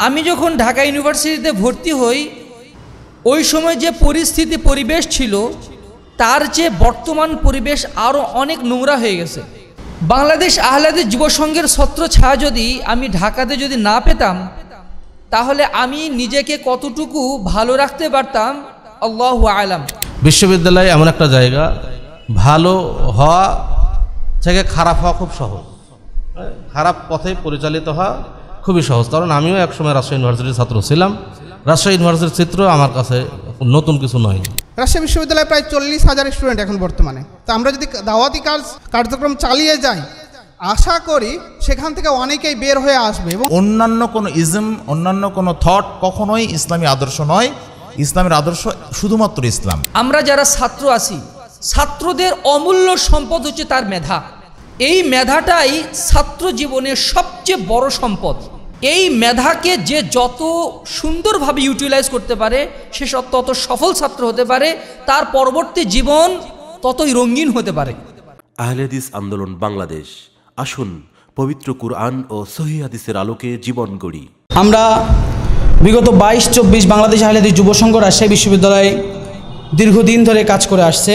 আমি যখন ঢাকা ইউনিভার্সিটিতে ভর্তি হই ওই সময় যে পরিস্থিতি পরিবেশ ছিল তার যে বর্তমান পরিবেশ আরও অনেক নোংরা হয়ে গেছে। বাংলাদেশ আহলে হাদিস যুব সংঘের ছত্র ছায়া যদি আমি ঢাকাতে যদি না পেতাম তাহলে আমি নিজেকে কতটুকু ভালো রাখতে পারতাম আল্লাহু আলাম। বিশ্ববিদ্যালয় এমন একটা জায়গা, ভালো হওয়া থেকে খারাপ হওয়া খুব সহজ, খারাপ পথে পরিচালিত হওয়া খুবই সহজ। কারণ আমিও একসময় রাজশাহী ইউনিভার্সিটির ছাত্র ছিলাম। রাজশাহী ইউনিভার্সিটির চিত্র আমার কাছে নতুন কিছু নয়। রাজশাহী বিশ্ববিদ্যালয়ে প্রায় 40,000 স্টুডেন্ট এখন বর্তমানে। তো আমরা যদি দাওয়াতি কার্যক্রম চালিয়ে যাই আশা করি সেখান থেকে অনেকেই বের হয়ে আসবে। এবং অন্যান্য কোনো ইজম, অন্যান্য কোনো থট কখনোই ইসলামী আদর্শ নয়। ইসলামের আদর্শ শুধুমাত্র ইসলাম। আমরা যারা ছাত্র আছি, ছাত্রদের অমূল্য সম্পদ হচ্ছে তার মেধা। এই মেধাটাই ছাত্র জীবনের সবচেয়ে বড় সম্পদ। এই মেধাকে যে যত সুন্দরভাবে ইউটিলাইজ করতে পারে সে তত সফল ছাত্র হতে পারে, তার পরবর্তী জীবন ততই রঙিন হতে পারে। আহলে হাদিস আন্দোলন বাংলাদেশ, আসুন পবিত্র কুরআন ও সহিহ হাদিসের আলোকে জীবন গড়ি। আমরা বিগত 22-24 বাংলাদেশ আহলে হাদিস যুব সংঘ রাজশাহী বিশ্ববিদ্যালয়ে দীর্ঘদিন ধরে কাজ করে আসছে।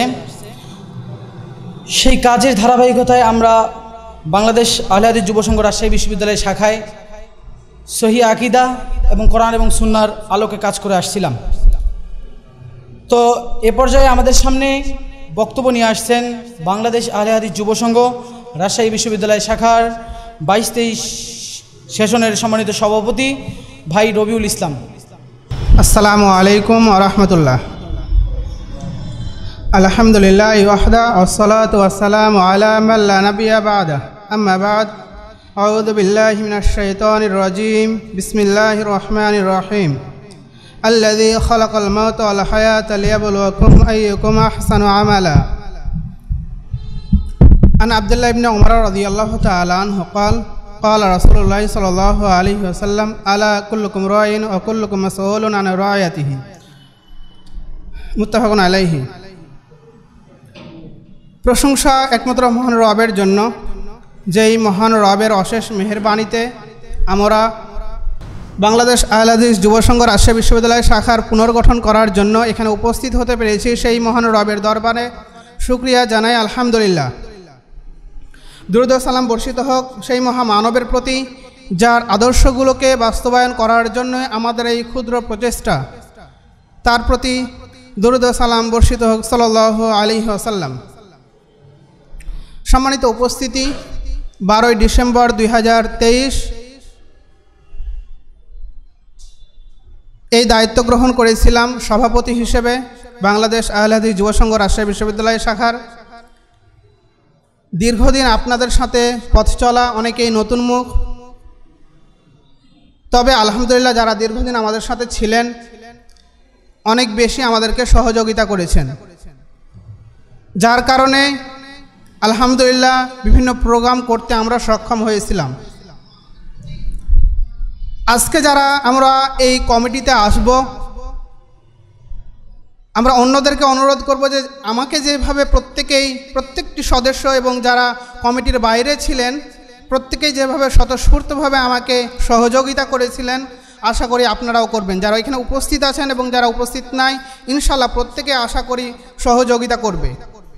সেই কাজের ধারাবাহিকতায় আমরা বাংলাদেশ আহলে হাদিস যুব সংঘ রাজশাহী বিশ্ববিদ্যালয় শাখায় সহিহ আকীদা এবং কোরআন এবং সুন্নাহর আলোকে কাজ করে আসছিলাম। তো এ পর্যায়ে আমাদের সামনে বক্তব্য নিয়ে আসছেন বাংলাদেশ আহলে হাদিস যুব সংঘ রাজশাহী বিশ্ববিদ্যালয় শাখার 22-23 সেশনের সম্মানিত সভাপতি ভাই রবিউল ইসলাম। আসসালামু আলাইকুম ওয়া রাহমাতুল্লাহ। আলহামদুলিল্লাহ ওয়াহদা ওয়াসসালাতু ওয়াসসালামু আলা মান লা নাবিয়্যা বা'দা, আম্মা বা'দ। আউযু বিল্লাহি মিনাশ শাইতানির রাজীম। বিসমিল্লাহির রহমানির রহিম। আল্লাযী খালাকাল মাউতা ওয়াল হায়াতা লিয়াবলুয়াকুম আইয়ুকুম আহসানু আমালা। আন আব্দুল্লাহ ইবনে উমর রাদিয়াল্লাহু তাআলা আনহু قال قال رسول الله صلى الله عليه وسلم ألا كلكم راع وكلكم مسؤول عن رعيته মুত্তাফাক আলাইহি। প্রশংসা একমাত্র মহান রবের জন্য, যেই মহান রবের অশেষ মেহেরবানিতে আমরা বাংলাদেশ আহলে হাদিস যুব সংঘ রাজশাহী বিশ্ববিদ্যালয় শাখার পুনর্গঠন করার জন্য এখানে উপস্থিত হতে পেরেছি। সেই মহান রবের দরবারে শুকরিয়া জানাই আলহামদুলিল্লাহ। দুরূদ ও সালাম বর্ষিত হোক সেই মহামানবের প্রতি, যার আদর্শগুলোকে বাস্তবায়ন করার জন্য আমাদের এই ক্ষুদ্র প্রচেষ্টা, তার প্রতি দুরূদ ও সালাম বর্ষিত হোক সাল্লাল্লাহু আলাইহি ওয়াসাল্লাম। সম্মানিত উপস্থিতি, 12 ডিসেম্বর 2023 এই দায়িত্ব গ্রহণ করেছিলাম সভাপতি হিসেবে বাংলাদেশ আহলে হাদিস যুব সংঘ রাজশাহী বিশ্ববিদ্যালয় শাখার। দীর্ঘদিন আপনাদের সাথে পথ চলা, অনেকেই নতুন মুখ, তবে আলহামদুলিল্লাহ যারা দীর্ঘদিন আমাদের সাথে ছিলেন অনেক বেশি আমাদেরকে সহযোগিতা করেছেন, যার কারণে আলহামদুলিল্লাহ বিভিন্ন প্রোগ্রাম করতে আমরা সক্ষম হয়েছিলাম। আজকে যারা আমরা এই কমিটিতে আসব, আমরা অন্যদেরকে অনুরোধ করব যে আমাকে যেভাবে প্রত্যেকটি সদস্য এবং যারা কমিটির বাইরে ছিলেন প্রত্যেকেই যেভাবে স্বতঃস্ফূর্তভাবে আমাকে সহযোগিতা করেছিলেন, আশা করি আপনারাও করবেন। যারা এখানে উপস্থিত আছেন এবং যারা উপস্থিত নাই, ইনশাআল্লাহ প্রত্যেকে আশা করি সহযোগিতা করবে।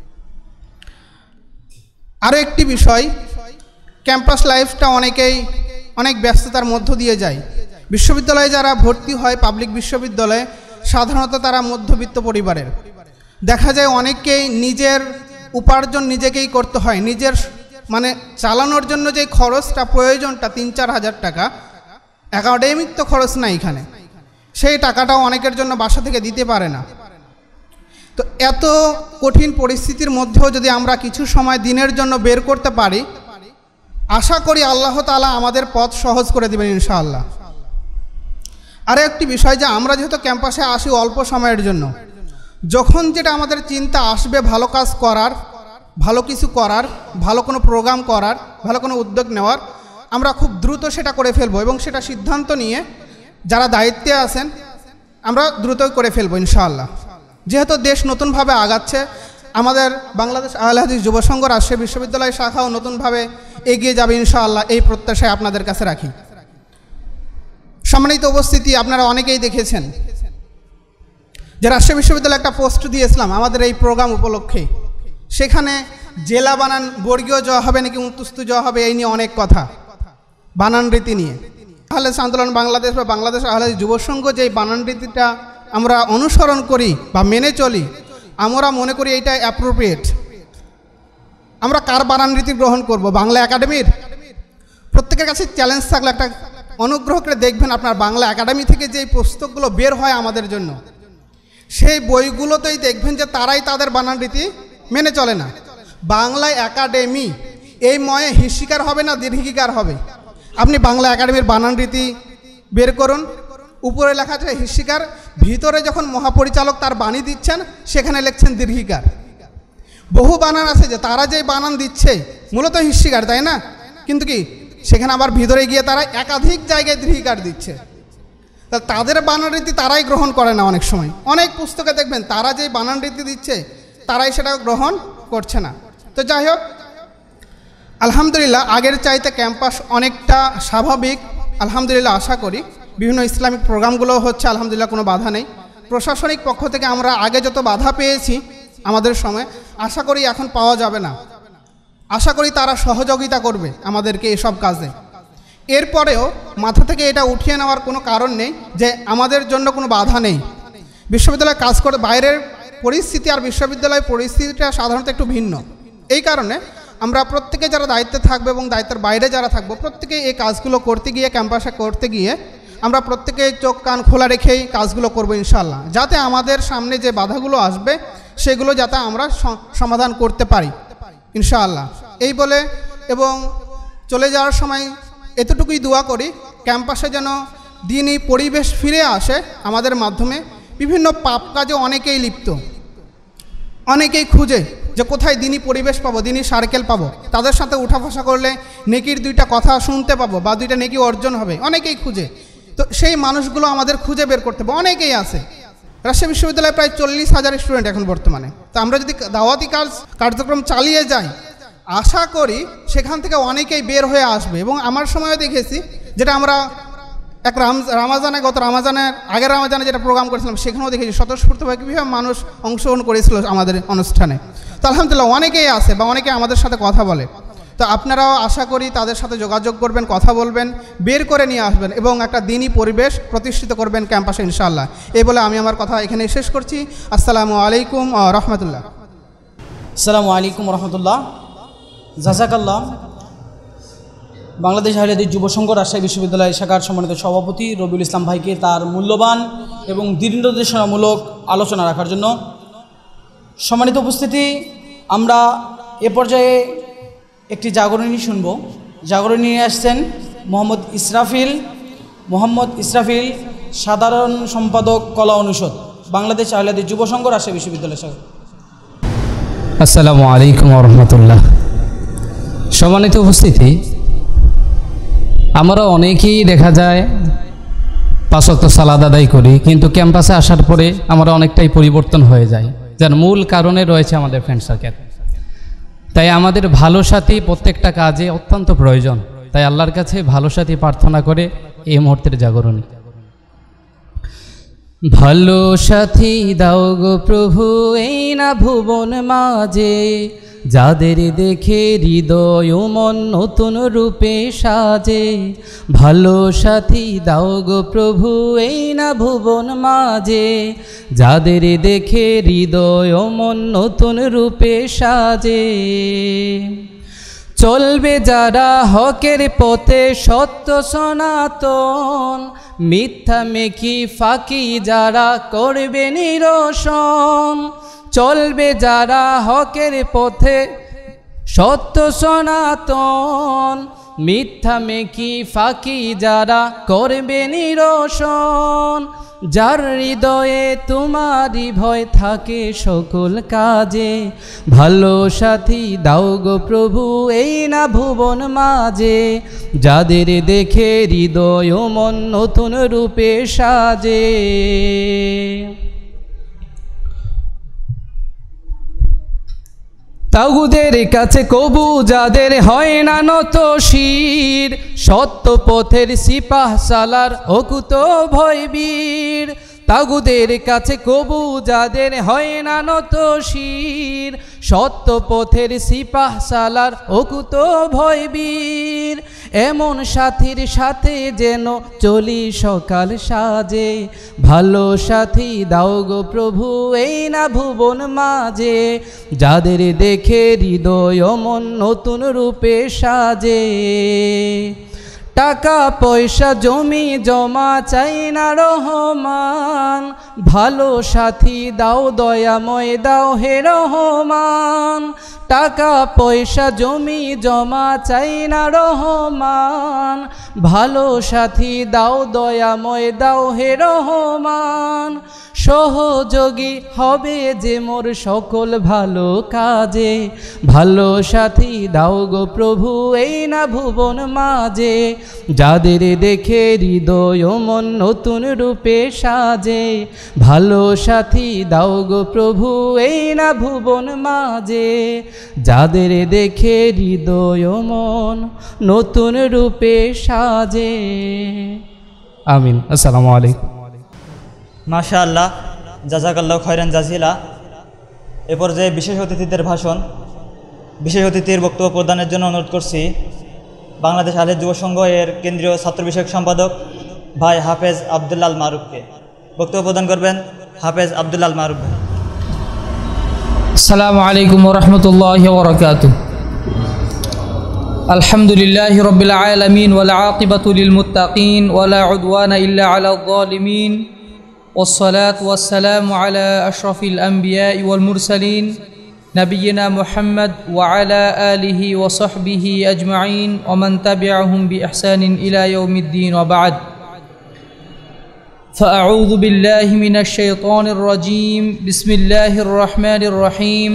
আরও একটি বিষয়, ক্যাম্পাস লাইফটা অনেক ব্যস্ততার মধ্য দিয়ে যায়। বিশ্ববিদ্যালয়ে যারা ভর্তি হয় পাবলিক বিশ্ববিদ্যালয়ে, সাধারণত তারা মধ্যবিত্ত পরিবারের। দেখা যায় অনেককেই নিজের উপার্জন নিজেকেই করতে হয়। নিজের চালানোর জন্য যে খরচটা প্রয়োজনটা 3-4 হাজার টাকা, একাডেমিক তো খরচ নাই এখানে, সেই টাকাটাও অনেকের জন্য বাসা থেকে দিতে পারে না। তো এত কঠিন পরিস্থিতির মধ্যেও যদি আমরা কিছু সময় দিনের জন্য বের করতে পারি, আশা করি আল্লাহ তাআলা আমাদের পথ সহজ করে দেবেন ইনশাআল্লাহ। আরও একটি বিষয়, যে আমরা যেহেতু ক্যাম্পাসে আসি অল্প সময়ের জন্য, যখন যেটা আমাদের চিন্তা আসবে ভালো কাজ করার, ভালো কিছু করার, ভালো কোনো প্রোগ্রাম করার, ভালো কোনো উদ্যোগ নেওয়ার, আমরা খুব দ্রুত সেটা করে ফেলবো এবং সেটা সিদ্ধান্ত নিয়ে যারা দায়িত্বে আছেন আমরা দ্রুতই করে ফেলবো ইনশাআল্লাহ। যেহেতু দেশ নতুনভাবে আগাচ্ছে, আমাদের বাংলাদেশ আহলে হাদিস যুব সংঘ রাজশাহী বিশ্ববিদ্যালয় শাখাও নতুনভাবে এগিয়ে যাবে ইনশাআল্লাহ, এই প্রত্যাশায় আপনাদের কাছে রাখি। সম্মানিত উপস্থিতি, আপনারা অনেকেই দেখেছেন যে রাজশাহী বিশ্ববিদ্যালয়ে একটা পোস্ট দিয়েছিলাম আমাদের এই প্রোগ্রাম উপলক্ষে। সেখানে জেলা বানান বর্গীয় জ হবে নাকি উন্তুস্তু জ হবে, এই নিয়ে অনেক কথা, বানান রীতি নিয়ে। আহলে আন্দোলন বাংলাদেশ বা বাংলাদেশ আহলে যুব সংঘ যে বানান রীতিটা আমরা অনুসরণ করি বা মেনে চলি, আমরা মনে করি এইটা অ্যাপ্রোপ্রিয়েট। আমরা কার বানান রীতি গ্রহণ করব? বাংলা একাডেমির? প্রত্যেকের কাছে চ্যালেঞ্জ থাকলে একটা অনুগ্রহ করে দেখবেন আপনার বাংলা একাডেমি থেকে যেই পুস্তকগুলো বের হয় আমাদের জন্য, সেই বইগুলোতেই দেখবেন যে তারাই তাদের বানান রীতি মেনে চলে না। বাংলা একাডেমি এই ময়ে হিস্যিকার হবে না দীর্ঘিকার হবে? আপনি বাংলা একাডেমির বানান রীতি বের করুন, উপরে লেখা আছে হিস্যিকার, ভিতরে যখন মহাপরিচালক তার বাণী দিচ্ছেন সেখানে লিখছেন দীর্ঘিকার। বহু বানান আছে যে তারা যে বানান দিচ্ছে মূলত হিস্যিকার, তাই না? কিন্তু কি সেখানে আবার ভিতরে গিয়ে তারা একাধিক জায়গায় দীর্ঘিকার দিচ্ছে। তা তাদের বানান রীতি তারাই গ্রহণ করে না। অনেক সময় অনেক পুস্তকে দেখবেন তারা যে বানান রীতি দিচ্ছে তারাই সেটা গ্রহণ করছে না। তো যাই হোক, আলহামদুলিল্লাহ আগের চাইতে ক্যাম্পাস অনেকটা স্বাভাবিক আলহামদুলিল্লাহ আশা করি। বিভিন্ন ইসলামিক প্রোগ্রামগুলো হচ্ছে আলহামদুলিল্লাহ, কোনো বাধা নেই। প্রশাসনিক পক্ষ থেকে আমরা আগে যত বাধা পেয়েছি আমাদের সময়, আশা করি এখন পাওয়া যাবে না। আশা করি তারা সহযোগিতা করবে আমাদেরকে এসব কাজে। এরপরেও মাথা থেকে এটা উঠিয়ে নেওয়ার কোনো কারণ নেই যে আমাদের জন্য কোনো বাধা নেই। বিশ্ববিদ্যালয়ে কাজ করে বাইরের পরিস্থিতি আর বিশ্ববিদ্যালয়ের পরিস্থিতিটা সাধারণত একটু ভিন্ন। এই কারণে আমরা প্রত্যেকে যারা দায়িত্বে থাকবো এবং দায়িত্বের বাইরে যারা থাকবো, প্রত্যেকে এই কাজগুলো করতে গিয়ে, ক্যাম্পাসে করতে গিয়ে আমরা প্রত্যেকে চোখ কান খোলা রেখেই কাজগুলো করবো ইনশাআল্লাহ, যাতে আমাদের সামনে যে বাধাগুলো আসবে সেগুলো যাতে আমরা সমাধান করতে পারি ইনশাআল্লাহ। এই বলে এবং চলে যাওয়ার সময় এতটুকুই দোয়া করি, ক্যাম্পাসে যেন দিনই পরিবেশ ফিরে আসে আমাদের মাধ্যমে। বিভিন্ন পাপ কাজে অনেকেই লিপ্ত, অনেকেই খুঁজে যে কোথায় দিনই পরিবেশ পাবো, দিনই সার্কেল পাবো, তাদের সাথে উঠাবসা করলে নেকির দুইটা কথা শুনতে পাবো বা দুইটা নেকি অর্জন হবে, অনেকেই খুঁজে। তো সেই মানুষগুলো আমাদের খুঁজে বের করতে হবে। অনেকেই আছে। রাজশাহী বিশ্ববিদ্যালয়ে প্রায় 40,000 স্টুডেন্ট এখন বর্তমানে। তো আমরা যদি দাওয়াতি কার্যক্রম চালিয়ে যাই, আশা করি সেখান থেকে অনেকেই বের হয়ে আসবে। এবং আমার সময়ও দেখেছি, যেটা আমরা এক রামাজানে, গত রামাজানের আগের রামাজানে যেটা প্রোগ্রাম করেছিলাম, সেখানেও দেখেছি স্বতঃস্ফূর্তভাবে কীভাবে মানুষ অংশগ্রহণ করেছিল আমাদের অনুষ্ঠানে। তো আলহামদুলিল্লাহ অনেকেই আছে বা অনেকে আমাদের সাথে কথা বলে। তো আপনারাও আশা করি তাদের সাথে যোগাযোগ করবেন, কথা বলবেন, বের করে নিয়ে আসবেন এবং একটা দিনই পরিবেশ প্রতিষ্ঠিত করবেন ক্যাম্পাসে ইনশাআল্লাহ। এই বলে আমি আমার কথা এখানে শেষ করছি। আসসালামু আলাইকুম ওয়া রাহমাতুল্লাহ। আসসালামু আলাইকুম রহমতুল্লাহ। জাযাকাল্লাহ। বাংলাদেশ আহলে হাদিস যুব সংঘ রাজশাহী বিশ্ববিদ্যালয় শাখার সম্মানিত সভাপতি রবিউল ইসলাম ভাইকে তার মূল্যবান এবং দিননির্দেশনামূলক আলোচনা রাখার জন্য। সম্মানিত উপস্থিতি, আমরা এ পর্যায়ে একটি জাগরণী শুনব। জাগরণী নিয়ে আসছেন মোহাম্মদ ইসরাফিল, সাধারণ সম্পাদক কলা অনুষদ, বাংলাদেশ আহলে হাদিস যুব সংঘ রাজশাহী বিশ্ববিদ্যালয় শাখা। আসসালামু আলাইকুম ওয়া রাহমাতুল্লাহ। সম্মানিত উপস্থিতি, আমরা অনেকেই দেখা যায় 5 ওয়াক্ত সালাত আদায় করি, কিন্তু ক্যাম্পাসে আসার পরে আমরা অনেকটাই পরিবর্তন হয়ে যায়, যার মূল কারণে রয়েছে আমাদের ফ্রেন্ড সার্কেল। তাই আমাদের ভালো সাথী প্রত্যেকটা কাজে অত্যন্ত প্রয়োজন। তাই আল্লাহর কাছে ভালো সাথী প্রার্থনা করে এই মুহূর্তের জাগরণী। ভালো সাথী দাও গো প্রভু এই না ভুবন মাঝে, যাদের দেখে হৃদয় মন নতুন রূপে সাজে। ভালো সাথী দাও গো প্রভু এই না ভুবন মাঝে, যাদের দেখে হৃদয় মন নতুন রূপে সাজে। চলবে যারা হকের পথে সত্য সনাতন, মিথ্যা মেকি ফাঁকি যারা করবে নিরসন। চলবে যারা হকের পথে সত্য সনাতন, মিথ্যা মেকি ফাঁকি যারা করবে নিরসন। যার হৃদয়ে তোমারই ভয় থাকে সকল কাজে, ভালো সাথী দাও গো প্রভু এই না ভুবন মাঝে, যাদের দেখে হৃদয় মন নতুন রূপে সাজে। তাগুদের কাছে কবু যাদের হয় না নত শির, সত্য পথের সিপাহ সালার অকুত ভয়বীর। তাগুদের কাছে কবু যাদের হয় না নত শির, সত্য পথের সিপাহ সালার অকুত ভয়বীর। এমন সাথীর সাথে যেন চলি সকাল সাজে, ভালো সাথী দাও গো প্রভু এই না ভুবন মাঝে, যাদের দেখে হৃদয় মন নতুন রূপে সাজে। টাকা পয়সা জমি জমা চাই না রহমান, ভালো সাথী দাও দয়াময় দাও হে রহমান। টাকা পয়সা জমি জমা চাই না রহমান, ভালো সাথী দাও দয়াময় দাও হে রহমান। সহযোগী হবে যে মোর সকল ভালো কাজে, ভালো সাথী দাও গো প্রভু এই না ভুবন মাঝে, যাদের দেখে হৃদয় মন নতুন রূপে সাজে। ভালো সাথী দাও গো প্রভু এই না ভুবন মাঝে, যাদের দেখে হৃদয় মন নতুন রূপে সাজে। আমিন। আসসালামু আলাইকুম। মাশাআল্লাহ, জাযাকাল্লাহ খয়রান জাযিলা। এ পর্যায়ে বিশেষ অতিথিদের ভাষণ, বিশেষ অতিথির বক্তব্য প্রদানের জন্য অনুরোধ করছি বাংলাদেশ আহলে যুব সংঘ এর কেন্দ্রীয় ছাত্র বিষয়ক সম্পাদক ভাই হাফেজ আব্দুল্লাহ আল মারুফকে। বক্তব্য প্রদান করবেন হাফেজ আব্দুল্লাহ আল মারুফ ভাই। আসসালামু আলাইকুম ওয়া রাহমাতুল্লাহি ওয়া বারাকাতুহু। আলহামদুলিল্লাহি রাব্বিল আলামিন ওয়াল আকিবাতু লিল মুত্তাকিন ওয়া লা উদওয়ানা ইল্লা আলাল যালিমিন। والصلاة والسلام على أشرف الأنبياء والمرسلين نبينا محمد وعلى آله وصحبه أجمعين ومن تبعهم بإحسان إلى يوم الدين وبعد. فأعوذ بالله من الشيطان الرجيم. بسم الله الرحمن الرحيم.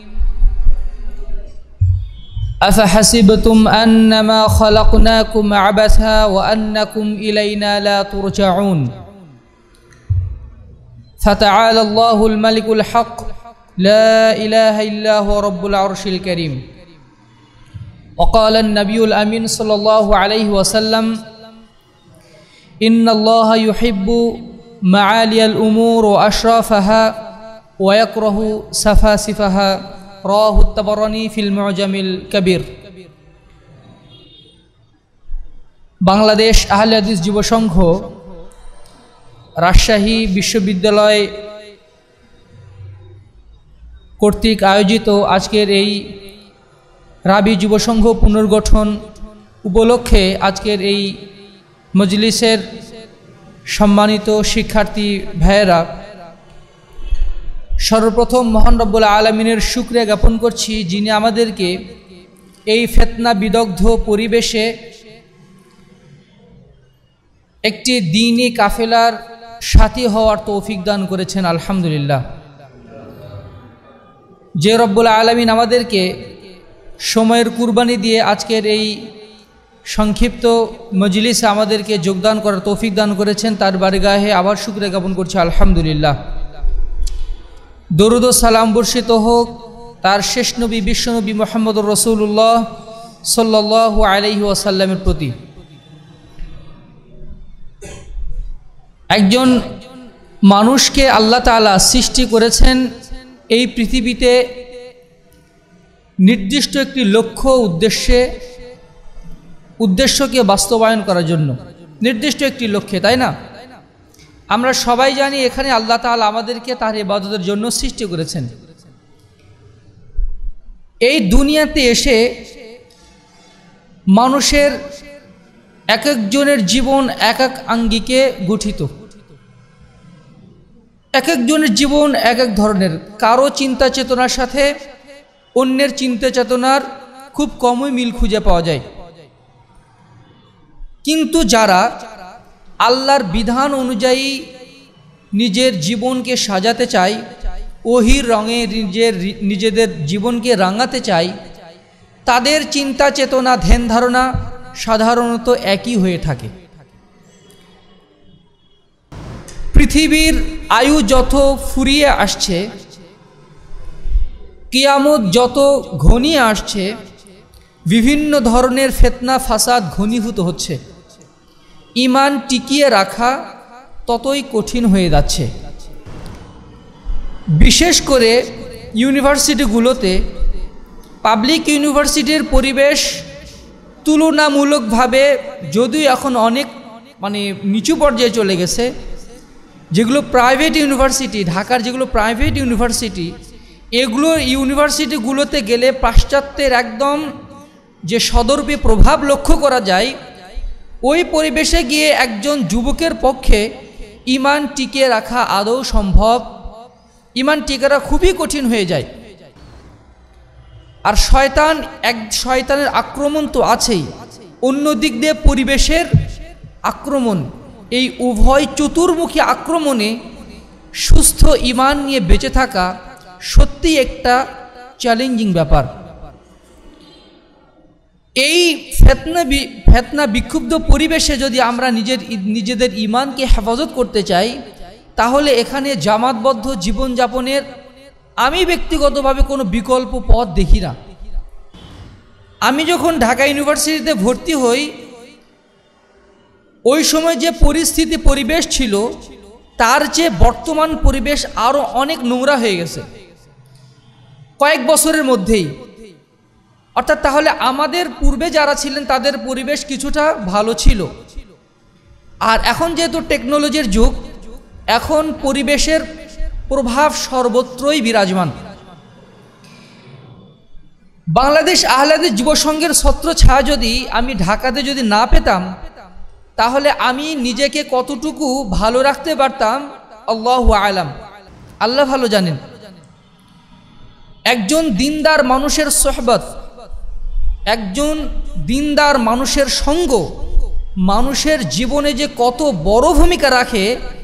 أفحسبتم أنما خلقناكم عبثا وأنكم إلينا لا ترجعون. فتعالى الله الملك الحق لا إله إلا هو رب العرش الكريم. وقال النبي الأمين صلى الله عليه وسلم إن الله يحب معالي الأمور وأشرافها ويكره سفاسفها. رواه الطبراني في المعجم الكبير. বাংলাদেশ আহলে হাদিস যুব সংঘ রাজশাহী বিশ্ববিদ্যালয় কর্তৃক আয়োজিত আজকের এই রাবি যুব সংঘ পুনর্গঠন উপলক্ষে আজকের এই মজলিসের সম্মানিত শিক্ষার্থী ভাইয়েরা, সর্বপ্রথম মহান রব্বুল আলামিনের শুকরিয়া জ্ঞাপন করছি যিনি আমাদেরকে এই ফিতনা বিদগ্ধ পরিবেশে একটি দ্বীনি কাফেলার সাথী হওয়ার তৌফিক দান করেছেন। আলহামদুলিল্লাহ। যে রব্বুল আলামিন আমাদেরকে সময়ের কুরবানি দিয়ে আজকের এই সংক্ষিপ্ত মজলিসে আমাদেরকে যোগদান করার তৌফিক দান করেছেন, তার বারগাহে আবার শুকরিয়া জ্ঞাপন করছি। আলহামদুলিল্লাহ। দরুদ ও সালাম বর্ষিত হোক তার শেষ নবী বিশ্বনবী মুহাম্মদুর রাসূলুল্লাহ সাল্লাল্লাহু আলাইহি ওয়াসাল্লামের প্রতি। একজন মানুষকে আল্লাহ তাআলা সৃষ্টি করেছেন এই পৃথিবীতে নির্দিষ্ট একটি লক্ষ্য উদ্দেশ্যকে বাস্তবায়ন করার জন্য, নির্দিষ্ট একটি লক্ষ্যে, তাই না? আমরা সবাই জানি এখানে আল্লাহ তাআলা আমাদেরকে তার ইবাদতের জন্য সৃষ্টি করেছেন। এই দুনিয়াতে এসে মানুষের এক একজনের জীবন এক এক আঙ্গিকে গঠিত, এক একজনের জীবন এক এক ধরনের। কারো চিন্তা চেতনার সাথে অন্যের চিন্তা চেতনার খুব কমই মিল খুঁজে পাওয়া যায়। কিন্তু যারা আল্লাহর বিধান অনুযায়ী নিজের জীবনকে সাজাতে চায়, ওহির রঙে নিজেদের জীবনকে রাঙাতে চায়, তাদের চিন্তা চেতনা ধ্যান ধারণা সাধারণত একই হয়ে থাকে। পৃথিবীর আয়ু যত ফুরিয়ে আসছে, কিয়ামত যত ঘনিয়ে আসছে বিভিন্ন ধরনের ফিতনা ফাসাদ ঘনীভূত হচ্ছে, ঈমান টিকিয়ে রাখা ততই কঠিন হয়ে যাচ্ছে। বিশেষ করে ইউনিভার্সিটিগুলোতে, পাবলিক ইউনিভার্সিটির পরিবেশ তুলনামূলকভাবে যদিও এখন অনেক নিচু পর্যায়ে চলে গেছে, যেগুলো প্রাইভেট ইউনিভার্সিটি, ঢাকার যেগুলো প্রাইভেট ইউনিভার্সিটি, এগুলো ইউনিভার্সিটিগুলোতে গেলে পাশ্চাত্যের একদম যে সদর্পে প্রভাব লক্ষ্য করা যায়, ওই পরিবেশে গিয়ে একজন যুবকের পক্ষে ঈমান টিকিয়ে রাখা আদৌ সম্ভব? ঈমান টিকে রাখা খুবই কঠিন হয়ে যায়। আর শয়তানের আক্রমণ তো আছেই, অন্য দিক দিয়ে পরিবেশের আক্রমণ। এই উভয় চতুর্মুখী আক্রমণে সুস্থ ঈমান নিয়ে বেঁচে থাকা সত্যি একটা চ্যালেঞ্জিং ব্যাপার। এই ফিতনা বিক্ষুব্ধ পরিবেশে যদি আমরা নিজেদের ঈমানকে হেফাজত করতে চাই, তাহলে এখানে জামাতবদ্ধ জীবনযাপনের আমি ব্যক্তিগতভাবে কোনো বিকল্প পথ দেখি না। আমি যখন ঢাকা ইউনিভার্সিটিতে ভর্তি হই, ওই সময় যে পরিবেশ ছিল তার চেয়ে বর্তমান পরিবেশ আরও অনেক নোংরা হয়ে গেছে কয়েক বছরের মধ্যেই। অর্থাৎ তাহলে আমাদের পূর্বে যারা ছিলেন তাদের পরিবেশ কিছুটা ভালো ছিল, আর এখন যেহেতু টেকনোলজির যুগ, এখন পরিবেশের প্রভাব সর্বত্রই বিরাজমান। বাংলাদেশ আহলে হাদিস যুব সংঘের ছত্র ছায়া যদি আমি ঢাকাতে যদি না পেতাম, তাহলে আমি নিজেকে কতটুকু ভালো রাখতে পারতাম আল্লাহু আলাম, আল্লাহ ভালো জানেন। একজন দিনদার মানুষের সোহবত, একজন দিনদার মানুষের সঙ্গ মানুষের জীবনে যে কত বড় ভূমিকা রাখে,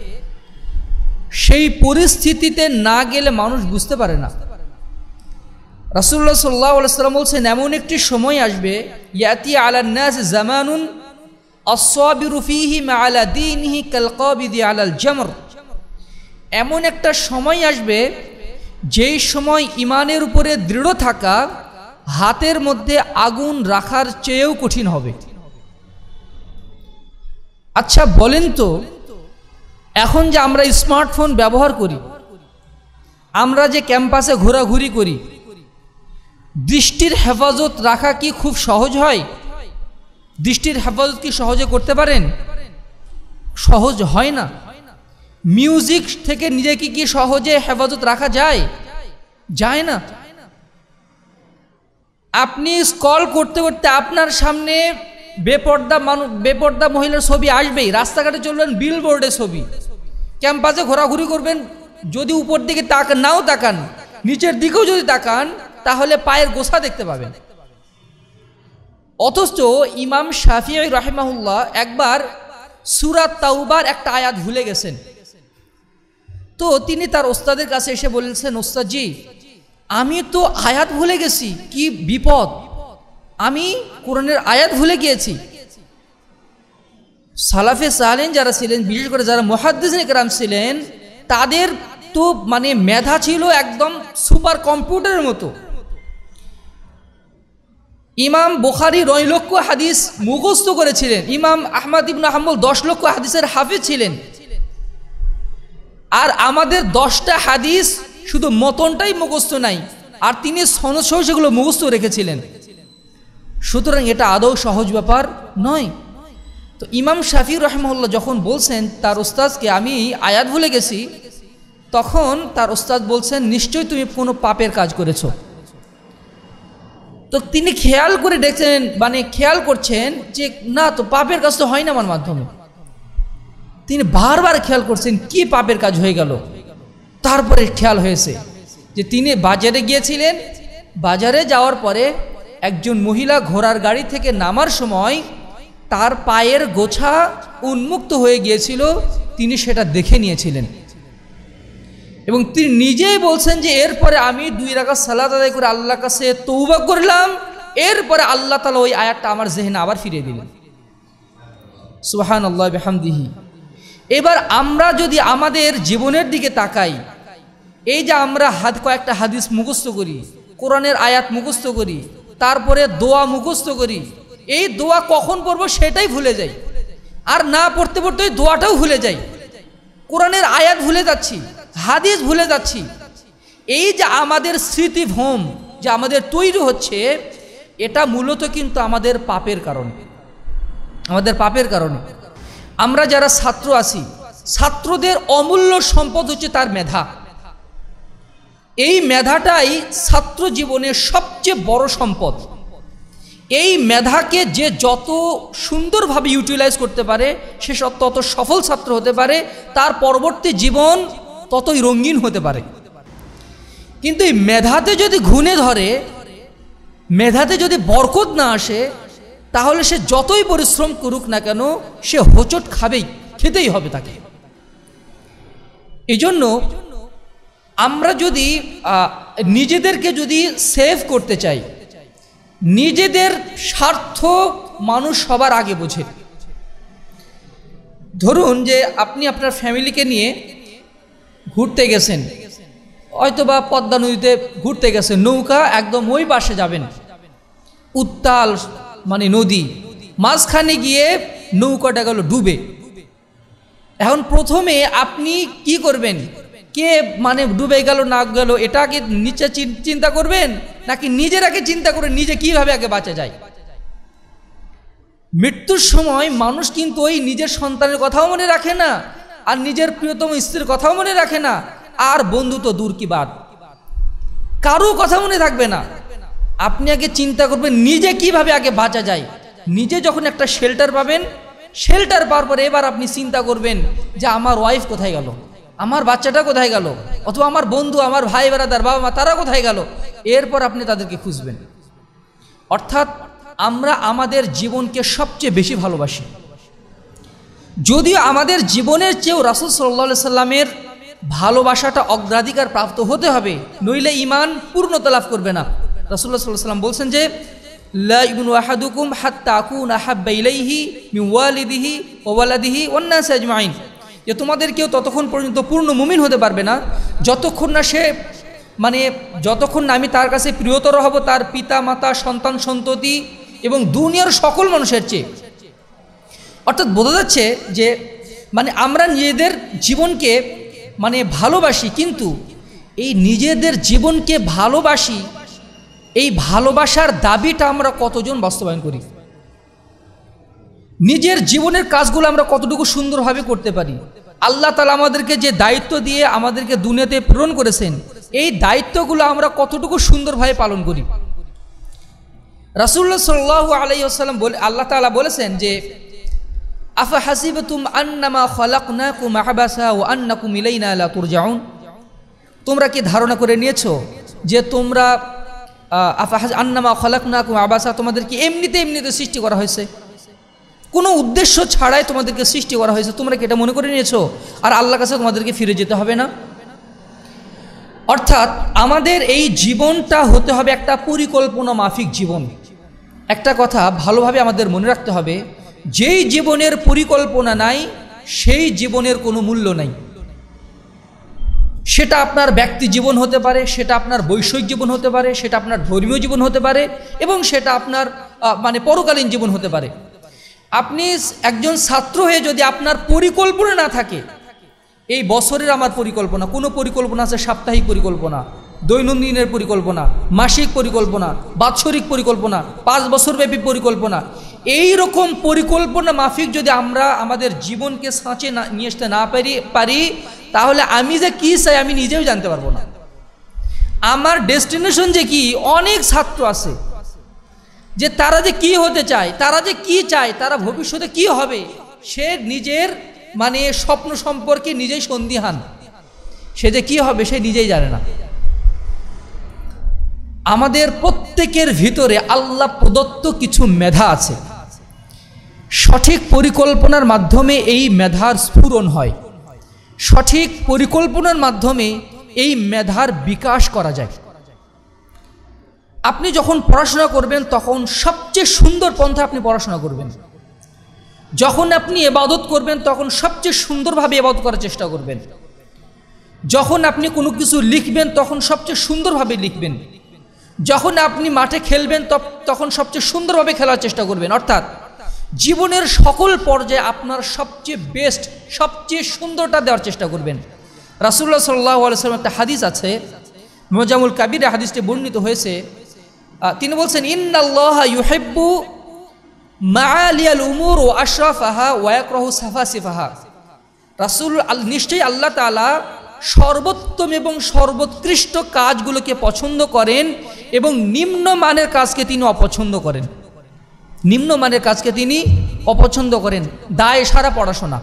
সেই পরিস্থিতিতে না গেলে মানুষ বুঝতে পারে না। রাসূলুল্লাহ সাল্লাল্লাহু আলাইহি ওয়াসাল্লাম বলছেন, এমন একটি সময় আসবে, ইয়াতি আলান নাস জামানুন আস-সাবিরু ফীহি মা'আলা দীনিহি কাল কাবিদি আলাল জামর। এমন একটা সময় আসবে যেই সময় ঈমানের উপরে দৃঢ় থাকা হাতের মধ্যে আগুন রাখার চেয়েও কঠিন হবে। আচ্ছা বলেন তো, এখন যে আমরা স্মার্টফোন ব্যবহার করি, আমরা যে ক্যাম্পাসে ঘোরাঘুরি করি, দৃষ্টির হেফাজত রাখা কি খুব সহজ হয়? দৃষ্টির হেফাজত কি সহজে করতে পারেন? সহজ হয় না। মিউজিক থেকে নিজেকে কি সহজে হেফাজত রাখা যায়? যায় না। আপনি স্ক্রল করতে করতে আপনার সামনে বেপর্দা মহিলার ছবি আসবেই। রাস্তাঘাটে চলবেন, বিলবোর্ডের ছবি। ক্যাম্পাসে ঘোরাঘুরি করবেন, যদি উপর দিকে নাও তাকান, নিচের দিকেও যদি তাকান, তাহলে পায়ের গোছা দেখতে পাবেন। অথচ ইমাম শাফিঈ রাহিমাহুল্লাহ একবার সূরা তাওবার একটা আয়াত ভুলে গেছেন। তো তিনি তার ওস্তাদের কাছে এসে বলেছেন, ওস্তাদ জি, আমি তো আয়াত ভুলে গেছি, কি বিপদ, আমি কোরআনের আয়াত ভুলে গিয়েছি। সালাফে সালেহিন যারা ছিলেন, বিশেষ করে যারা মুহাদ্দিসিন কেরাম ছিলেন, তাদের তো মেধা ছিল একদম সুপার কম্পিউটারের মতো। ইমাম বুখারী 9 লক্ষ হাদিস মুখস্থ করেছিলেন, ইমাম আহমদ ইবনে হাম্বল 10 লক্ষ হাদিসের হাফেজ ছিলেন, আর আমাদের 10টা হাদিস শুধু মতনটাই মুখস্থ নাই, আর তিনি সনদ সহ সেগুলো মুখস্থ রেখেছিলেন। সুতরাং এটা আদৌ সহজ ব্যাপার নয়। তো ইমাম শাফিঈ রাহিমাহুল্লাহ যখন বলছেন তার উস্তাদকে, আমি আয়াত ভুলে গেছি, তখন তার উস্তাদ বলছেন, নিশ্চয়ই তুমি কোনো পাপের কাজ করেছো। তো তিনি খেয়াল করে দেখছেন, খেয়াল করছেন যে না, তো পাপের কাজ তো হয় না আমার মাধ্যমে। তিনি বারবার খেয়াল করছেন কি পাপের কাজ হয়ে গেল। তারপরে খেয়াল হয়েছে যে তিনি বাজারে গিয়েছিলেন, বাজারে যাওয়ার পরে একজন মহিলা ঘোড়ার গাড়ি থেকে নামার সময় তার পায়ের গোছা উন্মুক্ত হয়ে গিয়েছিল, তিনি সেটা দেখে নিয়েছিলেন। এবং তিনি নিজেই বলছেন যে এরপরে আমি 2 রাকাত সালাত আদায় করে আল্লাহর কাছে তওবা করলাম, এরপরে আল্লাহ তাআলা ওই আয়াতটা আমার জেহনে আবার ফিরিয়ে দিলেন। সুবহানাল্লাহ বিহামদিহি। এবার আমরা যদি আমাদের জীবনের দিকে তাকাই, এই যে আমরা কয়েকটা হাদিস মুখস্থ করি, কোরআনের আয়াত মুখস্থ করি, তারপরে দোয়া মুখস্থ করি, এই দোয়া কখন পড়বো সেটাই ভুলে যাই, আর না পড়তে পড়তে ওই দোয়াটাও ভুলে যাই, কোরআনের আয়াত ভুলে যাচ্ছি, হাদিস ভুলে যাচ্ছি। এই যে আমাদের স্মৃতিভ্রম যে আমাদের তৈরি হচ্ছে, এটা মূলত কিন্তু আমাদের পাপের কারণে, আমাদের পাপের কারণে। আমরা যারা ছাত্র আছি, ছাত্রদের অমূল্য সম্পদ হচ্ছে তার মেধা। এই মেধাটাই ছাত্র জীবনের সবচেয়ে বড় সম্পদ। এই মেধাকে যে যত সুন্দরভাবে ইউটিলাইজ করতে পারে, সে তত সফল ছাত্র হতে পারে, তার পরবর্তী জীবন ততই রঙিন হতে পারে। কিন্তু এই মেধাতে যদি ঘুণে ধরে, মেধাতে যদি বরকত না আসে, তাহলে সে যতই পরিশ্রম করুক না কেন, সে হোঁচট খাবেই, খেতেই হবে তাকে। এই জন্য আমরা যদি নিজেদেরকে যদি সেভ করতে চাই, নিজেদের স্বার্থ মানুষ সবার আগে বোঝে। ধরুন যে আপনি আপনার ফ্যামিলিকে নিয়ে ঘুরতে গেছেন, হয়তোবা পদ্মা নদীতে ঘুরতে গেছেন, নৌকা একদম ওই পাশে যাবেন, উত্তাল মানে নদী, মাঝখানে গিয়ে নৌকাটা গেল ডুবে। এখন প্রথমে আপনি কি করবেন? কে মানে ডুবে গেল না গেল এটা আগে নিচে চিন্তা করবেন, নাকি নিজের আগে চিন্তা করে নিজে কিভাবে আগে বাঁচা যায়? মৃত্যুর সময় মানুষ কিন্তু ওই নিজের সন্তানের কথাও মনে রাখে না, আর নিজের প্রিয়তম স্ত্রীর কথাও মনে রাখে না, আর বন্ধু তো দূর কি বাদ, কারো কথা মনে থাকবে না। আপনি আগে চিন্তা করবেন নিজে কিভাবে আগে বাঁচা যায়। নিজে যখন একটা শেল্টার পাবেন, শেল্টার পাওয়ার পরে এবার আপনি চিন্তা করবেন যে আমার ওয়াইফ কোথায় গেল, আমার বাচ্চাটা কোথায় গেল, অথবা আমার বন্ধু, আমার ভাই বেড়াদার, বাবা মা, তারা কোথায় গেল। এরপর আপনি তাদেরকে খুঁজবেন। অর্থাৎ আমরা আমাদের জীবনকে সবচেয়ে বেশি ভালোবাসি, যদিও আমাদের জীবনের চেয়েও রাসূল সাল্লাল্লাহু আলাইহি সাল্লামের ভালোবাসাটা অগ্রাধিকার প্রাপ্ত হতে হবে, নইলে ঈমান পূর্ণতা লাভ করবে না। রাসূলুল্লাহ সাল্লাল্লাহু আলাইহি সাল্লাম বলছেন যে লা ইউমিনু আহাদুকুম হাত্তা আকুনা হাব্বা ইলাইহি মিন ওয়ালিদিহি ওয়া ওয়ালাদিহি ওয়ান নাস আজমাইন, যে তোমাদের কেউ ততক্ষণ পর্যন্ত পূর্ণ মুমিন হতে পারবে না যতক্ষণ না সে যতক্ষণ না আমি তার কাছে প্রিয়তর হব তার পিতা মাতা, সন্তান সন্ততি এবং দুনিয়ার সকল মানুষের চেয়ে। অর্থাৎ বোঝা যাচ্ছে যে আমরা নিজেদের জীবনকে ভালোবাসি, কিন্তু এই নিজেদের জীবনকে ভালোবাসি, এই ভালোবাসার দাবিটা আমরা কতজন বাস্তবায়ন করি? নিজের জীবনের কাজগুলো আমরা কতটুকু সুন্দরভাবে করতে পারি? আল্লাহ তাআলা আমাদেরকে যে দায়িত্ব দিয়ে আমাদেরকে দুনিয়াতে প্রেরণ করেছেন, এই দায়িত্বগুলো আমরা কতটুকু সুন্দরভাবে পালন করি? রাসূলুল্লাহ সাল্লাল্লাহু আলাইহি ওয়াসাল্লাম আল্লাহ তাআলা বলেছেন যে আফা হাসিবতুম আন্নামা খালাকনাকুম আবাসা ওয়া আন্নাকুম ইলাইনা লা তুরজাউন, তোমরা কি ধারণা করে নিয়েছো যে তোমরা আন্নামা খালাকনাকুম আবাসা, তোমাদেরকে এমনিতে সৃষ্টি করা হয়েছে, কোনো উদ্দেশ্য ছাড়াই তোমাদেরকে সৃষ্টি করা হয়েছে, তোমরা কি এটা মনে করে নিয়েছো আর আল্লাহর কাছে তোমাদেরকে ফিরে যেতে হবে না? অর্থাৎ আমাদের এই জীবনটা হতে হবে একটা পরিকল্পনা মাফিক জীবন। একটা কথা ভালোভাবে আমাদের মনে রাখতে হবে, যেই জীবনের পরিকল্পনা নাই সেই জীবনের কোনো মূল্য নাই। সেটা আপনার ব্যক্তি জীবন হতে পারে, সেটা আপনার বৈষয়িক জীবন হতে পারে, সেটা আপনার ধর্মীয় জীবন হতে পারে, এবং সেটা আপনার পরকালীন জীবন হতে পারে। আপনি একজন ছাত্র হয়ে যদি আপনার পরিকল্পনা না থাকে, এই বছরের আমার পরিকল্পনা, কোনো পরিকল্পনা আছে সাপ্তাহিক পরিকল্পনা, দৈনন্দিনের পরিকল্পনা, মাসিক পরিকল্পনা, বাৎসরিক পরিকল্পনা, 5 বছরব্যাপী পরিকল্পনা, এই রকম পরিকল্পনা মাফিক যদি আমরা আমাদের জীবনকে সাঁচে নিয়ে আসতে না পারি, তাহলে আমি যে কী চাই আমি নিজেও জানতে পারবো না। আমার ডেস্টিনেশন যে কি, অনেক ছাত্র আছে যে তারা যে কি হতে চায়, তারা যে কি চায়, তারা ভবিষ্যতে কি হবে, সে নিজের স্বপ্ন সম্পর্কে নিজেই সন্দিহান, সে যে কি হবে সে নিজেই জানে না। আমাদের প্রত্যেকের ভিতরে আল্লাহ প্রদত্ত কিছু মেধা আছে, সঠিক পরিকল্পনার মাধ্যমে এই মেধার স্ফুরণ হয়, সঠিক পরিকল্পনার মাধ্যমে এই মেধার বিকাশ করা যায়। আপনি যখন পড়াশোনা করবেন তখন সবচেয়ে সুন্দর পন্থা আপনি পড়াশোনা করবেন, যখন আপনি ইবাদত করবেন তখন সবচেয়ে সুন্দরভাবে ইবাদত করার চেষ্টা করবেন, যখন আপনি কোনো কিছু লিখবেন তখন সবচেয়ে সুন্দরভাবে লিখবেন, যখন আপনি মাঠে খেলবেন তখন সবচেয়ে সুন্দরভাবে খেলার চেষ্টা করবেন, অর্থাৎ জীবনের সকল পর্যায়ে আপনার সবচেয়ে বেস্ট, সবচেয়ে সুন্দরটা দেওয়ার চেষ্টা করবেন। রাসূলুল্লাহ সাল্লাল্লাহু আলাইহি ওয়াসাল্লাম একটা হাদিস আছে, মুজামুল কাবিরে হাদিসটি বর্ণিত হয়েছে। তিনি বলছেন, ইন্নাল্লাহা ইউহিব্বু মাআলিয়াল উমুর ওয়া আশরাফাহা ওয়া ইয়াকরাহু সাফাসিফাহা। রাসূল নিশ্চয়ই আল্লাহ তাআলা সর্বোত্তম এবং সর্বোৎকৃষ্ট কাজগুলোকে পছন্দ করেন এবং নিম্নমানের কাজকে তিনি অপছন্দ করেন। নিম্নমানের কাজকে তিনি অপছন্দ করেন। দায় সারা পড়াশোনা,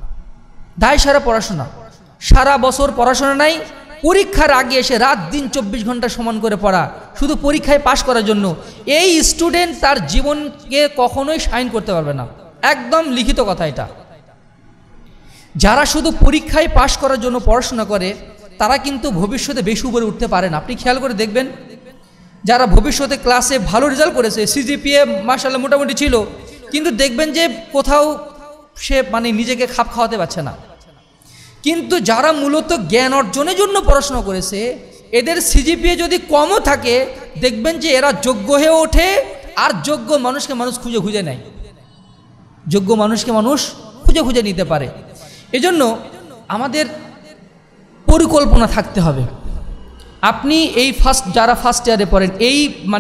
সারা বছর পড়াশোনা নাই, পরীক্ষার আগে এসে রাত দিন 24 ঘন্টা সমান করে পড়া শুধু পরীক্ষায় পাশ করার জন্য, এই স্টুডেন্ট তার জীবনকে কখনোই শাইন করতে পারবে না। একদম লিখিত কথা এটা। যারা শুধু পরীক্ষায় পাশ করার জন্য পড়াশোনা করে তারা কিন্তু ভবিষ্যতে বেশি উপরে উঠতে পারে না। আপনি খেয়াল করে দেখবেন, যারা ভবিষ্যতে ক্লাসে ভালো রেজাল্ট করেছে, সিজিপিএ মাশাআল্লাহ মোটামুটি ছিল, কিন্তু দেখবেন যে কোথাও সে নিজেকে খাপ খাওয়াতে পারছে না। কিন্তু যারা মূলত জ্ঞান অর্জনের জন্য পড়াশোনা করেছে, এদের সিজিপিএ যদি কমও থাকে, দেখবেন যে এরা যোগ্য হয়ে ওঠে, আর যোগ্য মানুষকে মানুষ খুঁজে নেয়, যোগ্য মানুষকে মানুষ খুঁজে নিতে পারে। এজন্য আমাদের পরিকল্পনা থাকতে হবে। আপনি এই যারা ফার্স্ট ইয়ারে পড়েন, এই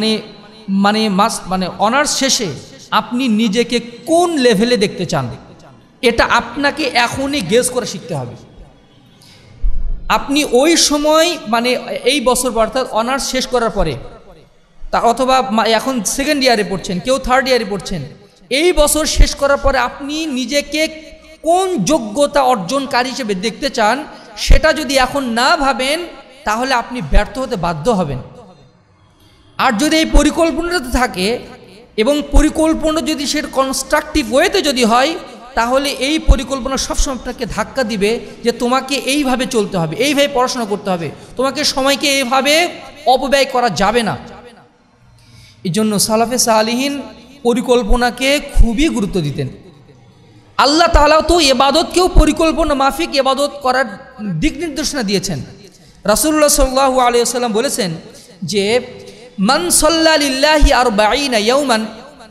অনার্স শেষে আপনি নিজেকে কোন লেভেলে দেখতে চান, এটা আপনাকে এখনই গেস করে শিখতে হবে। আপনি ওই সময় এই বছর অর্থাৎ অনার্স শেষ করার পরে অথবা এখন সেকেন্ড ইয়ারে পড়ছেন, কেউ থার্ড ইয়ারে পড়ছেন, এই বছর শেষ করার পরে আপনি নিজেকে কোন যোগ্যতা অর্জনকারী হিসেবে দেখতে চান, সেটা যদি এখন না ভাবেন তাহলে আপনি ব্যর্থ হতে বাধ্য হবেন। আর যদি এই পরিকল্পনাটা থাকে এবং পরিকল্পনা যদি সেটা কনস্ট্রাকটিভ ওয়েতে যদি হয়, তাহলে এই পরিকল্পনা সবসময় আপনাকে ধাক্কা দিবে যে তোমাকে এইভাবে চলতে হবে, এইভাবে পড়াশোনা করতে হবে, তোমাকে সময়কে এইভাবে অপব্যয় করা যাবে না। এই জন্য সালাফে সালিহিন পরিকল্পনাকে খুবই গুরুত্ব দিতেন। আল্লাহ তাআলাও তো ইবাদতকেও পরিকল্পনা মাফিক ইবাদত করার দিক নির্দেশনা দিয়েছেন। রাসূলুল্লাহ সাল্লাল্লাহু আলাইহি ওয়াসাল্লাম বলেছেন যে মান সাল্লা লিল্লাহি 40 ইয়াওমান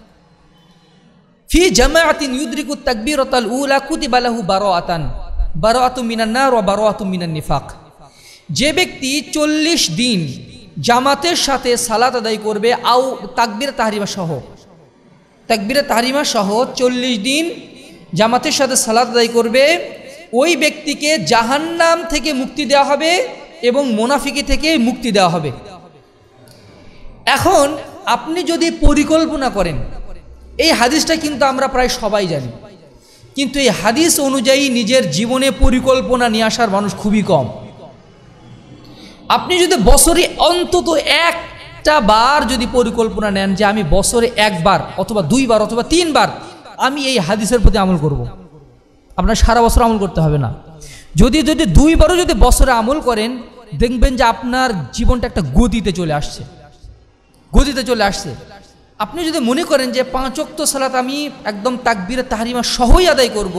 ফি জামাআতিন ইউদরিকু তাকবীরাতাল উলা কুতিবা লাহু বারাআতুম মিনান নার ওয়া বারাআতুম মিনান নিফাক। যে ব্যক্তি 40 দিন জামাতের সাথে সালাত আদায় করবে, আও তাকবীরে তাহরিমা সহ 40 দিন জামাতের সাথে সালাত আদায় করবে, ওই ব্যক্তিকে জাহান্নাম থেকে মুক্তি দেওয়া হবে এবং মুনাফিকি থেকে মুক্তি দেওয়া হবে। এখন আপনি যদি পরিকল্পনা করেন, এই হাদিসটা কিন্তু আমরা প্রায় সবাই জানি, কিন্তু এই হাদিস অনুযায়ী নিজের জীবনে পরিকল্পনা নিয়ে আসার মানুষ খুবই কম। আপনি যদি বছরে অন্তত একটা বার যদি পরিকল্পনা নেন যে আমি বছরে একবার অথবা 2 বার অথবা 3 বার আমি এই হাদিসের প্রতি আমল করব, আপনার সারা বছর আমল করতে হবে না। যদি 2 বারও যদি বছরে আমল করেন, দেখবেন যে আপনার জীবনটা একটা গতিতে চলে আসছে। আপনি যদি মনে করেন যে 5 ওয়াক্ত সালাত আমি একদম তাকবীরে তাহরিমা সহই আদায় করব,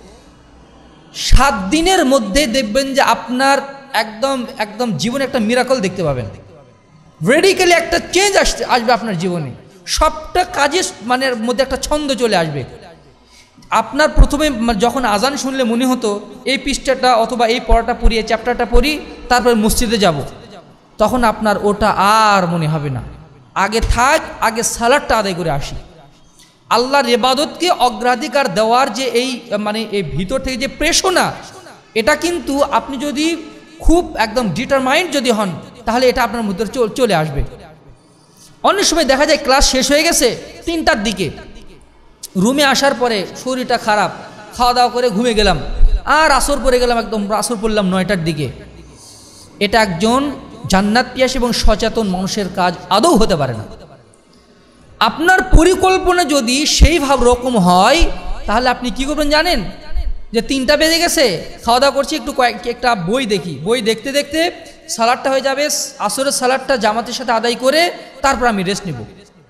7 দিনের মধ্যে দেখবেন যে আপনার একদম জীবনে একটা মিরাকল দেখতে পাবেন। রেডিক্যালি একটা চেঞ্জ আসবে আপনার জীবনে, সবটা কাজে মধ্যে একটা ছন্দ চলে আসবে। আপনার প্রথমে যখন আজান শুনলে মনে হতো এই পৃষ্ঠাটা অথবা এই পড়াটা পড়ি, এই চ্যাপ্টারটা পড়ি, তারপর মসজিদে যাব, তখন আপনার ওটা আর মনে হবে না। আগে সালাতটা আদায় করে আসি। আল্লাহর ইবাদতকে অগ্রাধিকার দেওয়ার যে এই ভিতর থেকে যে প্রেরণা, এটা কিন্তু আপনি যদি খুব একদম ডিটারমাইন্ড যদি হন, তাহলে এটা আপনার মধ্যে চলে আসবে। অনেক সময় দেখা যায় ক্লাস শেষ হয়ে গেছে 3টার দিকে, রুমে আসার পরে শরীরটা খারাপ, খাওয়া দাওয়া করে ঘুমিয়ে গেলাম, আর আসর পড়ে গেলাম, একদম আসর পড়লাম 9টার দিকে। এটা একজন জান্নাত পিয়াসী এবং সচেতন মানুষের কাজ আদৌ হতে পারে না। আপনার পরিকল্পনা যদি সেইভাবে রকম হয়, তাহলে আপনি কি করবেন জানেন? যে 3টা বেজে গেছে, খাওয়া দাওয়া করছি, একটা বই দেখি, বই দেখতে দেখতে সালাদটা হয়ে যাবে, আসরের সালাদটা জামাতের সাথে আদায় করে তারপর আমি রেস্ট নেব।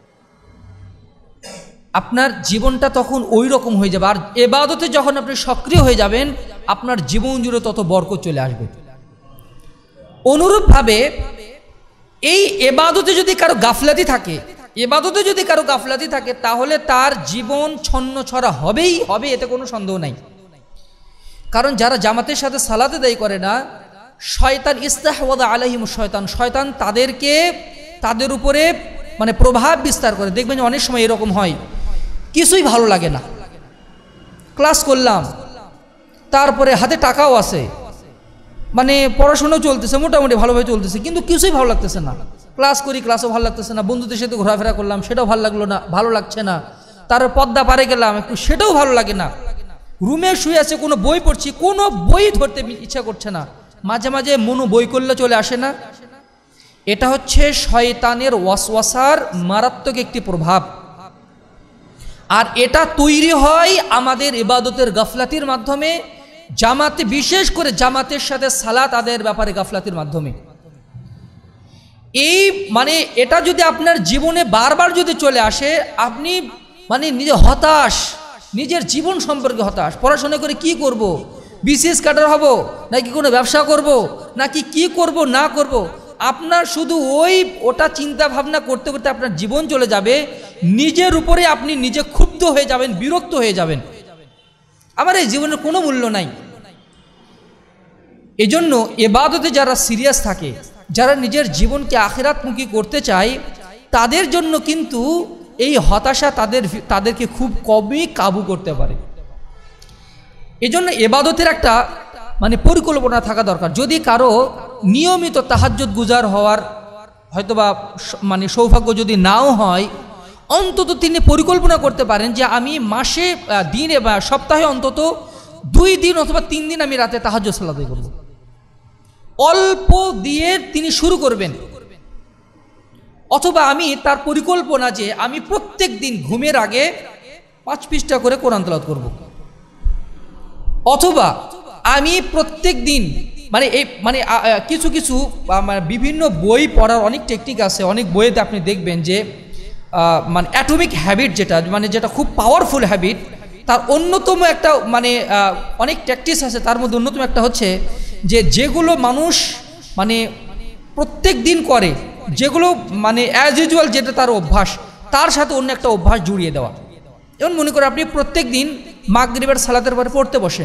আপনার জীবনটা তখন ওই রকম হয়ে যাবে। আর ইবাদতে যখন আপনি সক্রিয় হয়ে যাবেন, আপনার জীবন জুড়ে তত বরকত চলে আসবে। অনুরূপভাবে এই এবাদতে যদি কারো গাফলাতি থাকে তাহলে তার জীবন ছন্নছড়া হবেই হবে, এতে কোনো সন্দেহ নাই। কারণ যারা জামাতের সাথে সালাত আদায় করে না, শয়তান ইস্তাহওয়াদা আলাইহিম শয়তান তাদের উপরে মানে প্রভাব বিস্তার করে। দেখবেন যে অনেক সময় এরকম হয়, কিছুই ভালো লাগে না, ক্লাস করলাম, তারপরে হাতে টাকাও আছে, মানে পড়াশোনাও চলতেছে, মোটামুটি ভালোভাবে চলতেছে, কিন্তু কিছুই ভালো লাগতেছে না। ক্লাস করি, ক্লাসও ভালো লাগতেছে না, বন্ধুদের সাথে ঘোরাফেরা করলাম, সেটাও ভালো লাগছে না, তারপর পর্দা পারে গেলাম একটু, সেটাও ভালো লাগে না। রুমে শুয়ে আছে, কোনো বই পড়ছি, কোনো বই ধরতে ইচ্ছা করছে না, মাঝে মাঝে মনো বই করলে চলে আসে না। এটা হচ্ছে শয়তানের ওয়াসওয়াসার মারাত্মক একটি প্রভাব। আর এটা তৈরি হয় আমাদের ইবাদতের গাফলাতির মাধ্যমে, জামাতে, বিশেষ করে জামাতের সাথে সালাত আদায়ের ব্যাপারে গাফলাতির মাধ্যমে। এই মানে এটা যদি আপনার জীবনে বারবার যদি চলে আসে, আপনি মানে নিজে হতাশ, নিজের জীবন সম্পর্কে হতাশ, পড়াশোনা করে কি করব, বিসিএস ক্যাডার হব নাকি কোনো ব্যবসা করব নাকি কি করব না করব, আপনার শুধু ওটা চিন্তা ভাবনা করতে করতে আপনার জীবন চলে যাবে, নিজের উপরে আপনি নিজে ক্ষুব্ধ হয়ে যাবেন, বিরক্ত হয়ে যাবেন, আমার এই জীবনের কোনো মূল্য নাই। এজন্য ইবাদতে যারা সিরিয়াস থাকে, যারা নিজের জীবনকে আখিরাতমুখী করতে চায়, তাদের জন্য কিন্তু এই হতাশা তাদেরকে খুব কমই কাবু করতে পারে। এজন্য ইবাদতের একটা মানে পরিকল্পনা থাকা দরকার। যদি কারো নিয়মিত তাহাজ্জুদ গুজার হওয়ার হয়তোবা মানে সৌভাগ্য যদি নাও হয়, অন্তত তিনি পরিকল্পনা করতে পারেন যে আমি মাসে, দিনে বা সপ্তাহে অন্তত 2 দিন অথবা 3 দিন আমি রাতে তাহাজ্জুদ সালাত আদায় করব। অল্প দিয়ে তিনি শুরু করবেন। অথবা আমি তার পরিকল্পনা যে আমি প্রত্যেক দিন ঘুমের আগে 5 পৃষ্ঠা করে কোরআন তেলাওয়াত করব। অথবা আমি প্রত্যেক দিন মানে কিছু বিভিন্ন বই পড়ার অনেক টেকনিক আছে, অনেক বইতে আপনি দেখবেন যে মানে অ্যাটমিক হ্যাবিট যেটা খুব পাওয়ারফুল হ্যাবিট, তার অন্যতম একটা মানে অনেক ট্যাকটিস আছে, তার মধ্যে অন্যতম একটা হচ্ছে যে যেগুলো মানুষ মানে প্রত্যেক দিন করে, যেগুলো মানে অ্যাজ ইউজুয়াল যেটা তার অভ্যাস, তার সাথে অন্য একটা অভ্যাস জুড়িয়ে দেওয়া। যেমন মনে করে আপনি প্রত্যেক দিন মাগরিবের সালাতের পরে পড়তে বসেন,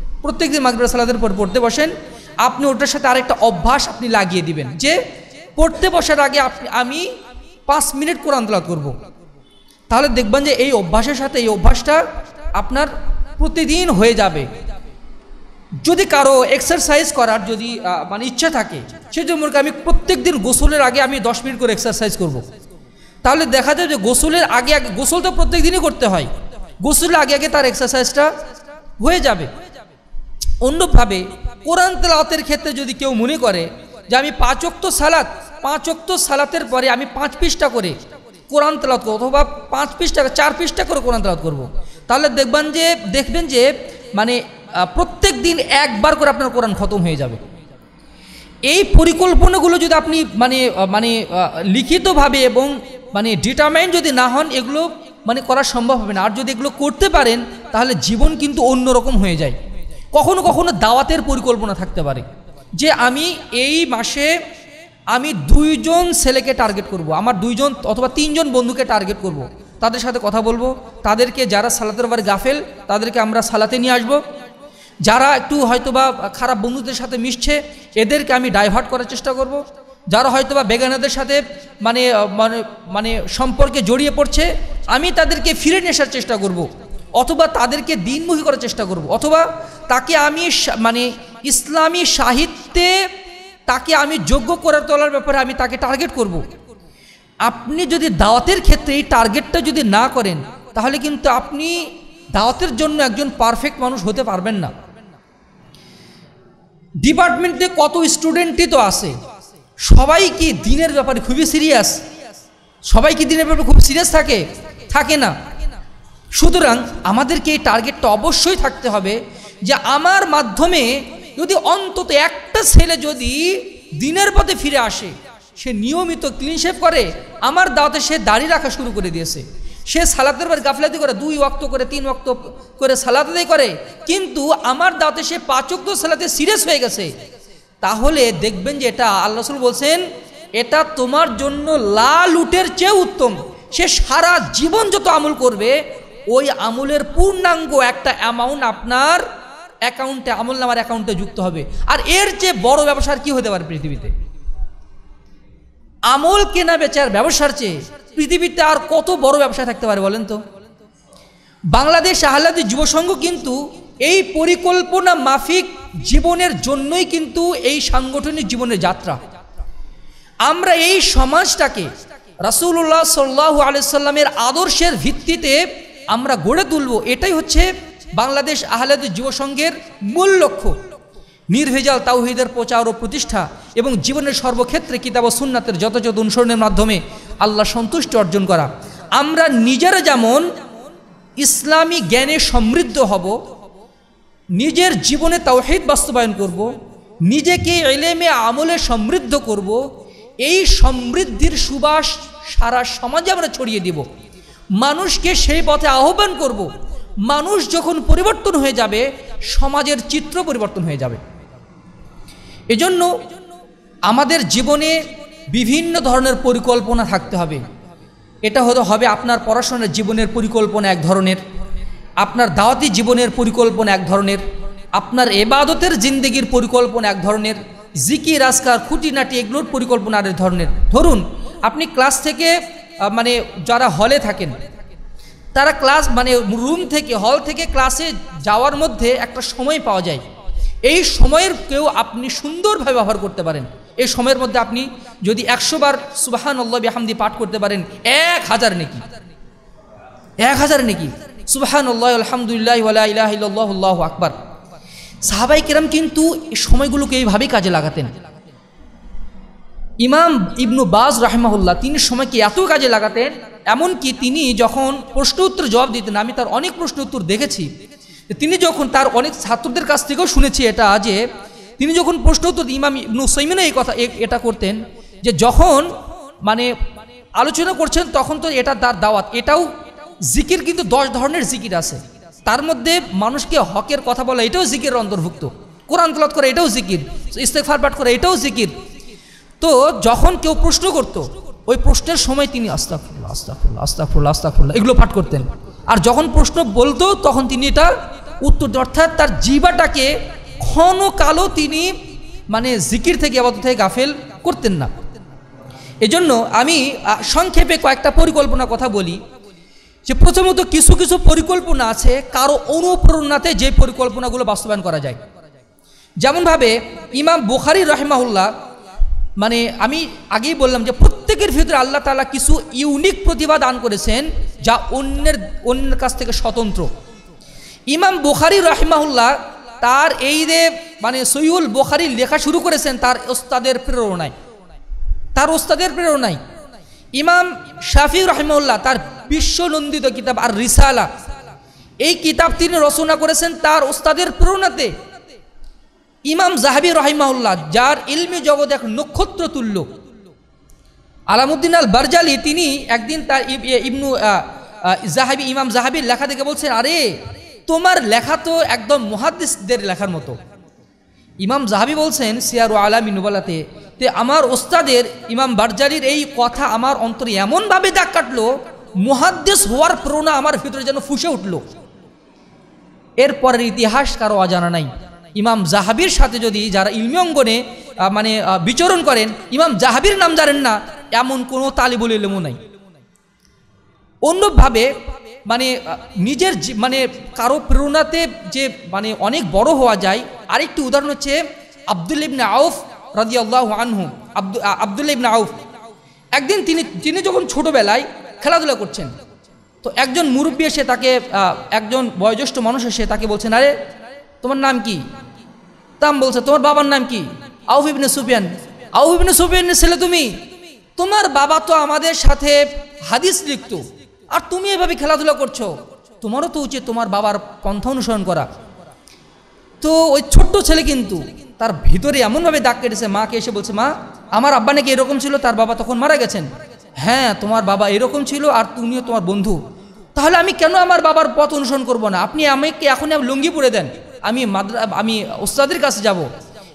আপনি ওটার সাথে আরেকটা অভ্যাস আপনি লাগিয়ে দিবেন যে পড়তে বসার আগে আমি 5 মিনিট কোরআন তেলাওয়াত করব। তাহলে দেখবেন যে এই অভ্যাসের সাথে এই অভ্যাসটা আপনার প্রতিদিন হয়ে যাবে। যদি কারো এক্সারসাইজ করার যদি মানে ইচ্ছা থাকে, সে যদি মনে করেন আমি প্রত্যেক দিন গোসলের আগে আমি 10 মিনিট করে এক্সারসাইজ করব, তাহলে দেখা যায় যে গোসলের আগে গোসল তো প্রত্যেক দিনই করতে হয়, গোসলের আগে তার এক্সারসাইজটা হয়ে যাবে। অন্যভাবে কোরআন তেলাওয়াতের ক্ষেত্রে যদি কেউ মনে করে যে আমি 5 ওয়াক্ত সালাতের পরে আমি 5 পৃষ্ঠা করে কোরআন তেলাওয়াত করব, অথবা 5 পৃষ্ঠা 4 পৃষ্ঠা করে কোরআন তেলাওয়াত করব, তাহলে দেখবেন যে মানে প্রত্যেক দিন একবার করে আপনার কোরআন খতম হয়ে যাবে। এই পরিকল্পনাগুলো যদি আপনি মানে লিখিতভাবে এবং মানে ডিটারমাইন্ড যদি না হন, এগুলো মানে করা সম্ভব হবে না। আর যদি এগুলো করতে পারেন তাহলে জীবন কিন্তু অন্যরকম হয়ে যায়। কখনো কখনো দাওয়াতের পরিকল্পনা থাকতে পারে যে আমি এই মাসে আমি 2 জন ছেলেকে টার্গেট করব, আমার 2 জন অথবা 3 জন বন্ধুকে টার্গেট করব, তাদের সাথে কথা বলবো, তাদেরকে যারা সালাতের ব্যাপারে গাফেল তাদেরকে আমরা সালাতে নিয়ে আসবো, যারা একটু হয়তোবা খারাপ বন্ধুদের সাথে মিশছে এদেরকে আমি ডাইভার্ট করার চেষ্টা করব, যারা হয়তোবা বেগানাদের সাথে মানে মানে মানে সম্পর্কে জড়িয়ে পড়ছে আমি তাদেরকে ফিরে নিয়ে আসার চেষ্টা করব, অথবা তাদেরকে দিনমুখী করার চেষ্টা করব, অথবা তাকে আমি মানে ইসলামী সাহিত্যে তাকে আমি যোগ্য করে তোলার ব্যাপারে আমি তাকে টার্গেট করব। আপনি যদি দাওয়াতের ক্ষেত্রে এই টার্গেটটা যদি না করেন তাহলে কিন্তু আপনি দাওয়াতের জন্য একজন পারফেক্ট মানুষ হতে পারবেন না। ডিপার্টমেন্টে কত স্টুডেন্টই তো আছে, সবাই কি দিনের ব্যাপারে খুবই সিরিয়াস? সবাই কি দিনের ব্যাপারে খুব সিরিয়াস থাকে না। সুতরাং আমাদেরকে এই টার্গেটটা অবশ্যই থাকতে হবে যে আমার মাধ্যমে যদি অন্তত একটা ছেলে যদি দিনের পথে ফিরে আসে, সে নিয়মিত ক্লিন শেভ করে, আমার দাওয়াতে সে দাড়ি রাখা শুরু করে দিয়েছে, সে সালাতের পর গাফলাতি করে 2 ওয়াক্ত করে 3 ওয়াক্ত করে সালাত আদায় করে, কিন্তু আমার দাওয়াতে সে 5 ওয়াক্ত সালাতে সিরিয়াস হয়ে গেছে, তাহলে দেখবেন যে এটা আল্লাহ রাসূল বলছেন এটা তোমার জন্য লাল উটের চেয়ে উত্তম। সে সারা জীবন যত আমল করবে ওই আমলের পূর্ণাঙ্গ একটা অ্যামাউন্ট আপনার অ্যাকাউন্টে, আমল নামার অ্যাকাউন্টে যুক্ত হবে। আর এর চেয়ে বড় ব্যবসার কি হতে পারে পৃথিবীতে? আমল কেনা বেচার ব্যবসার চেয়ে পৃথিবীতে আর কত বড় ব্যবসা থাকতে পারে বলেন তো? বাংলাদেশ আহলাদি যুব সংঘ কিন্তু এই পরিকল্পনা মাফিক জীবনের জন্যই কিন্তু এই সাংগঠনিক জীবনের যাত্রা। আমরা এই সমাজটাকে রাসূলুল্লাহ সাল্লাল্লাহু আলাইহি সাল্লামের আদর্শের ভিত্তিতে আমরা গড়ে তুলব, এটাই হচ্ছে বাংলাদেশ আহলাদি যুব সংঘের মূল লক্ষ্য। নির্ভেজাল তাওহীদের প্রচার ও প্রতিষ্ঠা এবং জীবনের সর্বক্ষেত্রে কিতাব ও সুন্নাতের যথাযথ অনুসরণের মাধ্যমে আল্লাহ সন্তুষ্টি অর্জন করা। আমরা নিজেরা যেমন ইসলামী জ্ঞানে সমৃদ্ধ হব, নিজের জীবনে তাওহীদ বাস্তবায়ন করব, নিজেকে ইলমে আমলে সমৃদ্ধ করব, এই সমৃদ্ধির সুবাস সারা সমাজে আমরা ছড়িয়ে দেব, মানুষকে সেই পথে আহ্বান করব। মানুষ যখন পরিবর্তন হয়ে যাবে, সমাজের চিত্র পরিবর্তন হয়ে যাবে। এজন্য আমাদের জীবনে বিভিন্ন ধরনের পরিকল্পনা থাকতে হবে। এটা হবে আপনার পড়াশোনার জীবনের পরিকল্পনা এক ধরনের, আপনার দাওয়াতি জীবনের পরিকল্পনা এক ধরনের, আপনার ইবাদতের জিন্দেগির পরিকল্পনা এক ধরনের, জিকির আজকার খুঁটিনাটি এগুলোর পরিকল্পনা আরেক ধরনের। ধরুন আপনি ক্লাস থেকে মানে যারা হলে থাকেন তারা ক্লাস মানে রুম থেকে হল থেকে ক্লাসে যাওয়ার মধ্যে একটা সময় পাওয়া যায়। এই সময়ের কেউ আপনি সুন্দরভাবে ব্যবহার করতে পারেন। এই সময়ের মধ্যে আপনি যদি 100 বার সুবহানাল্লাহ বিহামদি পাঠ করতে পারেন 1000 নেকি, 1000 নেকি। সুবহানাল্লাহ আলহামদুলিল্লাহ ওয়ালা ইলাহা ইল্লাল্লাহ আল্লাহু আকবার। সাহাবায়ে কেরাম কিন্তু এই সময়গুলোকে এইভাবেই কাজে লাগাতেন। ইমাম ইবনু বাজ রাহিমাহুল্লাহ তিনি সময়কে এত কাজে লাগাতেন, এমনকি তিনি যখন প্রশ্ন উত্তর জবাব দিতেন, আমি তার অনেক প্রশ্ন উত্তর দেখেছি, তিনি যখন তার অনেক ছাত্রদের কাছ থেকেও শুনেছি এটা, যে তিনি যখন প্রশ্ন উত্তর ইমাম ইবনু সাইমিনও এই কথা এটা করতেন, যে যখন মানে আলোচনা করছেন তখন তো এটা তার দাওয়াত, এটাও জিকির, কিন্তু 10 ধরনের জিকির আছে, তার মধ্যে মানুষকে হকের কথা বলা এটাও জিকিরের অন্তর্ভুক্ত, কোরআন তেলাওয়াত করা এটাও জিকির, ইস্তেগফার পাঠ করা এটাও জিকির। তো যখন কেউ প্রশ্ন করত ওই প্রশ্নের সময় তিনি আস্তাগফিরুল্লাহ আস্তাগফিরুল্লাহ আস্তাগফিরুল্লাহ আস্তাগফিরুল্লাহ এগুলো পাঠ করতেন। আর যখন প্রশ্ন বলতো তখন তিনি এটার উত্তর, অর্থাৎ তার জিহ্বাটাকে ক্ষণ কালো তিনি মানে জিকির থেকে ইবাদত থেকে গাফেল করতেন না। এজন্য আমি সংক্ষেপে কয়েকটা পরিকল্পনার কথা বলি, যে প্রথমত কিছু কিছু পরিকল্পনা আছে কারো অনুপ্রেরণাতে যে পরিকল্পনাগুলো বাস্তবায়ন করা যায়। যেমনভাবে ইমাম বুখারী রাহিমাহুল্লাহ, মানে আমি আগেই বললাম যে প্রত্যেকের ভিতরে আল্লাহ তাআলা কিছু ইউনিক প্রতিভা দান করেছেন যা অন্যের কাছ থেকে স্বতন্ত্র। ইমাম বুখারী রাহিমাহুল্লাহ তার এই যে মানে সহিহুল বুখারী লেখা শুরু করেছেন তার ওস্তাদের প্রেরণায়। ইমাম শাফিঈ রাহিমাহুল্লাহ তার বিশ্বনন্দিত কিতাব আর রিসালা, এই কিতাব তিনি রচনা করেছেন তার ওস্তাদের প্রেরণাতে। ইমাম জাহাবী রাহিমাহুল্লাহ যার ইলমি জগৎ এক নক্ষত্র তুল্য, আলামউদ্দিন আল বারজালি তিনি একদিন তার ইমাম জাহাবীর লেখা দেখে বলছেন, আরে তোমার লেখা তো একদম মুহাদ্দিসদের লেখার মতো। ইমাম জাহাবী বলছেন সিয়ারু আলামিন নুবালাতে, তে আমার ওস্তাদের ইমাম বারজালির এই কথা আমার অন্তরে এমনভাবে দাগ কাটলো, মুহাদ্দিস হওয়ার প্রেরণা আমার ভিতরে যেন ফুসে উঠল। এরপরের ইতিহাস কারো অজানা নাই। ইমাম জাহাবীর সাথে যদি যারা ইলমি অঙ্গনে মানে বিচরণ করেন, ইমাম জাহাবীর নাম জানেন না এমন কোনো তালিবুল ইলমও নাই। অন্যভাবে মানে নিজের মানে কারো প্রেরণাতে যে মানে অনেক বড় হওয়া যায়, আরেকটি উদাহরণ হচ্ছে আব্দুল্লাহ ইবনে আউফ রাদিয়াল্লাহু আনহু। আব্দুল্লাহ ইবনে আউফ একদিন তিনি যখন ছোটবেলায় খেলাধুলা করছেন, তো একজন মুরব্বী এসে তাকে, একজন বয়োজ্যেষ্ঠ মানুষ এসে তাকে বলছেন, আরে তোমার নাম কি? তাম বলছে, তোমার বাবার নাম কি? আউফ ইবনে সুফিয়ান। আউফ ইবনে সুফিয়ানের ছেলে তুমি? তোমার বাবা তো আমাদের সাথে হাদিস লিখতো, আর তুমি এভাবে খেলাধুলা করছো, তোমারও তো উচিত তোমার বাবার পন্থা অনুসরণ করা। তো ওই ছোট্ট ছেলে কিন্তু তার ভিতরে এমনভাবে দাগ কেটেছে, মাকে এসে বলছে, মা আমার আব্বা নাকি এরকম ছিল, তার বাবা তখন মারা গেছেন। হ্যাঁ তোমার বাবা এরকম ছিল, আর তুমিও তোমার বন্ধু, তাহলে আমি কেন আমার বাবার পথ অনুসরণ করব না? আপনি আমাকে এখন লুঙ্গি পরে দেন, আমি ওস্তাদের কাছে যাব।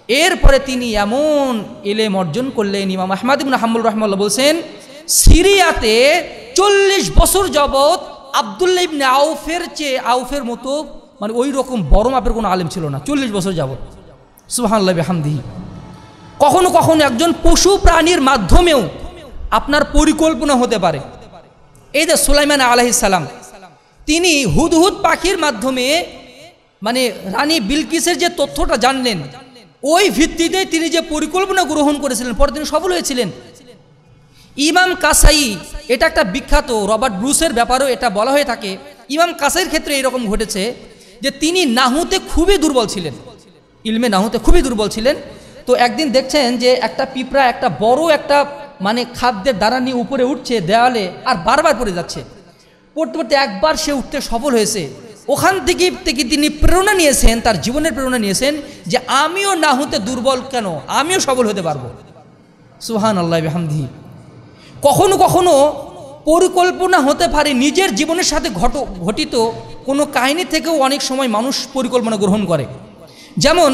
এরপরে তিনি এমন ইলম অর্জন করলেন, ইমাম আহমদ ইবনে হাম্বল রাহিমাহুল্লাহ বলছেন সিরিয়াতে 40 বছর যাবৎ আব্দুল্লাহ ইবনে আউফের মতো মানে ওই রকম বড় মাপের কোনো আলেম ছিল না 40 বছর যাবৎ। সুবহানাল্লাহি বিহামদিহি। কখনো কখনো একজন পশু প্রাণীর মাধ্যমেও আপনার পরিকল্পনা হতে পারে। এই যে সুলাইমান আলাইহিস সালাম, তিনি হুদহুদ পাখির মাধ্যমে মানে রানী বিলকিসের যে তথ্যটা জানলেন, ওই ভিত্তিতে তিনি যে পরিকল্পনা গ্রহণ করেছিলেন, পরে তিনি সফল হয়েছিলেন। ইমাম কাসাই, এটা একটা বিখ্যাত, রবার্ট ব্রুসের ব্যাপারেও এটা বলা হয়ে থাকে। ইমাম কাসাইয়ের ক্ষেত্রে এরকম ঘটেছে যে তিনি নাহুতে খুবই দুর্বল ছিলেন, ইলমে নাহুতে খুবই দুর্বল ছিলেন। তো একদিন দেখছেন যে একটা পিঁপড়া একটা বড় একটা মানে খাদ্যের দ্বারা নিয়ে উপরে উঠছে দেওয়ালে, আর বারবার পড়ে যাচ্ছে। পড়তে পড়তে একবার সে উঠতে সফল হয়েছে। ওখান থেকে তিনি প্রেরণা নিয়েছেন, তার জীবনের প্রেরণা নিয়েছেন যে আমিও নাহুতে দুর্বল কেন, আমিও সফল হতে পারবো। সুবহানাল্লাহি ওয়া বিহামদিহি। কখনো কখনো পরিকল্পনা হতে পারে নিজের জীবনের সাথে ঘটিত কোনো কাহিনী থেকেও অনেক সময় মানুষ পরিকল্পনা গ্রহণ করে। যেমন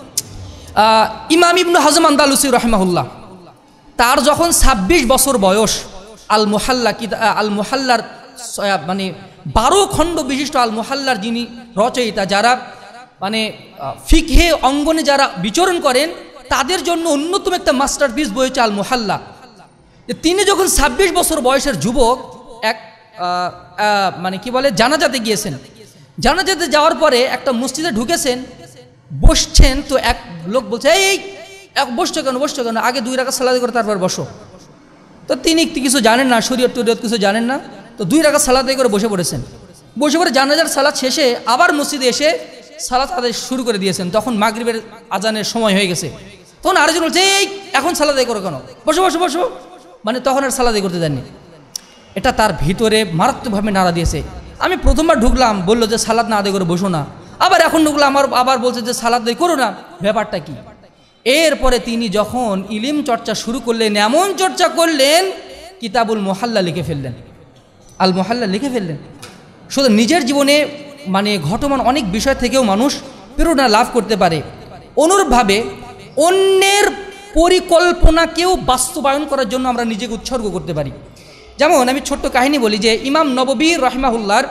ইমাম ইবনে হাজম আন্দালুসি রাহিমাহুল্লাহ, তার যখন 26 বছর বয়স, আল মুহাল্লার মানে 12 খণ্ড বিশিষ্ট আল মুহাল্লার যিনি রচয়িতা, যারা মানে ফিকহে অঙ্গনে যারা বিচরণ করেন তাদের জন্য অন্যতম একটা মাস্টারপিস বই হচ্ছে আল মুহাল্লা। তিনি যখন 26 বছর বয়সের যুবক এক মানে কি বলে জানাজাতে গিয়েছেন। জানাজাতে যাওয়ার পরে একটা মসজিদে ঢুকেছেন, বসছেন। তো এক লোক বলছে, এই বসছো কেন, আগে 2 রাকাত সালাত করে তারপর বসো। তো তিনি কিছু জানেন না, শরীয়ত কিছু জানেন না। তো 2 রাকাত সালাত করে বসে পড়েছেন। বসে পড়ে জানাজার সালাত শেষে আবার মসজিদে এসে সালাত আদায় শুরু করে দিয়েছেন। তখন মাগরিবের আজানের সময় হয়ে গেছে। তখন আরেকজন বলছে, এই এখন সালাত আদায় করো কেন, বসো। মানে তখন আর সালাত আদায় করতে দেননি। এটা তার ভিতরে মারাত্মকভাবে নাড়া দিয়েছে। আমি প্রথমবার ঢুকলাম, বললো যে সালাত না আদায় করে বসো না। আবার এখন ঢুকলাম, আবার বলছে যে সালাত আদায় করো না, ব্যাপারটা কি? এরপরে তিনি যখন ইলিম চর্চা শুরু করলেন, এমন চর্চা করলেন কিতাবুল মুহাল্লা লিখে ফেললেন, আল মুহাল্লা লিখে ফেললেন। শুধু নিজের জীবনে মানে ঘটমান অনেক বিষয় থেকেও মানুষ প্রেরণা লাভ করতে পারে। অনুরূপভাবে অন্যের পরিকল্পনাকেও বাস্তবায়ন করার জন্য আমরা নিজেকে উৎসর্গ করতে পারি। যেমন আমি ছোট্ট কাহিনী বলি যে ইমাম নববী রাহিমাহুল্লাহর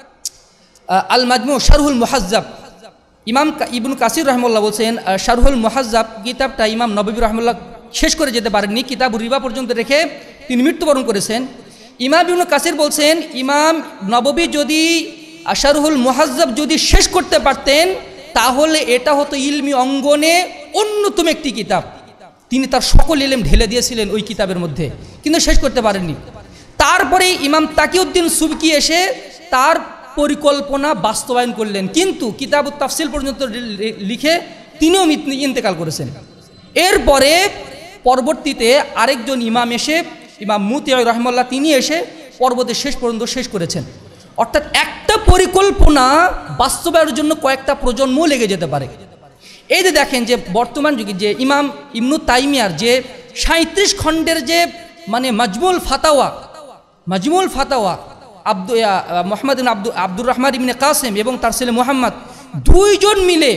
আল মাজমু শারহুল মুহাজ্জাব, ইমাম ইবনু কাসির রাহিমাহুল্লাহ বলছেন শারহুল মুহাজ্জাব কিতাবটা ইমাম নববী রাহিমাহুল্লাহ শেষ করে যেতে পারেননি, কিতাবুর রিবা পর্যন্ত রেখে তিনি মৃত্যুবরণ করেছেন। ইমাম ইবনু কাসির বলছেন ইমাম নববী যদি শারহুল মুহাজ্জাব যদি শেষ করতে পারতেন তাহলে এটা হতো ইলমি অঙ্গনে অন্যতম একটি কিতাব। তিনি তার সকল ইলম ঢেলে দিয়েছিলেন ওই কিতাবের মধ্যে, কিন্তু শেষ করতে পারেননি। তারপরে ইমাম তাকিউদ্দিন সুবকি এসে তার পরিকল্পনা বাস্তবায়ন করলেন, কিন্তু কিতাবুত তাফসিল পর্যন্ত লিখে তিনিও ইন্তেকাল করেছেন। এরপরে পরবর্তীতে আরেকজন ইমাম এসে, ইমাম মুতিয়া রহমাল্লাহ, তিনি এসে পর্বতের শেষ পর্যন্ত শেষ করেছেন। অর্থাৎ একটা পরিকল্পনা বাস্তবায়নের জন্য কয়েকটা প্রজন্ম লেগে যেতে পারে। এই যে দেখেন যে বর্তমান যুগে যে ইমাম ইবনু তাইমিয়ার যে 37 খণ্ডের যে মানে মাজমুল ফাতাওয়া মোহাম্মদ আব্দুর রহমান ইবনে কাসেম এবং তার ছেলে মোহাম্মদ দুইজন মিলে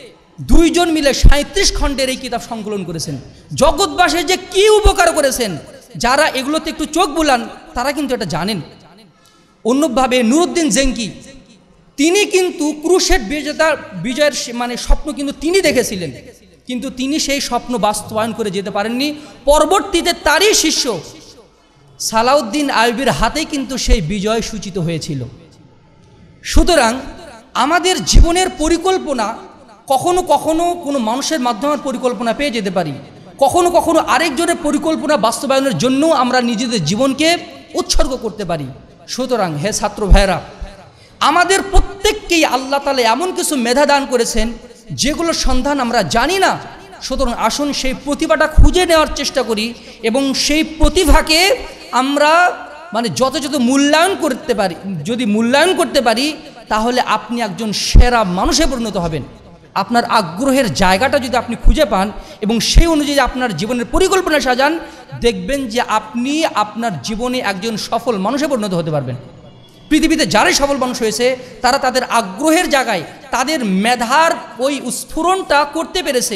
37 খণ্ডের এই কিতাব সংকলন করেছেন। জগৎবাসীর যে কি উপকার করেছেন, যারা এগুলোতে একটু চোখ বুলান তারা কিন্তু এটা জানেন। অন্যভাবে নুরুদ্দিন জেঙ্কি, তিনি কিন্তু ক্রুশেড বিজয়ের মানে স্বপ্ন কিন্তু তিনি দেখেছিলেন, কিন্তু তিনি সেই স্বপ্ন বাস্তবায়ন করে যেতে পারেননি। পরবর্তীতে তারই শিষ্য সালাউদ্দিন আইয়ুবীর হাতেই কিন্তু সেই বিজয় সূচিত হয়েছিল। সুতরাং আমাদের জীবনের পরিকল্পনা কখনো কখনো কোনো মানুষের মাধ্যমে পরিকল্পনা পেয়ে যেতে পারি, কখনো কখনো আরেকজনের পরিকল্পনা বাস্তবায়নের জন্য আমরা নিজেদের জীবনকে উৎসর্গ করতে পারি। সুতরাং হে ছাত্র ভাইরা, আমাদের প্রত্যেককেই আল্লাহ তাআলা এমন কিছু মেধা দান করেছেন যেগুলোর সন্ধান আমরা জানি না। সুতরাং আসুন সেই প্রতিভাটা খুঁজে নেওয়ার চেষ্টা করি এবং সেই প্রতিভাকে আমরা মানে যথাযথ মূল্যায়ন করতে পারি। যদি মূল্যায়ন করতে পারি তাহলে আপনি একজন সেরা মানুষে পরিণত হবেন। আপনার আগ্রহের জায়গাটা যদি আপনি খুঁজে পান এবং সেই অনুযায়ী আপনার জীবনের পরিকল্পনা সাজান, দেখবেন যে আপনি আপনার জীবনে একজন সফল মানুষে পরিণত হতে পারবেন। পৃথিবীতে যারাই সফল মানুষ হয়েছে তারা তাদের আগ্রহের জায়গায় তাদের মেধার ওই স্ফুরণটা করতে পেরেছে,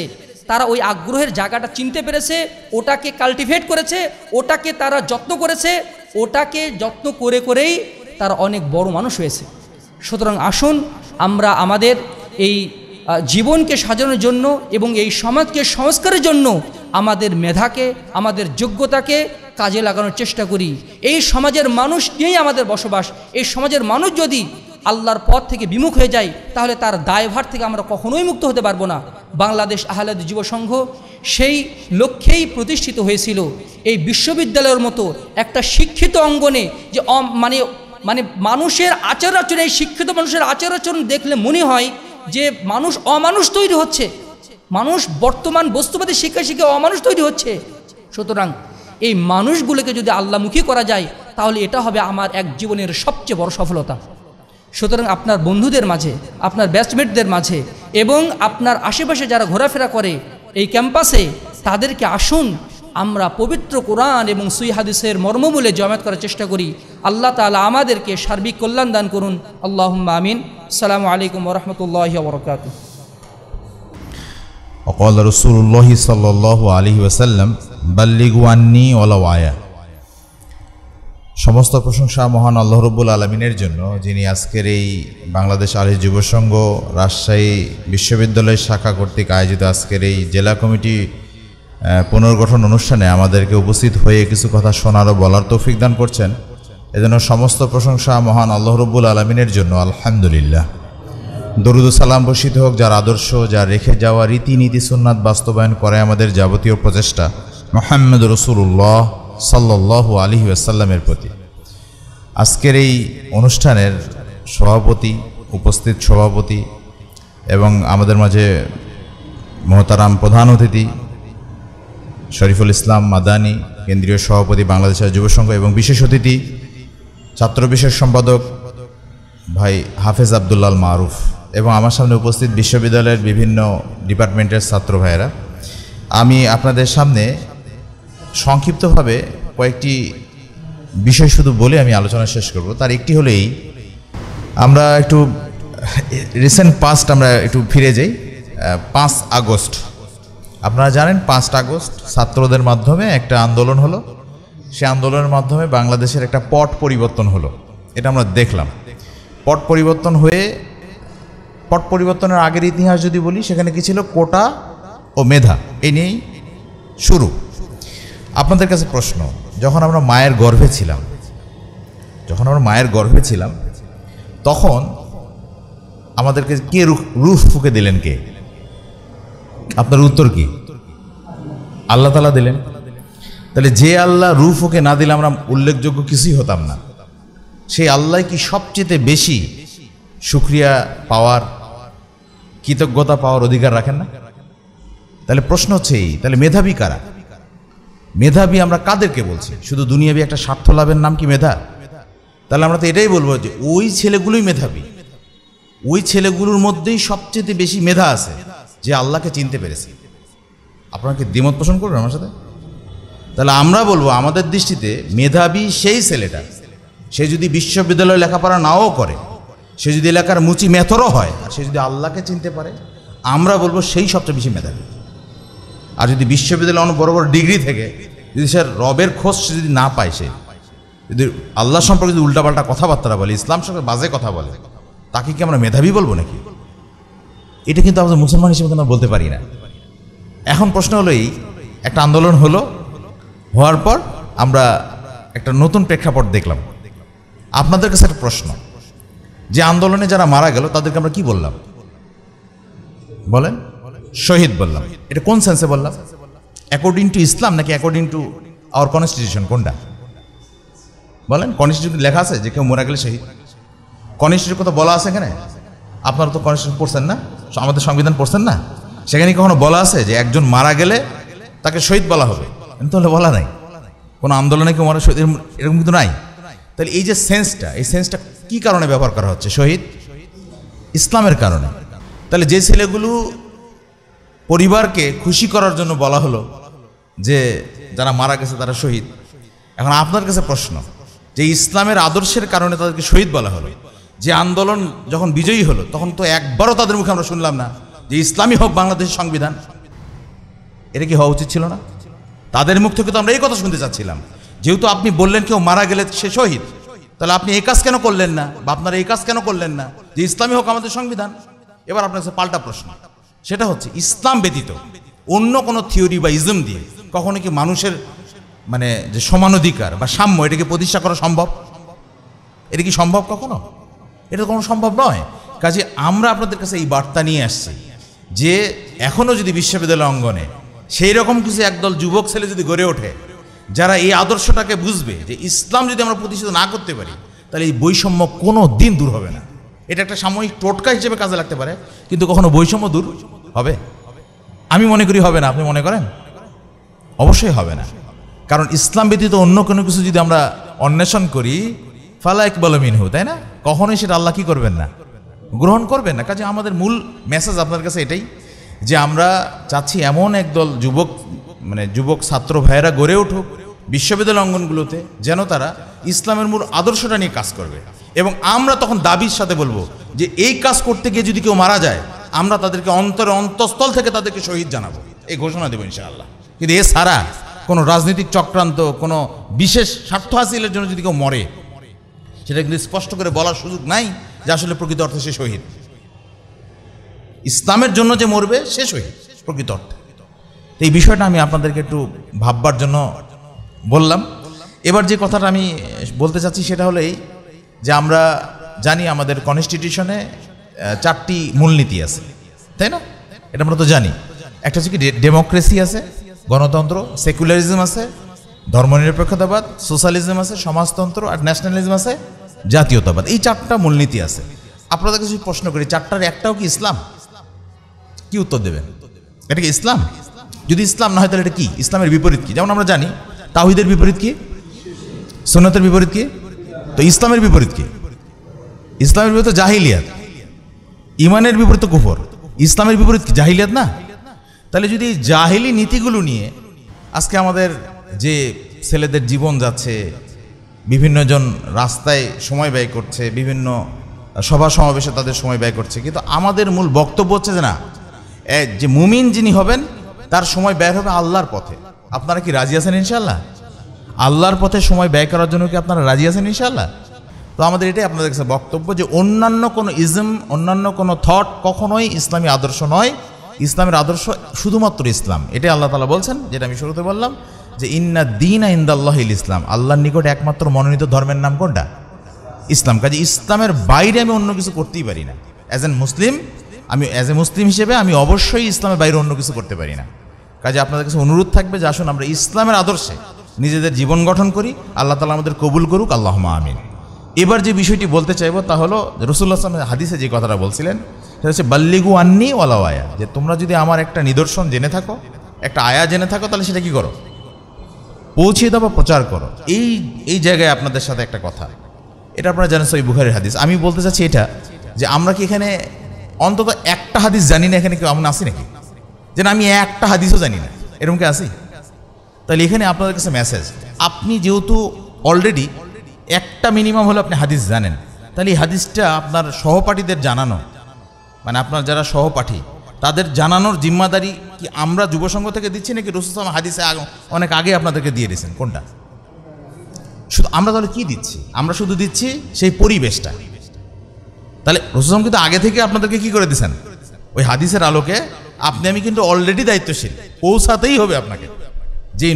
তারা ওই আগ্রহের জায়গাটা চিনতে পেরেছে, ওটাকে কাল্টিভেট করেছে, ওটাকে তারা যত্ন করেছে, ওটাকে যত্ন করে করেই তারা অনেক বড় মানুষ হয়েছে। সুতরাং আসুন আমরা আমাদের এই জীবনকে সাজানোর জন্য এবং এই সমাজকে সংস্কারের জন্য আমাদের মেধাকে, আমাদের যোগ্যতাকে কাজে লাগানোর চেষ্টা করি। এই সমাজের মানুষ নিয়েই আমাদের বসবাস। এই সমাজের মানুষ যদি আল্লাহর পথ থেকে বিমুখ হয়ে যায় তাহলে তার দায়ভার থেকে আমরা কখনোই মুক্ত হতে পারবো না। বাংলাদেশ আহলে হাদিস যুব সংঘ সেই লক্ষ্যেই প্রতিষ্ঠিত হয়েছিল। এই বিশ্ববিদ্যালয়ের মতো একটা শিক্ষিত অঙ্গনে যে মানে মানুষের আচার আচরণ, এই শিক্ষিত মানুষের আচার আচরণ দেখলে মনে হয় যে মানুষ অমানুষ তৈরি হচ্ছে, মানুষ বর্তমান বস্তুবাদী শিক্ষা শিখে অমানুষ তৈরি হচ্ছে। সুতরাং এই মানুষগুলোকে যদি আল্লাহমুখী করা যায় তাহলে এটা হবে আমার এক জীবনের সবচেয়ে বড় সফলতা। সুতরাং আপনার বন্ধুদের মাঝে, আপনার ব্যাচমেটদের মাঝে এবং আপনার আশেপাশে যারা ঘোরাফেরা করে এই ক্যাম্পাসে, তাদেরকে আসুন আমরা পবিত্র কোরআন এবং সহিহ হাদিসের মর্মমূলে জমায়েত করার চেষ্টা করি। আল্লাহ তাআলা আমাদেরকে সার্বিক কল্যাণ দান করুন। আল্লাহুম্মা আমিন। আসসালামু আলাইকুম ওয়া রাহমাতুল্লাহি ওয়া বারাকাতুহু। وقال رسول الله صلى الله عليه وسلم بلغوا عني ولو آية। সমস্ত প্রশংসা মহান আল্লাহ রাব্বুল আলামিনের জন্য, যিনি আজকের এই বাংলাদেশ আহলে যুব সংঘ রাজশাহী বিশ্ববিদ্যালয় শাখা কর্তৃক আয়োজিত আজকের এই জেলা কমিটি পুনর্গঠন অনুষ্ঠানে আমাদেরকে উপস্থিত হয়ে কিছু কথা শোনার ও বলার তৌফিক দান করছেন। এজন্য সমস্ত প্রশংসা মহান আল্লাহ রাব্বুল আলামিনের জন্য, আলহামদুলিল্লাহ। দরুদ ও সালাম বর্ষিত হোক যার আদর্শ, যা রেখে যাওয়া রীতিনীতি সুন্নাত বাস্তবায়ন করে আমাদের যাবতীয় প্রচেষ্টা মুহাম্মদ রাসূলুল্লাহ সাল্লাল্লাহু আলাইহি ওয়াসাল্লামের প্রতি। আজকের এই অনুষ্ঠানের সভাপতি, উপস্থিত সভাপতি এবং আমাদের মাঝে মহতারাম প্রধান অতিথি শরীফুল ইসলাম মাদানী, কেন্দ্রীয় সভাপতি বাংলাদেশের যুব সংঘ, এবং বিশেষ অতিথি ছাত্র বিষয়ক সম্পাদক ভাই হাফেজ আব্দুল্লাহ মারুফ, এবং আমার সামনে উপস্থিত বিশ্ববিদ্যালয়ের বিভিন্ন ডিপার্টমেন্টের ছাত্র ভাইয়েরা, আমি আপনাদের সামনে সংক্ষিপ্তভাবে কয়েকটি বিষয় শুধু বলে আমি আলোচনা শেষ করব। তার একটি হলো এই, আমরা একটু রিসেন্ট পাস্ট আমরা একটু ফিরে যাই। 5 আগস্ট, আপনারা জানেন 5 আগস্ট ছাত্রদের মাধ্যমে একটা আন্দোলন হলো। সে আন্দোলনের মাধ্যমে বাংলাদেশের একটা পট পরিবর্তন হলো, এটা আমরা দেখলাম। পট পরিবর্তনের আগের ইতিহাস যদি বলি, সেখানে কি ছিল? কোটা ও মেধা, এই নিয়েই শুরু। আপনাদের কাছে প্রশ্ন, যখন আমরা মায়ের গর্ভে ছিলাম তখন আমাদেরকে কে রূহ ফুঁকে দিলেন? কে? আপনার উত্তর কি? আল্লাহ তাআলা দিলেন। তাহলে যে আল্লাহ রূহ ফুঁকে না দিলে আমরা উল্লেখযোগ্য কিছুই হতাম না, সেই আল্লাহ কি সবচেয়ে বেশি শুকরিয়া পাওয়ার, কৃতজ্ঞতা পাওয়ার অধিকার রাখেন না? তাহলে প্রশ্ন হচ্ছে এই, তাহলে মেধাবী কারা? মেধাবী আমরা কাদেরকে বলছি? শুধু দুনিয়াবী একটা স্বার্থ লাভের নাম কি মেধা? তাহলে আমরা তো এটাই বলবো যে ওই ছেলেগুলোই মেধাবী, ওই ছেলেগুলোর মধ্যেই সবচেয়ে বেশি মেধা আছে যে আল্লাহকে চিনতে পেরেছে। আপনারা কি দ্বিমত পোষণ করবেন আমার সাথে? তাহলে আমরা বলবো আমাদের দৃষ্টিতে মেধাবী সেই ছেলেটা, সে যদি বিশ্ববিদ্যালয়ে লেখাপড়া নাও করে, সে যদি এলাকার মুচি মেথরও হয়, আর সে যদি আল্লাহকে চিনতে পারে, আমরা বলবো সেই সবচেয়ে বেশি মেধাবী। আর যদি বিশ্ববিদ্যালয়ে অনেক বড় বড় ডিগ্রি থেকে যদি সে রবের খোঁজ সে যদি না পায়, সে যদি আল্লাহ সম্পর্কে যদি উল্টাপাল্টা কথাবার্তা বলে, ইসলাম সম্পর্কে বাজে কথা বলে, তাকে কি আমরা মেধাবী বলবো নাকি? এটা কিন্তু আমাদের মুসলমান হিসেবে আমরা বলতে পারি না। এখন প্রশ্ন হলো এই, একটা আন্দোলন হওয়ার পর আমরা একটা নতুন প্রেক্ষাপট দেখলাম। আপনাদের কাছে একটা প্রশ্ন, যে আন্দোলনে যারা মারা গেল তাদেরকে আমরা কি বললাম? বলেন, শহীদ বললাম। এটা কোন সেন্সে বললাম? অ্যাকর্ডিং টু ইসলাম নাকি অ্যাকর্ডিং টু আওয়ার কনস্টিটিউশন? কোনটা বলেন? কনস্টিটিউশন লেখা আছে যে কেউ মারা গেলে শহীদ? কনস্টিটিউশন কথা বলা আছে এখানে? আপনারা তো কনস্টিটিউশন পড়ছেন না, আমাদের সংবিধান পড়ছেন না? সেখানে কখনো বলা আছে যে একজন মারা গেলে তাকে শহীদ বলা হবে? তাহলে বলা নাই। কোনো আন্দোলনে কেউ মারা শহীদ এরকম কিন্তু নাই। তাহলে এই যে সেন্সটা, এই সেন্সটা কি কারণে ব্যবহার করা হচ্ছে? শহীদ ইসলামের কারণে। তাহলে যে ছেলেগুলো পরিবারকে খুশি করার জন্য বলা হলো যে যারা মারা গেছে তারা শহীদ, এখন আপনার কাছে প্রশ্ন, যে ইসলামের আদর্শের কারণে তাদেরকে শহীদ বলা হলো, যে আন্দোলন যখন বিজয়ী হলো তখন তো একবারও তাদের মুখে আমরা শুনলাম না যে ইসলামী হোক বাংলাদেশের সংবিধান। এটা কি হওয়া উচিত ছিল না? তাদের মুখ থেকে তো আমরা এই কথা শুনতে চাচ্ছিলাম, যেহেতু আপনি বললেন কেউ মারা গেলে সে শহীদ, তাহলে আপনি এই কাজ কেন করলেন না, বা আপনারা এই কাজ কেন করলেন না যে ইসলামী হোক আমাদের সংবিধান? এবার আপনার কাছে পাল্টা প্রশ্ন, সেটা হচ্ছে ইসলাম ব্যতীত অন্য কোনো থিওরি বা ইজম দিয়ে কখনো কি মানুষের মানে যে সমান অধিকার বা সাম্য এটাকে প্রতিষ্ঠা করা সম্ভব? এটা কি সম্ভব কখনো? এটা কোনো সম্ভব নয়। কাজে আমরা আপনাদের কাছে এই বার্তা নিয়ে আসছি যে এখনও যদি বিশ্ববিদ্যালয় অঙ্গনে সেই রকম কিছু একদল যুবক ছেলে যদি গড়ে ওঠে যারা এই আদর্শটাকে বুঝবে যে ইসলাম যদি আমরা প্রতিষ্ঠিত না করতে পারি তাহলে এই বৈষম্য কোনো দিন দূর হবে না। এটা একটা সাময়িক টোটকা হিসেবে কাজে লাগতে পারে, কিন্তু কখনো বৈষম্য দূর হবে? আমি মনে করি হবে না। আপনি মনে করেন? অবশ্যই হবে না। কারণ ইসলাম ব্যতীত অন্য কোনো কিছু যদি আমরা অন্বেষণ করি ফালা ইকবাল মিনহু, তাই না? কখনোই সেটা আল্লাহ কি করবেন না, গ্রহণ করবেন না। কাজে আমাদের মূল মেসেজ আপনার কাছে এটাই যে আমরা চাচ্ছি এমন একদল যুবক মানে যুবক ছাত্র ভাইয়েরা গড়ে উঠুক বিশ্ববিদ্যালয় অঙ্গনগুলোতে, যেন তারা ইসলামের মূল আদর্শটা নিয়ে কাজ করবে। এবং আমরা তখন দাবির সাথে বলবো যে এই কাজ করতে গিয়ে যদি কেউ মারা যায় আমরা তাদেরকে অন্তঃস্থল থেকে তাদেরকে শহীদ জানাবো, এই ঘোষণা দেবো ইনশাআল্লাহ। কিন্তু এছাড়া কোনো রাজনৈতিক চক্রান্ত, কোনো বিশেষ স্বার্থ হাসিলের জন্য যদি কেউ মরে সেটা কিন্তু স্পষ্ট করে বলার সুযোগ নাই যে আসলে প্রকৃত অর্থে সে শহীদ। ইসলামের জন্য যে মরবে সে শহীদ প্রকৃত অর্থে। এই বিষয়টা আমি আপনাদেরকে একটু ভাববার জন্য বললাম। এবার যে কথাটা আমি বলতে চাচ্ছি সেটা হলো এই যে আমরা জানি আমাদের কনস্টিটিউশনে 4টি মূলনীতি আছে, তাই না? এটা আমরা তো জানি। একটা হচ্ছে কি ডেমোক্রেসি আছে, গণতন্ত্র, সেকুলারিজম আছে, ধর্মনিরপেক্ষতাবাদ, সোশ্যালিজম আছে, সমাজতন্ত্র, আর ন্যাশনালিজম আছে, জাতীয়তাবাদ। এই 4টা মূলনীতি আছে। আপনাদের কাছে প্রশ্ন করি 4টার একটাও কি ইসলাম? কি উত্তর দেবেন? এটা কি ইসলাম? যদি ইসলাম না হয় তাহলে এটা কি? ইসলামের বিপরীত কি? যেমন আমরা জানি তাওহীদের বিপরীত কি? সুন্নতের বিপরীত কি? তো ইসলামের বিপরীত কি? ইসলামের বিপরীত জাহিলিয়াত। ইমানের বিপরীত কুফর। ইসলামের বিপরীত কি? জাহিলিয়াত না? তাহলে যদি এই জাহিলি নীতিগুলো নিয়ে আজকে আমাদের যে ছেলেদের জীবন যাচ্ছে, বিভিন্ন জন রাস্তায় সময় ব্যয় করছে, বিভিন্ন সভা সমাবেশে তাদের সময় ব্যয় করছে, কিন্তু আমাদের মূল বক্তব্য হচ্ছে যে না, যে মুমিন যিনি হবেন তার সময় ব্যয় হবে আল্লাহর পথে। আপনারা কি রাজি আছেন ইনশাআল্লাহ? আল্লাহর পথে সময় ব্যয় করার জন্য কি আপনারা রাজি আছেন ইনশাআল্লাহ? তো আমাদের এটাই আপনাদের কাছে বক্তব্য যে অন্যান্য কোনো ইজম, অন্যান্য কোনো থট কখনোই ইসলামী আদর্শ নয়। ইসলামের আদর্শ শুধুমাত্র ইসলাম। এটাই আল্লাহ তাআলা বলছেন, যেটা আমি শুরুতে বললাম যে ইন্না দীনা ইনদাল্লাহিল ইসলাম, আল্লাহর নিকট একমাত্র মনোনীত ধর্মের নাম কোনটা? ইসলাম। কাজে ইসলামের বাইরে আমি অন্য কিছু করতেই পারি না। অ্যাজ এ মুসলিম হিসেবে আমি অবশ্যই ইসলামের বাইরে অন্য কিছু করতে পারি না। কাজে আপনাদের কাছে অনুরোধ থাকবে যে আসুন আমরা ইসলামের আদর্শে নিজেদের জীবন গঠন করি। আল্লাহ তাআলা আমাদের কবুল করুক, আল্লাহুম্মা আমিন। এবার যে বিষয়টি বলতে চাইবো তা হলো রাসূলুল্লাহ সাল্লাল্লাহু আলাইহি ওয়াসাল্লাম হাদিসে যে কথাটা বলছিলেন সেটা হচ্ছে বাল্লিগু আন্নি ওয়ালাউ আয়া, যে তোমরা যদি আমার একটা নিদর্শন জেনে থাকো, একটা আয়া জেনে থাকো, তাহলে সেটা কি করো? পৌঁছিয়ে দাও বা প্রচার করো। এই জায়গায় আপনাদের সাথে একটা কথা, এটা আপনারা জানেন সহিহ বুখারীর হাদিস। আমি বলতে চাচ্ছি এটা যে আমরা কি এখানে অন্তত একটা হাদিস জানি না? এখানে কেউ এমন আসি নাকি যে আমি একটা হাদিসও জানি না? এরকম কি আসি? তাহলে এখানে আপনাদের কাছে মেসেজ, আপনি যেহেতু অলরেডি একটা মিনিমাম হলো আপনি হাদিস জানেন, তাহলে এই হাদিসটা আপনার সহপাঠীদের জানানো, মানে আপনার যারা সহপাঠী তাদের জানানোর জিম্মাদারি কি আমরা যুবসংঘ থেকে দিচ্ছি নাকি রাসূল সাল্লাল্লাহু আলাইহি ওয়াসাল্লাম হাদিসে অনেক আগে আপনাদেরকে দিয়ে দিয়েছেন? কোনটা? শুধু আমরা তাহলে কি দিচ্ছি? আমরা শুধু দিচ্ছি সেই পরিবেশটা। তাহলে রাসূল সাল্লাল্লাহু আলাইহি ওয়াসাল্লাম কিন্তু আগে থেকে আপনাদেরকে কি করে দিয়েছেন? ওই হাদিসের আলোকে আপনি আমি কিন্তু অলরেডি দায়িত্বশীল, পৌঁছাতেই হবে আপনাকে। যেই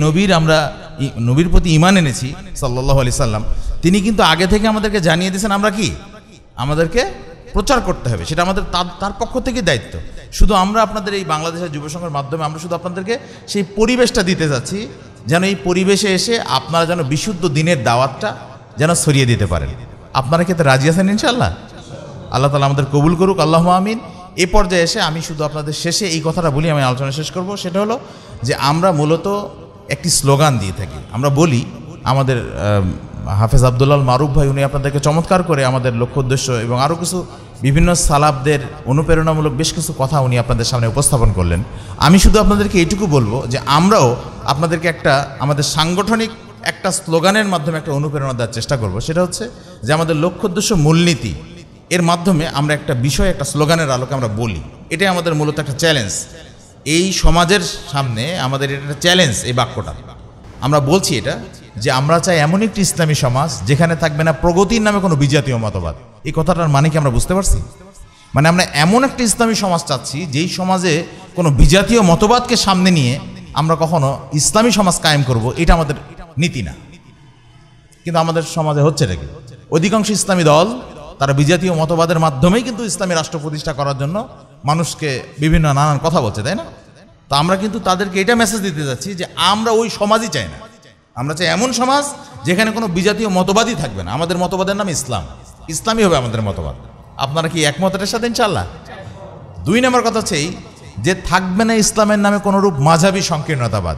নবীর প্রতি ঈমান এনেছি সাল্লাল্লাহু আলাইহি সাল্লাম, তিনি কিন্তু আগে থেকে আমাদেরকে জানিয়ে দিয়েছেন আমরা কি, আমাদেরকে প্রচার করতে হবে। সেটা আমাদের তার পক্ষ থেকে দায়িত্ব। শুধু আমরা আপনাদের এই বাংলাদেশের যুবসংঘের মাধ্যমে আমরা শুধু আপনাদেরকে সেই পরিবেশটা দিতে যাচ্ছি, যেন এই পরিবেশে এসে আপনারা যেন বিশুদ্ধ দিনের দাওয়াতটা যেন ছড়িয়ে দিতে পারেন। আপনারা কি এতে রাজি আছেন ইনশাআল্লাহ? আল্লাহ তাআলা আমাদের কবুল করুক, আল্লাহুম্মা আমিন। এই পর্যায়ে এসে আমি শুধু আপনাদের শেষে এই কথাটা বলি, আমি আলোচনা শেষ করব। সেটা হলো যে আমরা মূলত একটি স্লোগান দিয়ে থাকি। আমরা বলি, আমাদের হাফেজ আব্দুল্লাহ মারুফ ভাই উনি আপনাদেরকে চমৎকার করে আমাদের লক্ষ্য উদ্দেশ্য এবং আরও কিছু বিভিন্ন সালাফদের অনুপ্রেরণামূলক বেশ কিছু কথা উনি আপনাদের সামনে উপস্থাপন করলেন। আমি শুধু আপনাদেরকে এইটুকু বলবো যে আমরাও আপনাদেরকে একটা আমাদের সাংগঠনিক একটা স্লোগানের মাধ্যমে একটা অনুপ্রেরণা দেওয়ার চেষ্টা করব। সেটা হচ্ছে যে আমাদের লক্ষ্য উদ্দেশ্য মূলনীতি এর মাধ্যমে আমরা একটা বিষয়, একটা স্লোগানের আলোকে আমরা বলি। এটাই আমাদের মূলত একটা চ্যালেঞ্জ এই সমাজের সামনে আমাদের এটা একটা চ্যালেঞ্জ, এই বাক্যটা আমরা বলছি এটা, যে আমরা চাই এমন একটি ইসলামী সমাজ যেখানে থাকবে না প্রগতির নামে কোনো বিজাতীয় মতবাদ। এই কথাটার মানে কি আমরা বুঝতে পারছি? মানে আমরা এমন একটা ইসলামী সমাজ চাচ্ছি যেই সমাজে কোনো বিজাতীয় মতবাদকে সামনে নিয়ে আমরা কখনো ইসলামী সমাজ কায়েম করব, এটা আমাদের নীতি না। কিন্তু আমাদের সমাজে হচ্ছে এটা কি, অধিকাংশ ইসলামী দল তারা বিজাতীয় মতবাদের মাধ্যমেই কিন্তু ইসলামী রাষ্ট্র প্রতিষ্ঠা করার জন্য মানুষকে বিভিন্ন নানান কথা বলছে, তাই না? তো আমরা কিন্তু তাদেরকে এটা মেসেজ দিতে যাচ্ছি যে আমরা ওই সমাজই চাই না। আমরা চাই এমন সমাজ যেখানে কোনো বিজাতীয় মতবাদই থাকবে না। আমাদের মতবাদের নাম ইসলাম, ইসলামই হবে আমাদের মতবাদ। আপনারা কি একমত এটার সাথে ইনশাআল্লাহ? 2 নম্বর কথা হচ্ছে যে থাকবে না ইসলামের নামে কোনোরূপ মাঝাবি সংকীর্ণতাবাদ।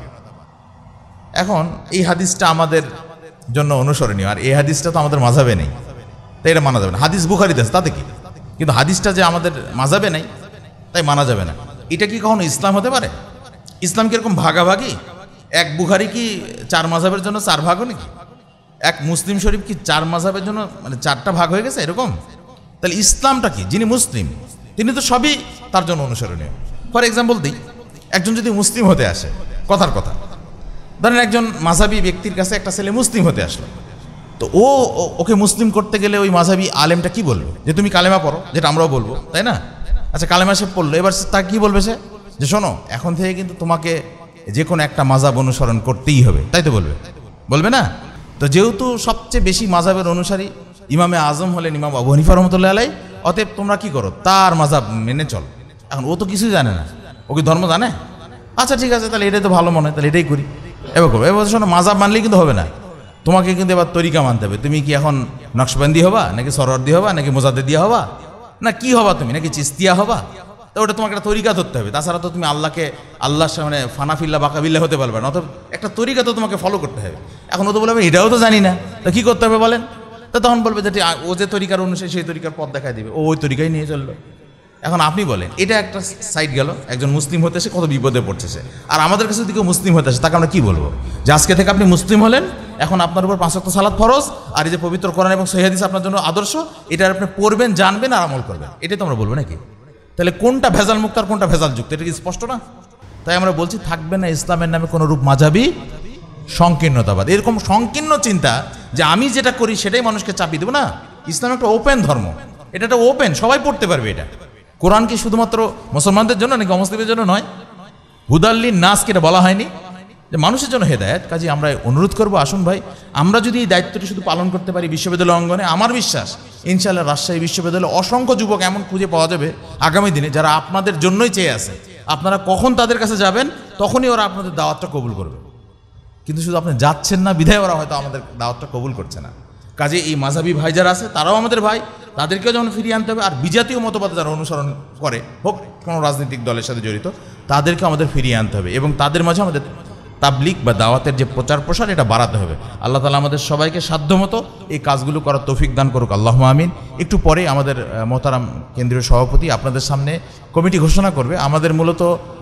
এখন এই হাদিসটা আমাদের জন্য অনুসরণীয়, আর এই হাদিসটা তো আমাদের মাঝাবে নেই, তাই এটা মানা যাবে না। হাদিস বুখারীতে আছে তাতে কি, কিন্তু হাদিসটা যে আমাদের মাঝাবে নেই তাই মানা যাবে না। এটা কি কখনো ইসলাম হতে পারে? ইসলাম কি এরকম ভাগাভাগি? এক বুখারি কি 4 মাযহাবের জন্য 4 ভাগ নাকি? এক মুসলিম শরীফ কি 4 মাযহাবের জন্য মানে 4টা ভাগ হয়ে গেছে এরকম? তাহলে ইসলামটা কি? যিনি মুসলিম তিনি তো সবই তার জন্য অনুসরণীয়। ফর এক্সাম্পল দিই, একজন যদি মুসলিম হতে আসে, কথার কথা ধরেন একজন মাযহাবী ব্যক্তির কাছে একটা ছেলে মুসলিম হতে আসলো, তো ওকে মুসলিম করতে গেলে ওই মাযহাবী আলেমটা কি বলবে? যে তুমি কালেমা পড়ো, যেটা আমরাও বলবো, তাই না? আচ্ছা, কালেমা সে পড়লো, এবার তা কি বলবে সে? যে শোনো, এখন থেকে কিন্তু তোমাকে যে কোনো একটা মাযহাব অনুসরণ করতেই হবে, তাই তো বলবে? বলবে না? তো যেহেতু সবচেয়ে বেশি মাযহাবের অনুসারী ইমামে আজম হলেন ইমাম আবু হানিফা রহমতুল্লাহ আলাইহি, অতএব তোমরা কি করো? তার মাযহাব মেনে চলো। এখন ও তো কিছুই জানে না, ও কি ধর্ম জানে? আচ্ছা ঠিক আছে, তাহলে এটাই তো ভালো মনে হয়, তাহলে এটাই করি। এবার করবো। এবার শোনো, মাযহাব মানলেই কিন্তু হবে না, তোমাকে কিন্তু এবার তরিকা মানতে হবে। তুমি কি এখন নকশবন্দি হবা, নাকি সরওয়ার্দি হবা, নাকি মোজাদ্দেদিয়া হবা, না কি হবা তুমি, নাকি চিস্তিয়া হবা? তো ওটা তোমাকে একটা তরিকা ধরতে হবে, তাছাড়া তো তুমি আল্লাহকে আল্লাহর সামনে ফানাফিল্লা বাকাবিল্লা হতে পারবে না। অত একটা তরিকা তো তোমাকে ফলো করতে হবে। এখন ও তো বলবে এটাও তো জানি না, তো কী করতে হবে বলেন? তো তখন বলবে যে ও যে তরিকার অনুসারী সেই তরিকার পথ দেখায় দিবে, ও ওই তরিকাই নিয়ে চললো। এখন আপনি বলেন, এটা একটা সাইড গেল, একজন মুসলিম হতে এসে কত বিপদে পড়ছে সে। আর আমাদের কাছে যদি কেউ মুসলিম হতে আসে, তাকে আমরা কি বলবো? যে আজকে থেকে আপনি মুসলিম হলেন, এখন আপনার উপর 5 ওয়াক্ত সালাত ফরজ, আর এই যে পবিত্র কোরআন এবং সহিহ হাদিস আপনার জন্য আদর্শ, এটা আপনি পড়বেন, জানবেন আর আমল করবেন, এটাই তো আমরা বলবো নাকি? তাহলে কোনটা ভেজাল মুক্ত আর কোনটা ভেজাল যুক্ত, এটা কি স্পষ্ট না? তাই আমরা বলছি থাকবে না ইসলামের নামে কোনো রূপ মাঝাবি সংকীর্ণতাবাদ। এরকম সংকীর্ণ চিন্তা যে আমি যেটা করি সেটাই মানুষকে চাপিয়ে দেবো না। ইসলাম একটা ওপেন ধর্ম, এটা একটা ওপেন, সবাই পড়তে পারবে। এটা কোরআন কি শুধুমাত্র মুসলমানদের জন্য নাকি অমুসলিমদের জন্য নয়? হুদাল্লিন নাসকে এটা বলা হয়নি যে মানুষের জন্য হেদায়েত? কাজে আমরা অনুরোধ করবো, আসুন ভাই, আমরা যদি এই দায়িত্বটি শুধু পালন করতে পারি বিশ্ববিদ্যালয় অঙ্গনে, আমার বিশ্বাস ইনশাআল্লাহ রাজশাহী বিশ্ববিদ্যালয়ে অসংখ্য যুবক এমন খুঁজে পাওয়া যাবে আগামী দিনে যারা আপনাদের জন্যই চেয়ে আছে। আপনারা কখন তাদের কাছে যাবেন তখনই ওরা আপনাদের দাওয়াতটা কবুল করবে। কিন্তু শুধু আপনি যাচ্ছেন না বিধায় ওরা হয়তো আমাদের দাওয়াতটা কবুল করছে না। কাজে এই মাযহাবী ভাই যারা আছে তারাও আমাদের ভাই, তাদেরকেও যেমন ফিরিয়ে আনতে হবে। আর বিজাতীয় মতবাদ যারা অনুসরণ করে, হোক কোনো রাজনৈতিক দলের সাথে জড়িত, তাদেরকে আমাদের ফিরিয়ে আনতে হবে এবং তাদের মাঝে আমাদের তাবলিগ বা দাওয়াতের যে প্রচার প্রসার এটা বাড়াতে হবে। আল্লাহ তাআলা আমাদের সবাইকে সাধ্যমতো এই কাজগুলো করার তৌফিক দান করুক, আল্লাহুম্মা আমিন। একটু পরে আমাদের মোহতারাম কেন্দ্রীয় সভাপতি আপনাদের সামনে কমিটি ঘোষণা করবে। আমাদের মূলত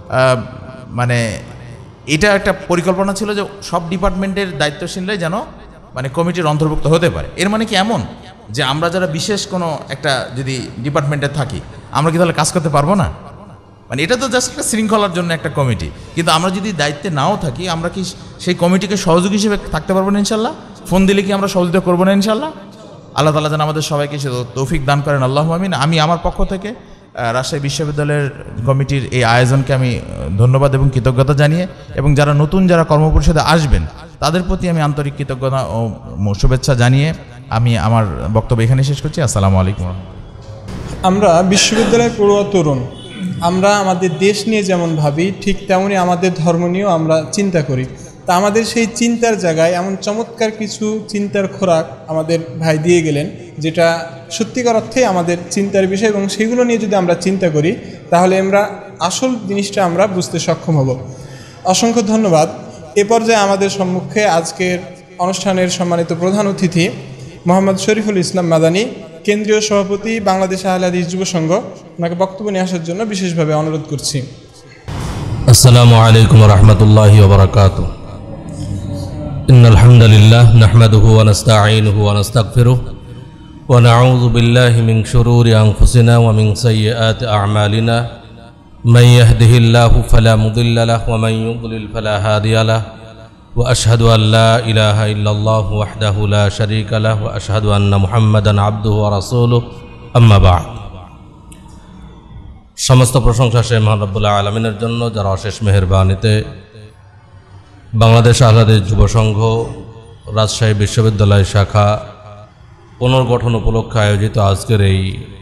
মানে এটা একটা পরিকল্পনা ছিল যে সব ডিপার্টমেন্টের দায়িত্বশীলরাই যেন মানে কমিটির অন্তর্ভুক্ত হতে পারে। এর মানে কি এমন যে আমরা যারা বিশেষ কোনো একটা যদি ডিপার্টমেন্টে থাকি আমরা কি তাহলে কাজ করতে পারবো না? মানে এটা তো জাস্ট একটা শৃঙ্খলার জন্য একটা কমিটি, কিন্তু আমরা যদি দায়িত্বে নাও থাকি আমরা কি সেই কমিটিকে সহযোগী হিসেবে থাকতে পারবো না ইনশাল্লাহ? ফোন দিলে কি আমরা সহযোগিতা করবো না ইনশাল্লাহ? আল্লাহ তাআলা যেন আমাদের সবাইকে সে তৌফিক দান করেন, আল্লাহুম্মা আমিন। আমি আমার পক্ষ থেকে রাজশাহী বিশ্ববিদ্যালয়ের কমিটির এই আয়োজনকে আমি ধন্যবাদ এবং কৃতজ্ঞতা জানিয়ে, এবং যারা নতুন যারা কর্মপরিষদে আসবেন তাদের প্রতি আমি আন্তরিক কৃতজ্ঞতা ও শুভেচ্ছা জানিয়ে আমি আমার বক্তব্য এখানে শেষ করছি। আসসালামু আলাইকুম। আমরা বিশ্ববিদ্যালয়ের পড়ুয়া তরুণ, আমরা আমাদের দেশ নিয়ে যেমন ভাবি ঠিক তেমনই আমাদের ধর্ম নিয়েও আমরা চিন্তা করি। তা আমাদের সেই চিন্তার জায়গায় এমন চমৎকার কিছু চিন্তার খোরাক আমাদের ভাই দিয়ে গেলেন, যেটা সত্যিকার অর্থে আমাদের চিন্তার বিষয়, এবং সেগুলো নিয়ে যদি আমরা চিন্তা করি তাহলে আমরা আসল জিনিসটা আমরা বুঝতে সক্ষম হব। অসংখ্য ধন্যবাদ। এ পর্যায়ে আমাদের সম্মুখে আজকের অনুষ্ঠানের সম্মানিত প্রধান অতিথি মোহাম্মদ শরীফুল ইসলাম মাদানী, কেন্দ্রীয় সভাপতি বাংলাদেশ আহলে হাদিস যুব সংঘ, ওনাকে বক্তব্য নিয়ে আসার জন্য বিশেষভাবে অনুরোধ করছি। আসসালামু আলাইকুম ওয়া রাহমাতুল্লাহি ওয়া বারাকাতুহু। ইন্নাল হামদালিল্লাহ নাহমাদুহু ওয়া নাস্তাঈনুহু ওয়া নাস্তাগফিরুহ ওয়া নাউযু বিল্লাহি মিন শুরুরি আনফুসিনা ওয়া মিন সাইয়্যাতি আ'মালিনা من يهده الله فلا مضل له ومن يضلل فلا هادي له وأشهد أن لا إله إلا الله وحده لا شريك له وأشهد أن محمدا عبده ورسوله أما بعد সমস্ত প্রশংসা সেই মহান রব্বুল আলামিনের জন্য যার অশেষ মেহেরবানিতে বাংলাদেশ আহলাদিস যুব সংঘ রাজশাহী বিশ্ববিদ্যালয় শাখা পুনর্গঠন উপলক্ষে আয়োজিত আজকের এই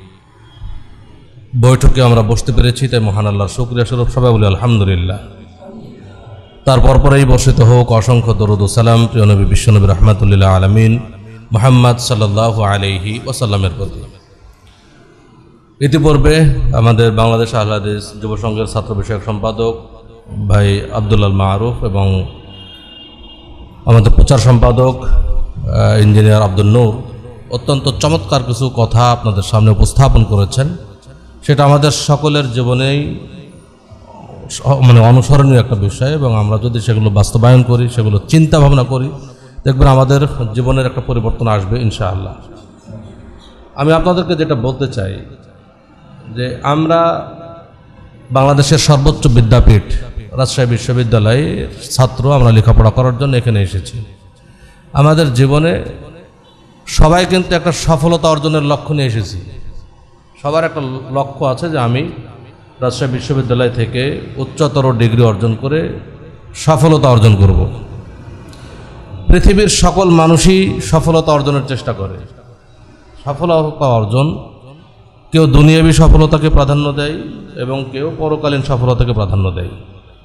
বৈঠকে আমরা বসতে পেরেছি, তাই মহান আল্লাহর শুকরিয়া স্বরূপ সবাই বলি আলহামদুলিল্লাহ। তারপর পরেই বর্ষিত হোক অসংখ্য দরুদ ও সালাম প্রিয় নবী বিশ্বনবী রাহমাতুল্লিল আলামিন মুহাম্মদ সাল্লাল্লাহু আলাইহি ওয়াসাল্লামের প্রতি। ইতিপূর্বে আমাদের বাংলাদেশ আহলাদিস যুব সংঘের ছাত্র বিষয়ক সম্পাদক ভাই আব্দুল আল মারুফ এবং আমাদের প্রচার সম্পাদক ইঞ্জিনিয়ার আব্দুল নূর অত্যন্ত চমৎকার কিছু কথা আপনাদের সামনে উপস্থাপন করেছেন। সেটা আমাদের সকলের জীবনেই অনুসরণীয় একটা বিষয়, এবং আমরা যদি সেগুলো বাস্তবায়ন করি, সেগুলো চিন্তা ভাবনা করি, দেখবেন আমাদের জীবনের একটা পরিবর্তন আসবে ইনশাআল্লাহ। আমি আপনাদেরকে যেটা বলতে চাই যে আমরা বাংলাদেশের সর্বোচ্চ বিদ্যাপীঠ রাজশাহী বিশ্ববিদ্যালয়ের ছাত্র, আমরা লেখাপড়া করার জন্য এখানে এসেছি। আমাদের জীবনে সবাই কিন্তু একটা সফলতা অর্জনের লক্ষ্য নিয়ে এসেছি। সবার একটা লক্ষ্য আছে যে আমি রাজশাহী বিশ্ববিদ্যালয় থেকে উচ্চতর ডিগ্রি অর্জন করে সফলতা অর্জন করব। পৃথিবীর সকল মানুষই সফলতা অর্জনের চেষ্টা করে। সফলতা অর্জন, কেউ দুনিয়াবী সফলতাকে প্রাধান্য দেয় এবং কেউ পরকালীন সফলতাকে প্রাধান্য দেয়।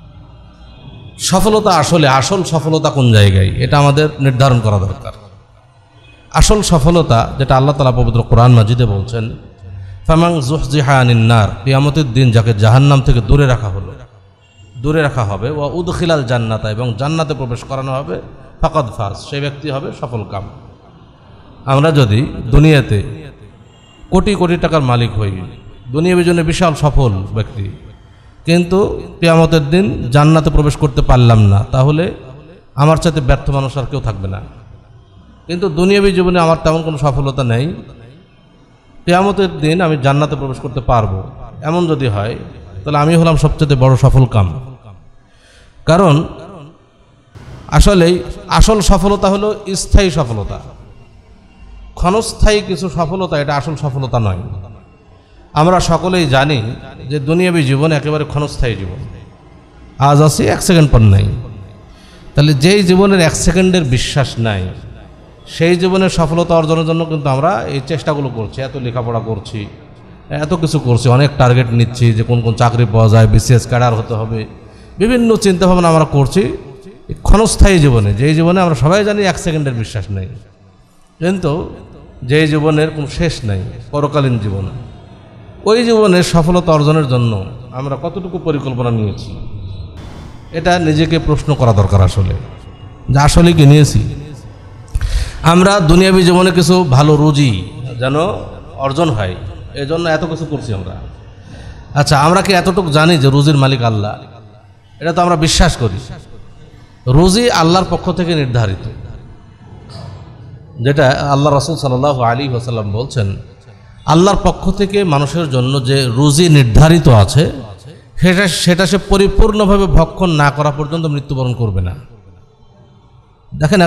সফলতা আসলে আসল সফলতা কোন জায়গায়, এটা আমাদের নির্ধারণ করা দরকার। আসল সফলতা যেটা আল্লাহ তাআলা পবিত্র কোরআন মাজিদে বলছেন, ফামান যুহজিহা আনিন নার, কিয়ামতের দিন যাকে জাহান্নাম থেকে দূরে রাখা হবে, ওয়া উদখিলাল জান্নাতা, এবং জান্নাতে প্রবেশ করানো হবে, ফাকাদ ফাজ, সেই ব্যক্তি হবে সফল কাম। আমরা যদি দুনিয়াতে কোটি কোটি টাকার মালিক হই, দুনিয়ার জন্য বিশাল সফল ব্যক্তি, কিন্তু কিয়ামতের দিন জান্নাতে প্রবেশ করতে পারলাম না, তাহলে আমার চাইতে ব্যর্থ মানুষ আর কেউ থাকবে না। কিন্তু দুনিয়াবী জীবনে আমার তেমন কোনো সফলতা নেই, কিয়ামতের দিন আমি জান্নাতে প্রবেশ করতে পারবো, এমন যদি হয় তাহলে আমি হলাম সবচেয়ে বড় সফল কাম। কারণ আসলেই আসল সফলতা হলো স্থায়ী সফলতা। ক্ষণস্থায়ী কিছু সফলতা এটা আসল সফলতা নয়। আমরা সকলেই জানি যে দুনিয়াবী জীবন একেবারে ক্ষণস্থায়ী জীবন, আজ আছি এক সেকেন্ড পর নাই। তাহলে যেই জীবনের এক সেকেন্ডের বিশ্বাস নাই, সেই জীবনের সফলতা অর্জনের জন্য কিন্তু আমরা এই চেষ্টাগুলো করছি, এত লেখাপড়া করছি, এত কিছু করছি, অনেক টার্গেট নিচ্ছি যে কোন কোন চাকরি পাওয়া যায়, বিসিএস ক্যাডার হতে হবে, বিভিন্ন চিন্তাভাবনা আমরা করছি ক্ষণস্থায়ী জীবনে, যেই জীবনে আমরা সবাই জানি এক সেকেন্ডের বিশ্বাস নেই। কিন্তু যেই জীবনের কোনো শেষ নাই, পরকালীন জীবন, ওই জীবনের সফলতা অর্জনের জন্য আমরা কতটুকু পরিকল্পনা নিয়েছি, এটা নিজেকে প্রশ্ন করা দরকার আসলে, যে আসলে কি নিয়েছি। আমরা দুনিয়াবী জীবনে কিছু ভালো রুজি যেন অর্জন হয়, এই জন্য এত কিছু করছি আমরা। আচ্ছা, আমরা কি এতটুকু জানি যে রুজির মালিক আল্লাহ? এটা তো আমরা বিশ্বাস করি। রুজি আল্লাহর পক্ষ থেকে নির্ধারিত, যেটা আল্লাহ রাসূল সাল্লাল্লাহু আলাইহি ওয়াসাল্লাম বলছেন, আল্লাহর পক্ষ থেকে মানুষের জন্য যে রুজি নির্ধারিত আছে সেটা সে পরিপূর্ণভাবে ভক্ষণ না করা পর্যন্ত মৃত্যুবরণ করবে না। দেখেন,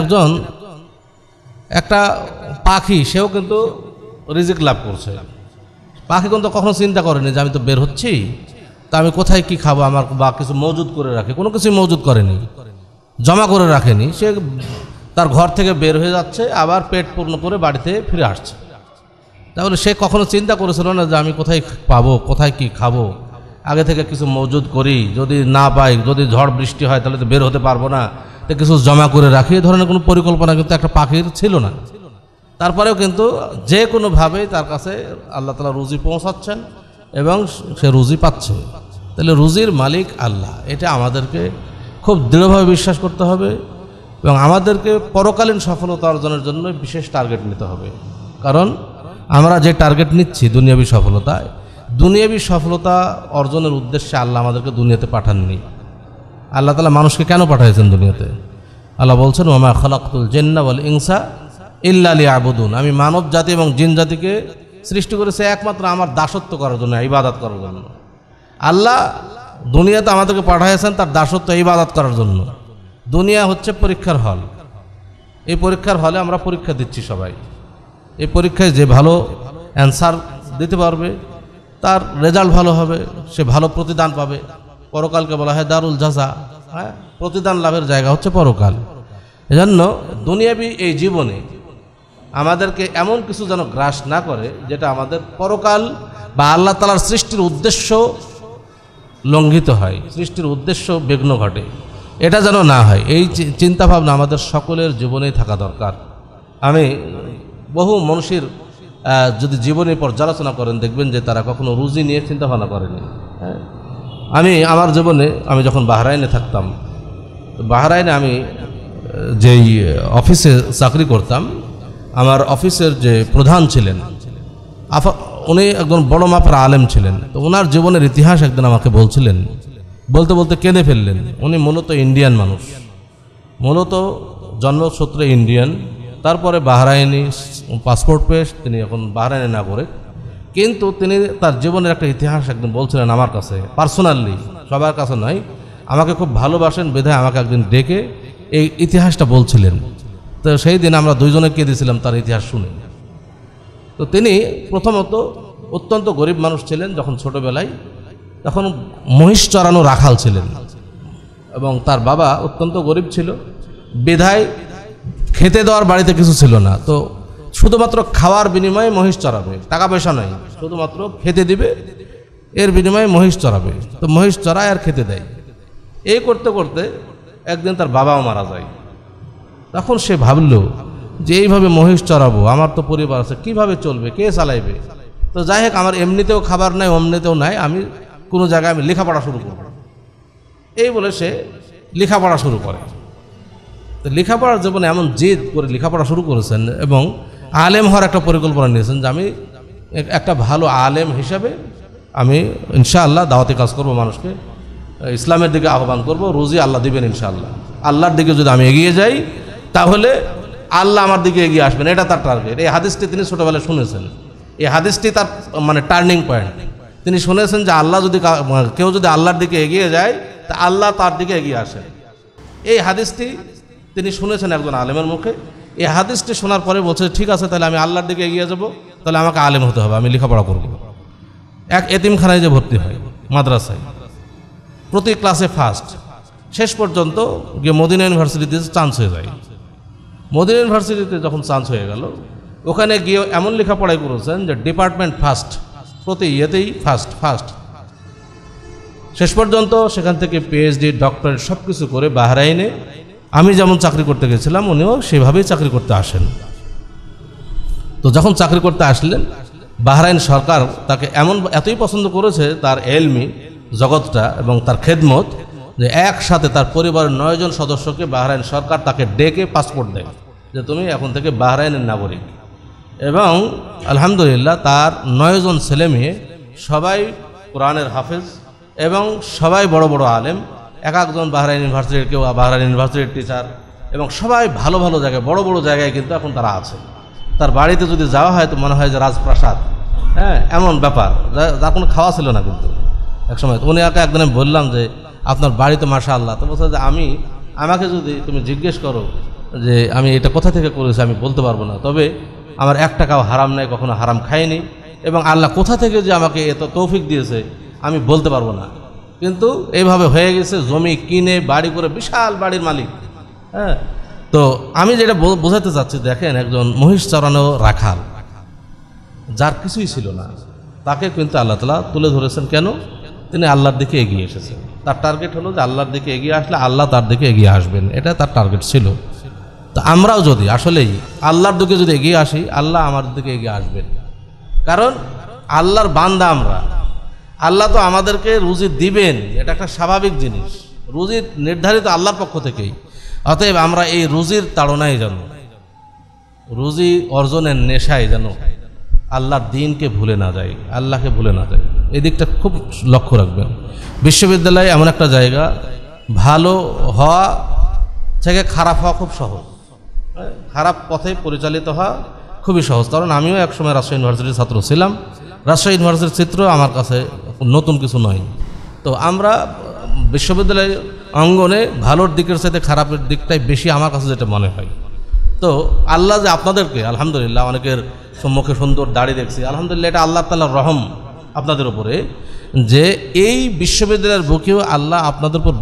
একটা পাখি, সেও কিন্তু রিজিক লাভ করছে। পাখি কিন্তু কখনো চিন্তা করেনি যে আমি তো বের হচ্ছি, তা আমি কোথায় কি খাবো, আমার বা কিছু মজুদ করে রাখে, কোনো কিছুই মজুদ করেনি, জমা করে রাখেনি। সে তার ঘর থেকে বের হয়ে যাচ্ছে, আবার পেট পূর্ণ করে বাড়িতে ফিরে আসছে। তাহলে সে কখনো চিন্তা করেছিল না যে আমি কোথায় পাবো, কোথায় কি খাবো, আগে থেকে কিছু মজুদ করি, যদি না পাই, যদি ঝড় বৃষ্টি হয় তাহলে তো বের হতে পারবো না, তো কিছু জমা করে রাখি, এই ধরনের কোনো পরিকল্পনা কিন্তু একটা পাখির ছিল না। তারপরেও কিন্তু যে কোনোভাবেই তার কাছে আল্লাহ তাআলা রুজি পৌঁছাচ্ছেন এবং সে রুজি পাচ্ছে। তাহলে রুজির মালিক আল্লাহ, এটা আমাদেরকে খুব দৃঢ়ভাবে বিশ্বাস করতে হবে এবং আমাদেরকে পরকালীন সফলতা অর্জনের জন্য বিশেষ টার্গেট নিতে হবে। কারণ আমরা যে টার্গেট নিচ্ছি দুনিয়াবী সফলতা অর্জনের উদ্দেশ্যে আল্লাহ আমাদেরকে দুনিয়াতে পাঠাননি। আল্লাহ তাআলা মানুষকে কেন পাঠিয়েছেন দুনিয়াতে? আল্লাহ বলছেন, ওয়া মা খালাকতুল জিন্না ওয়াল ইনসা ইল্লা লিয়াবুদুন, আমি মানব জাতি এবং জিন জাতিকে সৃষ্টি করেছি একমাত্র আমার দাসত্ব করার জন্য, ইবাদত করার জন্য। আল্লাহ দুনিয়াতে আমাদেরকে পাঠাইছেন তার দাসত্ব ইবাদত করার জন্য। দুনিয়া হচ্ছে পরীক্ষার হল। এই পরীক্ষার হলে আমরা পরীক্ষা দিচ্ছি সবাই। এই পরীক্ষায় যে ভালো অ্যান্সার দিতে পারবে তার রেজাল্ট ভালো হবে, সে ভালো প্রতিদান পাবে। পরকালকে বলা হয় দারুল জাজা, হ্যাঁ, প্রতিদান লাভের জায়গা হচ্ছে পরকাল। এজন্য দুনিয়াবি এই জীবনে আমাদেরকে এমন কিছু যেন গ্রাস না করে যেটা আমাদের পরকাল বা আল্লাহ তাআলার সৃষ্টির উদ্দেশ্য লঙ্ঘিত হয়, সৃষ্টির উদ্দেশ্য বিঘ্ন ঘটে, এটা যেন না হয়। এই চিন্তাভাবনা আমাদের সকলের জীবনেই থাকা দরকার। আমি বহু মানুষের যদি জীবনে পর্যালোচনা করেন দেখবেন যে তারা কখনো রুজি নিয়ে চিন্তাভাবনা করেনি। হ্যাঁ, আমি আমার জীবনে আমি যখন বাহরাইনে থাকতাম, বাহরাইনে আমি যেই অফিসে চাকরি করতাম, আমার অফিসের যে প্রধান ছিলেন উনি একজন বড় মাপের আলেম ছিলেন। তো ওনার জীবনের ইতিহাস একদিন আমাকে বলছিলেন, বলতে বলতে কেঁদে ফেললেন। উনি মূলত ইন্ডিয়ান মানুষ, মূলত জন্মসূত্রে ইন্ডিয়ান, তারপরে বাহরাইনি পাসপোর্ট পেয়ে তিনি এখন বাহরাইনের নাগরিক। কিন্তু তিনি তার জীবনের একটা ইতিহাস একদিন বলছিলেন আমার কাছে, পার্সোনালি, সবার কাছে নয়, আমাকে খুব ভালোবাসেন বিধায় আমাকে একদিন ডেকে এই ইতিহাসটা বলছিলেন। তো সেই দিন আমরা দুইজনে কেঁদেছিলাম তার ইতিহাস শুনে। তো তিনি প্রথমত অত্যন্ত গরিব মানুষ ছিলেন। যখন ছোটোবেলায় তখন মহিষ চড়ানো রাখাল ছিলেন এবং তার বাবা অত্যন্ত গরিব ছিল বিধায় খেতে দেওয়ার বাড়িতে কিছু ছিল না। তো শুধুমাত্র খাওয়ার বিনিময়ে মহিষ চড়াবে, টাকা পয়সা নয়, শুধুমাত্র খেতে দিবে, এর বিনিময়ে মহিষ চড়াবে। তো মহিষ চড়ায় আর খেতে দেয়। এই করতে করতে একদিন তার বাবাও মারা যায়। তখন সে ভাবল যে এইভাবে মহিষ চড়াবো, আমার তো পরিবার আছে, কীভাবে চলবে, কে চালাইবে? তো যাই হোক, আমার এমনিতেও খাবার নাই, অমনিতেও নাই, আমি কোনো জায়গায় আমি লেখাপড়া শুরু করব। এই বলে সে লেখাপড়া শুরু করে। তো লেখাপড়ার জীবনে এমন জেদ করে লেখাপড়া শুরু করেছেন এবং আলেম হওয়ার একটা পরিকল্পনা নিয়েছেন যে আমি একটা ভালো আলেম হিসাবে আমি ইনশাআল্লাহ দাওয়াতি কাজ করব, মানুষকে ইসলামের দিকে আহ্বান করব, রুজি আল্লাহ দিবেন ইনশাআল্লাহ। আল্লাহর দিকে যদি আমি এগিয়ে যাই তাহলে আল্লাহ আমার দিকে এগিয়ে আসবেন, এটা তার টার্গেট। এই হাদিসটি তিনি ছোটোবেলায় শুনেছেন। এই হাদিসটি তার মানে টার্নিং পয়েন্ট। তিনি শুনেছেন যে আল্লাহ যদি কেউ যদি আল্লাহর দিকে এগিয়ে যায় তা আল্লাহ তার দিকে এগিয়ে আসেন। এই হাদিসটি তিনি শুনেছেন একজন আলেমের মুখে। এই হাদিসটি শোনার পরে বলছে ঠিক আছে, তাহলে আমি আল্লাহর দিকে এগিয়ে যাব, তাহলে আমাকে আলেম হতে হবে, আমি লেখাপড়া করব। এক এতিমখানায় যে ভর্তি হয় মাদ্রাসায়, প্রতি ক্লাসে ফার্স্ট, শেষ পর্যন্ত গিয়ে মদিনা ইউনিভার্সিটিতে চান্স হয়ে যায়। মদিনা ইউনিভার্সিটিতে যখন চান্স হয়ে গেল, ওখানে গিয়ে এমন লেখাপড়াই করেছেন যে ডিপার্টমেন্ট ফার্স্ট, প্রতি ইয়েতেই ফার্স্ট। শেষ পর্যন্ত সেখান থেকে পিএইচডি, ডক্টরেট সব কিছু করে বাহরাইনে আমি যেমন চাকরি করতে গেছিলাম উনিও সেভাবেই চাকরি করতে আসেন। তো যখন চাকরি করতে আসলেন, বাহরাইন সরকার তাকে এতই পছন্দ করেছে তার এলমি জগৎটা এবং তার খেদমত, যে একসাথে তার পরিবারের 9 জন সদস্যকে বাহরাইন সরকার তাকে ডেকে পাসপোর্ট দেয় যে তুমি এখন থেকে বাহরাইনের নাগরিক। এবং আলহামদুলিল্লাহ তার 9 জন ছেলে মেয়ে সবাই কোরআনের হাফেজ এবং সবাই বড় বড় আলেম। এক একজন বাহরাইন ইউনিভার্সিটির, কেউ বাহরাইন ইউনিভার্সিটির টিচার, এবং সবাই ভালো ভালো জায়গায়, বড় বড় জায়গায় কিন্তু এখন তারা আছে। তার বাড়িতে যদি যাওয়া হয় তো মনে হয় যে রাজপ্রাসাদ, হ্যাঁ, এমন ব্যাপার, যার কোনো খাওয়া ছিল না। কিন্তু একসময় উনি একদিন আমি বললাম যে আপনার বাড়িতে মাশাআল্লাহ, তো বলছে যে আমাকে যদি তুমি জিজ্ঞেস করো যে আমি এটা কোথা থেকে করেছি আমি বলতে পারবো না, তবে আমার 1 টাকাও হারাম নাই, কখনো হারাম খাইনি, এবং আল্লাহ কোথা থেকে যে আমাকে এত তৌফিক দিয়েছে আমি বলতে পারবো না। কিন্তু এইভাবে হয়ে গেছে, জমি কিনে বাড়ি করে বিশাল বাড়ির মালিক। হ্যাঁ, তো আমি যেটা বোঝাতে চাচ্ছি, দেখেন একজন মহিষ চড়ানো রাখাল যার কিছুই ছিল না, তাকে কিন্তু আল্লাহ তাআলা তুলে ধরেছেন। কেন? তিনি আল্লাহর দিকে এগিয়ে এসেছেন। তার টার্গেট হলো যে আল্লাহর দিকে এগিয়ে আসলে আল্লাহ তার দিকে এগিয়ে আসবেন, এটা তার টার্গেট ছিল। তো আমরাও যদি আসলেই আল্লাহর দিকে যদি এগিয়ে আসি, আল্লাহ আমাদের দিকে এগিয়ে আসবেন। কারণ আল্লাহর বান্দা আমরা, আল্লাহ তো আমাদেরকে রুজি দিবেন, এটা একটা স্বাভাবিক জিনিস। রুজি নির্ধারিত আল্লাহর পক্ষ থেকেই। অতএব আমরা এই রুজির তাড়নায় যেন, রুজি অর্জনের নেশায় যেন আল্লাহর দ্বীনকে ভুলে না যাই, আল্লাহকে ভুলে না যাই, এই দিকটা খুব লক্ষ্য রাখবেন। বিশ্ববিদ্যালয় এমন একটা জায়গা, ভালো হওয়া থেকে খারাপ হওয়া খুব সহজ, খারাপ পথে পরিচালিত হওয়া খুবই সহজ। কারণ আমিও একসময় রাজশাহী ইউনিভার্সিটির ছাত্র ছিলাম। রাজশাহী ইউনিভার্সিটির চিত্র আমার কাছে নতুন কিছু নয়। তো আমরা বিশ্ববিদ্যালয় অঙ্গনে ভালোর দিকের সাথে খারাপের দিকটাই বেশি আমার কাছে যেটা মনে হয়। তো আল্লাহ যে আপনাদেরকে আলহামদুলিল্লাহ অনেকের সম্মুখে সুন্দর দাড়ি দেখছি, আলহামদুলিল্লাহ এটা আল্লাহ তাআলার রহম আপনাদের উপরে, যে এই বিশ্ববিদ্যালয়ের বুকেও আল্লাহ আপনাদের উপর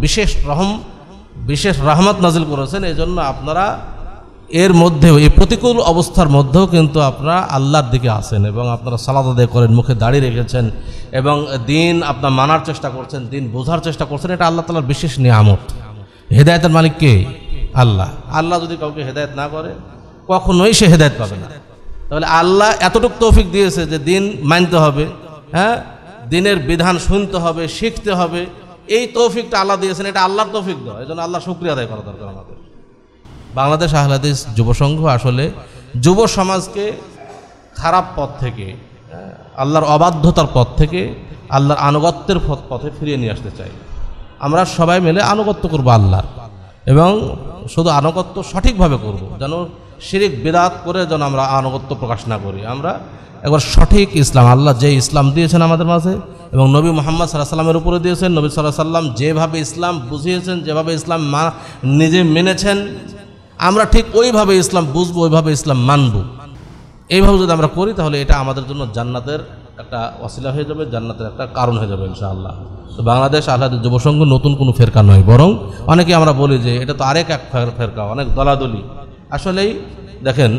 বিশেষ রহমত নাজিল করেছেন। এই জন্য আপনারা এর মধ্যেও এই প্রতিকূল অবস্থার মধ্যেও কিন্তু আপনারা আল্লাহর দিকে আসেন এবং আপনারা সালাত আদায় করেন, মুখে দাড়ি রেখেছেন এবং দিন আপনার মানার চেষ্টা করছেন, দিন বোঝার চেষ্টা করছেন। এটা আল্লাহ তাআলার বিশেষ নিয়ামত। হেদায়েতের মালিক কে? আল্লাহ। আল্লাহ যদি কাউকে হেদায়েত না করে কখনোই সে হেদায়েত পাবে না। তাহলে আল্লাহ এতটুকু তৌফিক দিয়েছে যে দিন মানতে হবে, হ্যাঁ, দিনের বিধান শুনতে হবে, শিখতে হবে। এই তৌফিকটা আল্লাহ দিয়েছেন, এটা আল্লাহর তৌফিক দেওয়া। এই জন্য আল্লাহ শুকরিয়া আদায় করা দরকার আমাদের। বাংলাদেশ আহলে হাদিস যুব সংঘ আসলে যুব সমাজকে খারাপ পথ থেকে, আল্লাহর অবাধ্যতার পথ থেকে আল্লাহর আনুগত্যের পথে ফিরিয়ে নিয়ে আসতে চাই। আমরা সবাই মিলে আনুগত্য করব আল্লাহর, এবং শুধু আনুগত্য সঠিকভাবে করব, যেন শিরিক বিদআত করে যেন আমরা আনুগত্য প্রকাশ না করি। আমরা একবার সঠিক ইসলাম, আল্লাহ যে ইসলাম দিয়েছেন আমাদের মাঝে এবং নবী মুহাম্মদ সাল্লাল্লাহু আলাইহি ওয়াসাল্লামের উপরে দিয়েছেন, নবী সাল্লাল্লাহু আলাইহি ওয়াসাল্লাম যেভাবে ইসলাম বুঝিয়েছেন, যেভাবে ইসলাম নিজে মেনেছেন, আমরা ঠিক ওইভাবে ইসলাম বুঝবো, ওইভাবে ইসলাম মানব। এইভাবে যদি আমরা করি তাহলে এটা আমাদের জন্য জান্নাতের একটা ওয়াসিলা হয়ে যাবে, জান্নাতের একটা কারণ হয়ে যাবে ইনশাআল্লাহ। তো বাংলাদেশ আহলে হাদিস যুব সংঘ নতুন কোনো ফেরকা নয়, বরং অনেকে আমরা বলি যে এটা তো আরেক এক ফেরকা, অনেক দলাদলি। আসলেই দেখেন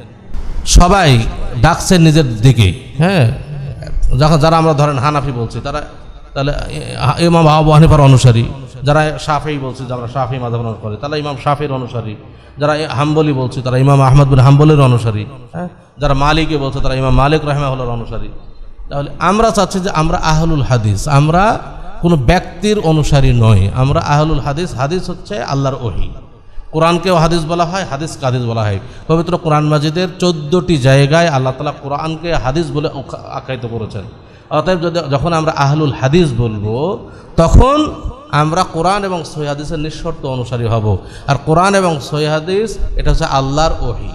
সবাই ডাকছে নিজের দিকে, হ্যাঁ, যারা আমরা ধরেন হানাফি বলছি তারা তাহলে ইমাম আবু হানিফার অনুসারী, যারা শাফিঈ বলছি যে আমরা শাফিঈ মাযহাবের অনুসারী তারা ইমাম শাফিঈর অনুসারী, যারা হাম্বলি বলছি তারা ইমাম আহমদ বিন হাম্বলের অনুসারী, হ্যাঁ, যারা মালিকি বলছে তারা ইমাম মালিক রাহিমাহুল্লাহর অনুসারী। তাহলে আমরা চাচ্ছি যে আমরা আহলুল হাদিস, আমরা কোনো ব্যক্তির অনুসারী নই, আমরা আহলুল হাদিস। হাদিস হচ্ছে আল্লাহর ওহী। কোরআনকেও হাদিস বলা হয়, হাদিসকে হাদিস বলা হয়। পবিত্র কোরআন মাজিদের 14টি জায়গায় আল্লাহ তাআলা কোরআনকে হাদিস বলে আখ্যায়িত করেছেন। অতএব যখন আমরা আহলুল হাদিস বলবো তখন আমরা কোরআন এবং সহিহ হাদিসের নিঃশর্ত অনুসারী হব। আর কোরআন এবং সহিহ হাদিস এটা হচ্ছে আল্লাহর ওহী।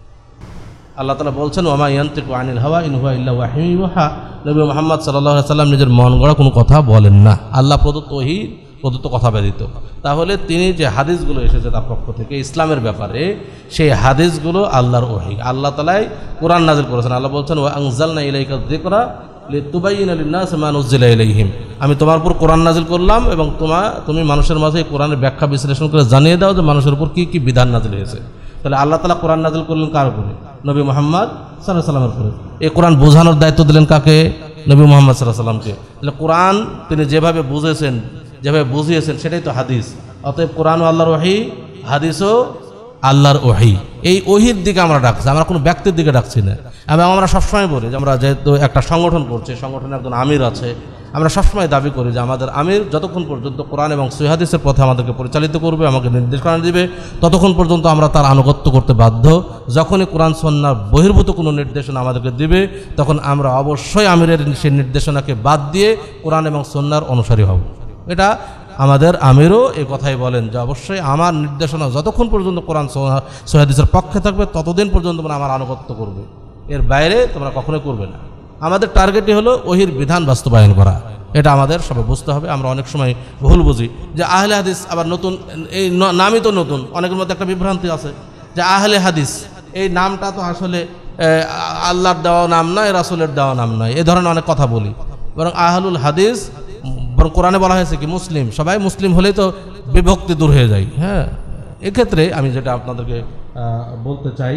আল্লাহ তাআলা বলছেন ওয়া মা ইয়ানতিকু আনিল হাওয়া ইন হুয়া ইল্লা ওয়াহয়ুন ইউহা। নবী মুহাম্মদ সাল্লাল্লাহু আলাইহি ওয়াসাল্লাম নিজের মন গড়া কোনো কথা বলেন না, আল্লাহ প্রদত্ত ওহী প্রদত্ত কথা ব্যতীত। তাহলে তিনি যে হাদিসগুলো এসেছে তার পক্ষ থেকে ইসলামের ব্যাপারে, সেই হাদিসগুলো আল্লাহর ওহী। আল্লাহ তাআলাই কোরআন নাযিল করেছেন। আল্লাহ বলছেন ওয়া আনজালনা ইলাইকা যিকরা লিতুবাইয়িনা লিন-নাসি মা নুযিলা ইলাইহিম। আমি তোমার উপর কোরআন নাযিল করলাম এবং তুমি মানুষের মাঝে কোরআনের ব্যাখ্যা বিশ্লেষণ করে জানিয়ে দাও যে মানুষের উপর কী কী বিধান নাযিল হয়েছে। তাহলে আল্লাহ তাআলা কোরআন নাযিল করলেন কার উপরে? নবী মুহাম্মদ সাল্লাল্লাহু আলাইহি ওয়াসাল্লামের উপরে। এই কোরআন বোঝানোর দায়িত্ব দিলেন কাকে? নবী মুহাম্মদ সাল্লাল্লাহু আলাইহি ওয়াসাল্লামকে। তাহলে কোরআন তিনি যেভাবে বুঝেছেন, যেভাবে বুঝিয়েছেন সেটাই তো হাদিস। অতএব কোরআনও আল্লাহর ওহী, হাদিসও আল্লাহর ওহী। এই ওহীর দিকে আমরা ডাকছি, আমরা কোনো ব্যক্তির দিকে ডাকছি না। এবং আমরা সবসময় বলি যে আমরা যেহেতু একটা সংগঠন করছি, সংগঠনে একজন আমির আছে, আমরা সবসময় দাবি করি যে আমাদের আমির যতক্ষণ পর্যন্ত কোরআন এবং সহিহ হাদিসের পথে আমাদেরকে পরিচালিত করবে, আমাকে নির্দেশনা দিবে, ততক্ষণ পর্যন্ত আমরা তার আনুগত্য করতে বাধ্য। যখনই কোরআন সুন্নাহ বহির্ভূত কোনো নির্দেশনা আমাদেরকে দিবে তখন আমরা অবশ্যই আমিরের সেই নির্দেশনাকে বাদ দিয়ে কোরআন এবং সুন্নাহর অনুসারী হব। এটা আমাদের আমিরও এই কথাই বলেন যে অবশ্যই আমার নির্দেশনা যতক্ষণ পর্যন্ত কোরআন সহিহ হাদিসের পক্ষে থাকবে ততদিন পর্যন্ত তোমরা আমার আনুগত্য করবে, এর বাইরে তোমরা কখনোই করবে না। আমাদের টার্গেটই হলো ওহির বিধান বাস্তবায়ন করা। এটা আমাদের সবাই বুঝতে হবে। আমরা অনেক সময় ভুল বুঝি যে আহলে হাদিস আবার নতুন, এই নামই তো নতুন। অনেকের মধ্যে একটা বিভ্রান্তি আছে যে আহলে হাদিস এই নামটা তো আসলে আল্লাহর দেওয়া নাম নয়, রাসূলের দেওয়া নাম নয়, এই ধরনের অনেক কথা বলি। বরং আহলুল হাদিস বরং কোরআনে বলা হয়েছে কি মুসলিম, সবাই মুসলিম হলেই তো বিভক্তি দূর হয়ে যায়। হ্যাঁ, এক্ষেত্রে আমি যেটা আপনাদেরকে বলতে চাই,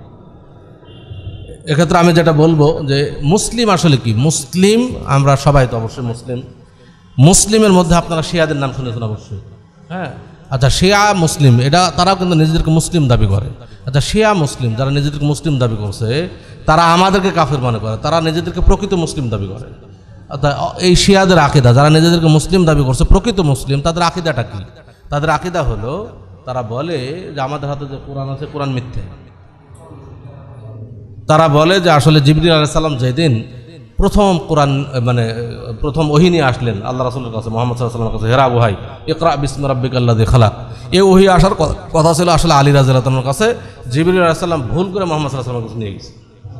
এক্ষেত্রে আমি যেটা বলবো যে মুসলিম আসলে কি? মুসলিম আমরা সবাই তো অবশ্যই মুসলিম। মুসলিমের মধ্যে আপনারা শিয়াদের নাম শুনেছেন অবশ্যই, হ্যাঁ। আচ্ছা, শিয়া মুসলিম এটা তারাও কিন্তু নিজেদেরকে মুসলিম দাবি করে। আচ্ছা, শিয়া মুসলিম যারা নিজেদেরকে মুসলিম দাবি করছে তারা আমাদেরকে কাফের মনে করে, তারা নিজেদেরকে প্রকৃত মুসলিম দাবি করে। অর্থাৎ এই শিয়াদের আকীদা, যারা নিজেদেরকে মুসলিম দাবি করছে প্রকৃত মুসলিম, তাদের আকীদাটা কি? তাদের আকীদা হলো তারা বলে যে আমাদের হাতে যে কোরআন আছে কোরআন মিথ্যে। তারা বলে যে আসলে জিবরিল আলাইহিস সালাম যেদিন প্রথম কোরআন মানে প্রথম ওহী নিয়ে আসলেন আল্লাহ রাসূলের কাছে, মুহাম্মদ সাল্লাল্লাহু আলাইহি ওয়াসাল্লামের কাছে, হেরা ওহাই ইকরা বিসমি রাব্বিকাল্লাযী খালাক, এই ওহী আসার কথা ছিল আসলে আলী রাদিয়াল্লাহু তাআলার কাছে। জিবরিল আলাইহিস সালাম ভুল করে মুহাম্মদ সাল্লাল্লাহু আলাইহি ওয়াসাল্লামের কাছে নিয়ে গেছে।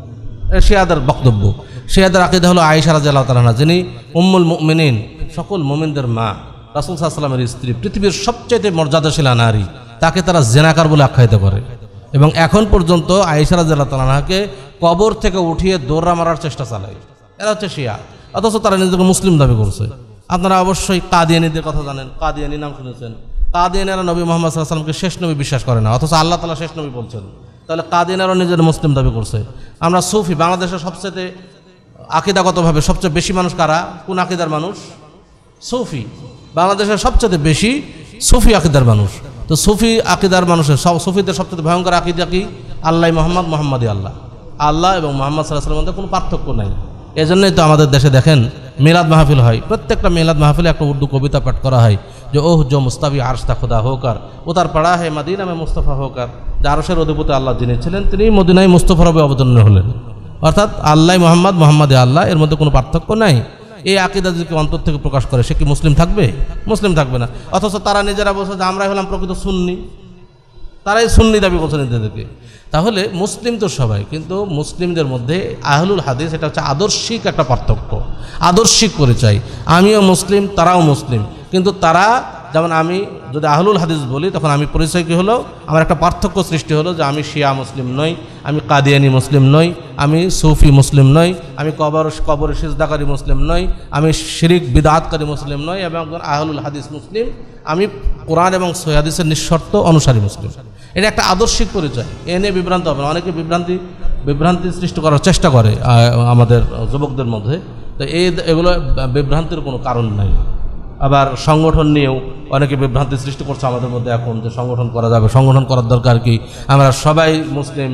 শিয়াদের বক্তব্য। শিয়াদের আকীদা হলো আয়েশা রাদিয়াল্লাহু তাআলা আনহা, যিনি উম্মুল মুমিনিন, সকল মুমিনদের মা, রাসূল সাল্লাল্লাহু আলাইহি ওয়াসাল্লামের স্ত্রী, পৃথিবীর সবচেয়ে মর্যাদাশীলা নারী, তাকে তারা জেনাকার বলে আখ্যায়িত করে। এবং এখন পর্যন্ত আয়েশা রাদিয়াল্লাহু তাআলা আনহাকে কবর থেকে উঠিয়ে দৌড়া মারার চেষ্টা চালায়। এরা হচ্ছে শিয়া, অথচ তারা নিজেদেরকে মুসলিম দাবি করছে। আপনারা অবশ্যই কাদিয়ানীদের কথা জানেন, কাদিয়ানী নাম শুনেছেন। কাদিয়ানীরা নবী মুহাম্মদ সাল্লাল্লাহু আলাইহি ওয়াসাল্লামকে শেষ নবী বিশ্বাস করে না, অথচ আল্লাহ তাআলা শেষ নবী বলছেন। তাহলে কাদিয়ানীরাও নিজেদের মুসলিম দাবি করছে। আমরা সুফি, বাংলাদেশের সবচেয়ে আকিদাগতভাবে সবচেয়ে বেশি মানুষ কারা, কোন আকিদার মানুষ? সুফি। বাংলাদেশের সবচেয়ে বেশি সুফি আকিদার মানুষ। তো সুফি আকিদার মানুষের সুফিদের সবচেয়ে ভয়ঙ্কর আকিদা কি? আল্লাহ মোহাম্মদ, মোহাম্মদই আল্লাহ। আল্লাহ এবং মোহাম্মদ সাল্লাল্লাহু আলাইহি ওয়াসাল্লামের মধ্যে কোনো পার্থক্য নাই। এজন্যই তো আমাদের দেশে দেখেন মিলাদ মাহফিল হয়, প্রত্যেকটা মিলাদ মাহফিলে একটা উর্দু কবিতা পাঠ করা হয় যে ওহ জো মুস্তাফি আরশতা খুদা হোকার উতার পড়া হে মদিনা মে মুস্তাফা হোকার। যে আরশের অধিপতি আল্লাহ যিনি ছিলেন, তিনি মদিনায় মুস্তাফার রূপে অবতীর্ণ হলেন। অর্থাৎ আল্লাহ মোহাম্মদ, মোহাম্মদই আল্লাহ, এর মধ্যে কোনো পার্থক্য নাই। এই আকিদা যদি অন্তর থেকে প্রকাশ করে, সে কি মুসলিম থাকবে? মুসলিম থাকবে না। অথচ তারা নিজেরা বলছে যে আমরাই হলাম প্রকৃত সুন্নি, তারাই সুন্নি দাবি করছে নিজেদেরকে। তাহলে মুসলিম তো সবাই, কিন্তু মুসলিমদের মধ্যে আহলুল হাদিস এটা হচ্ছে আদর্শিক একটা পার্থক্য, আদর্শিক পরিচয়। আমিও মুসলিম, তারাও মুসলিম, কিন্তু তারা যেমন আমি যদি আহলুল হাদিস বলি, তখন আমি পরিচয় কী হলো, আমার একটা পার্থক্য সৃষ্টি হলো যে আমি শিয়া মুসলিম নই, আমি কাদিয়ানি মুসলিম নই, আমি সুফি মুসলিম নই, আমি কবর সিজদাকারী মুসলিম নই, আমি শিরিক বিদআতকারী মুসলিম নই, এবং একজন আহলুল হাদিস মুসলিম, আমি কোরআন এবং সহিহ হাদিসের নিঃশর্ত অনুসারী মুসলিম। এটা একটা আদর্শিক পরিচয়। এ নিয়ে বিভ্রান্ত হবে না। অনেকে বিভ্রান্তি সৃষ্টি করার চেষ্টা করে আমাদের যুবকদের মধ্যে। তো এগুলো বিভ্রান্তির কোনো কারণ নাই। আবার সংগঠন নিয়েও অনেকে বিভ্রান্তি সৃষ্টি করছে আমাদের মধ্যে এখন, যে সংগঠন করা যাবে, সংগঠন করার দরকার কি, আমরা সবাই মুসলিম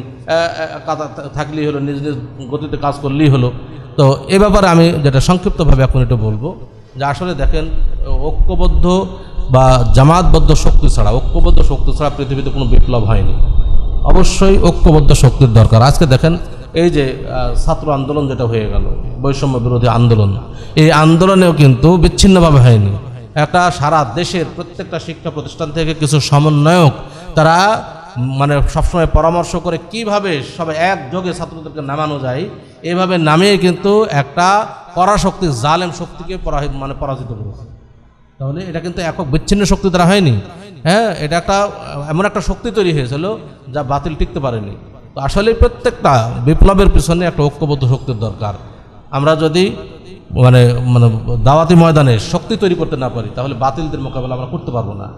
থাকলেই হলো, নিজ নিজ গতিতে কাজ করলেই হলো। তো এ ব্যাপারে আমি যেটা সংক্ষিপ্তভাবে এখন একটু বলবো, যে আসলে দেখেন ঐক্যবদ্ধ বা জামাতবদ্ধ শক্তি ছাড়া, ঐক্যবদ্ধ শক্তি ছাড়া পৃথিবীতে কোনো বিপ্লব হয়নি। অবশ্যই ঐক্যবদ্ধ শক্তির দরকার। আজকে দেখেন এই যে ছাত্র আন্দোলন যেটা হয়ে গেল, বৈষম্য বিরোধী আন্দোলন, এই আন্দোলনেও কিন্তু বিচ্ছিন্নভাবে হয়নি। একটা সারা দেশের প্রত্যেকটা শিক্ষা প্রতিষ্ঠান থেকে কিছু সমন্বয়ক তারা মানে সবসময় পরামর্শ করে কিভাবে সবাই একযোগে ছাত্রদেরকে নামানো যায়, এইভাবে নামিয়ে কিন্তু একটা পরাশক্তি, জালেম শক্তিকে পরাজিত করেছে। তাহলে এটা কিন্তু একক বিচ্ছিন্ন শক্তি দ্বারা হয়নি। হ্যাঁ, এটা একটা এমন একটা শক্তি তৈরি হয়েছিল যা বাতিল টিকতে পারেনি। তো আসলে প্রত্যেকটা বিপ্লবের পিছনে একটা ঐক্যবদ্ধ শক্তির দরকার। আমরা যদি মানে দাওয়াতি ময়দানে শক্তি তৈরি করতে না পারি, তাহলে বাতিলদের মোকাবেলা আমরা করতে পারবো না।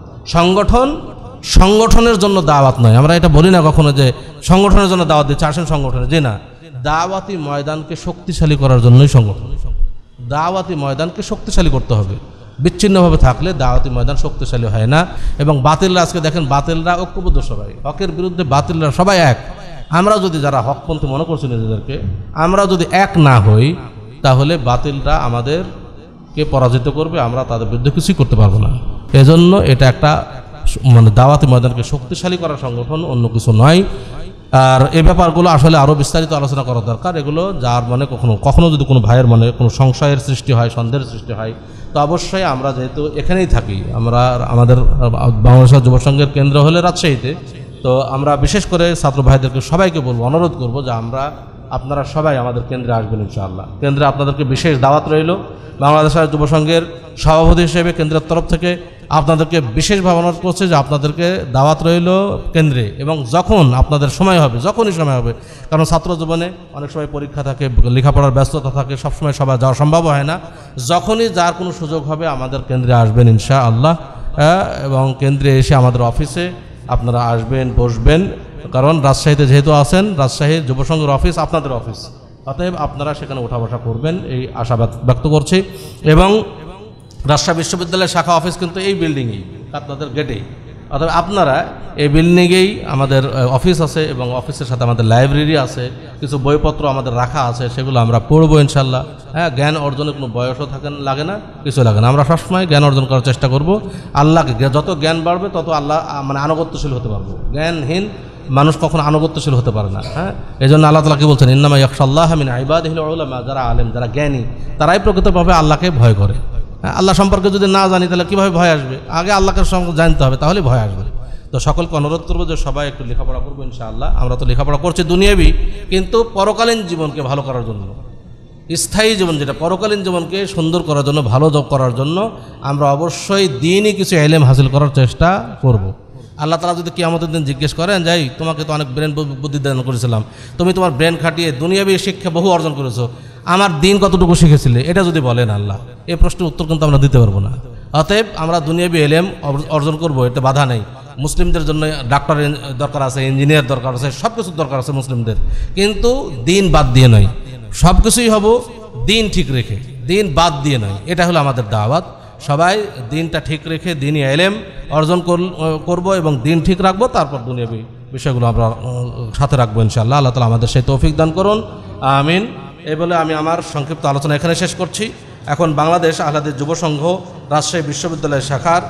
সংগঠনের জন্য দাওয়াত নয়, আমরা এটা বলি না কখনো যে সংগঠনের জন্য দাওয়াত দিচ্ছে আসেন সংগঠনে, যে না, দাওয়াতি ময়দানকে শক্তিশালী করার জন্যই সংগঠন। দাওয়াতি ময়দানকে শক্তিশালী করতে হবে। বিচ্ছিন্নভাবে থাকলে দাওয়াতি ময়দান শক্তিশালী হয় না। এবং বাতিলরা, আজকে দেখেন বাতিলরা ঐক্যবদ্ধ, সবাই হকের বিরুদ্ধে, বাতিলরা সবাই এক। আমরা যদি যারা হকপন্থী মনে করছি নিজেদেরকে, আমরা যদি এক না হই, তাহলে বাতিলরা আমাদেরকে পরাজিত করবে, আমরা তাদের বিরুদ্ধে কিছুই করতে পারবো না। এজন্য এটা একটা দাওয়াতি ময়দানকে শক্তিশালী করার সংগঠন, অন্য কিছু নয়। আর এই ব্যাপারগুলো আসলে আরও বিস্তারিত আলোচনা করা দরকার। এগুলো যার মানে কখনো যদি কোনো ভাইয়ের মনে কোনো সংশয়ের সৃষ্টি হয়, সন্দেহের সৃষ্টি হয়, তো অবশ্যই আমরা যেহেতু এখানেই থাকি, আমাদের বাংলাদেশ যুব সংঘের কেন্দ্র হলে রাজশাহীতে, তো আমরা বিশেষ করে ছাত্র ভাইদেরকে সবাইকে বলবো, অনুরোধ করব যে আপনারা সবাই আমাদের কেন্দ্রে আসবেন ইনশাআল্লাহ। কেন্দ্রে আপনাদেরকে বিশেষ দাওয়াত রইল। বাংলাদেশের যুব সংঘের সভাপতি হিসেবে কেন্দ্রের তরফ থেকে আপনাদেরকে বিশেষভাবে অনুরোধ করছে যে আপনাদেরকে দাওয়াত রইল কেন্দ্রে। এবং যখন আপনাদের সময় হবে, যখনই সময় হবে, কারণ ছাত্র জীবনে অনেক সময় পরীক্ষা থাকে, লেখাপড়ার ব্যস্ততা থাকে, সবসময় সবাই যাওয়া সম্ভব হয় না। যখনই যার কোনো সুযোগ হবে আমাদের কেন্দ্রে আসবেন ইনশাআল্লাহ। এবং কেন্দ্রে এসে আমাদের অফিসে আপনারা আসবেন, বসবেন। কারণ রাজশাহীতে যেহেতু আছেন, রাজশাহীর যুব সংঘের অফিস আপনাদের অফিস, অতএব আপনারা সেখানে ওঠা বসা করবেন, এই আশা ব্যক্ত করছি। এবং রাজশাহী বিশ্ববিদ্যালয়ের শাখা অফিস কিন্তু এই বিল্ডিংয়েই, আপনাদের গেটেই, অতএব আপনারা এই বিল্ডিংয়েই আমাদের অফিস আছে, এবং অফিসের সাথে আমাদের লাইব্রেরি আছে, কিছু বইপত্র আমাদের রাখা আছে, সেগুলো আমরা পড়বো ইনশাল্লাহ। হ্যাঁ, জ্ঞান অর্জনের কোনো বয়সও লাগে না, কিছু লাগে না। আমরা সবসময় জ্ঞান অর্জন করার চেষ্টা করব। আল্লাহকে যত জ্ঞান বাড়বে তত আল্লাহ আনুগত্যশীল হতে পারবো। জ্ঞানহীন মানুষ কখনো আনুগত্যশীল হতে পারে না। হ্যাঁ, এই জন্য আল্লাহ তাআলা কি বলছেন, ইন্নামা ইয়াখশাল্লাহা মিন ইবাদিহিল উলামা, যারা আলেম, যারা জ্ঞানী, তারাই প্রকৃতভাবে আল্লাহকে ভয় করে। আল্লাহ সম্পর্কে যদি না জানি তাহলে কীভাবে ভয় আসবে? আগে আল্লাহকে জানতে হবে, তাহলে ভয় আসবে। তো সকলকে অনুরোধ করবো যে সবাই একটু লেখাপড়া করবো ইনশাআল্লাহ। আমরা তো লেখাপড়া করছি দুনিয়াবি, কিন্তু পরকালীন জীবনকে ভালো করার জন্য, স্থায়ী জীবন যেটা পরকালীন জীবনকে সুন্দর করার জন্য, ভালো জব করার জন্য আমরা অবশ্যই দিনই কিছু ইলম হাসিল করার চেষ্টা করব। আল্লাহ তাআলা যদি কিয়ামতের দিন জিজ্ঞেস করেন, যাই তোমাকে তো অনেক ব্রেন বুদ্ধি দান করেছিলাম, তুমি তোমার ব্রেন খাটিয়ে দুনিয়াবি শিক্ষা বহু অর্জন করেছো, আমার দিন কতটুকু শিখেছিলে, এটা যদি বলেন আল্লাহ, এই প্রশ্নের উত্তর কিন্তু আমরা দিতে পারবো না। অতএব আমরা দুনিয়াবি ইলম অর্জন করব, এটা বাধা নেই। মুসলিমদের জন্য ডাক্তার দরকার আছে, ইঞ্জিনিয়ার দরকার আছে, সব কিছু দরকার আছে মুসলিমদের, কিন্তু দিন বাদ দিয়ে নয়। সব কিছুই হব দিন ঠিক রেখে, দিন বাদ দিয়ে নয়। এটা হলো আমাদের দাওয়াত। সবাই দিনটা ঠিক রেখে দিনই ইলম অর্জন করব এবং দিন ঠিক রাখবো, তারপর দুনিয়াবি বিষয়গুলো আমরা সাথে রাখবো ইনশাআল্লাহ। আল্লাহ তাআলা আমাদের সেই তৌফিক দান করুন, আমিন। এই বলে আমি আমার সংক্ষিপ্ত আলোচনা এখানে শেষ করছি। এখন বাংলাদেশ আহলে হাদিস যুব সংঘ রাজশাহী বিশ্ববিদ্যালয় শাখার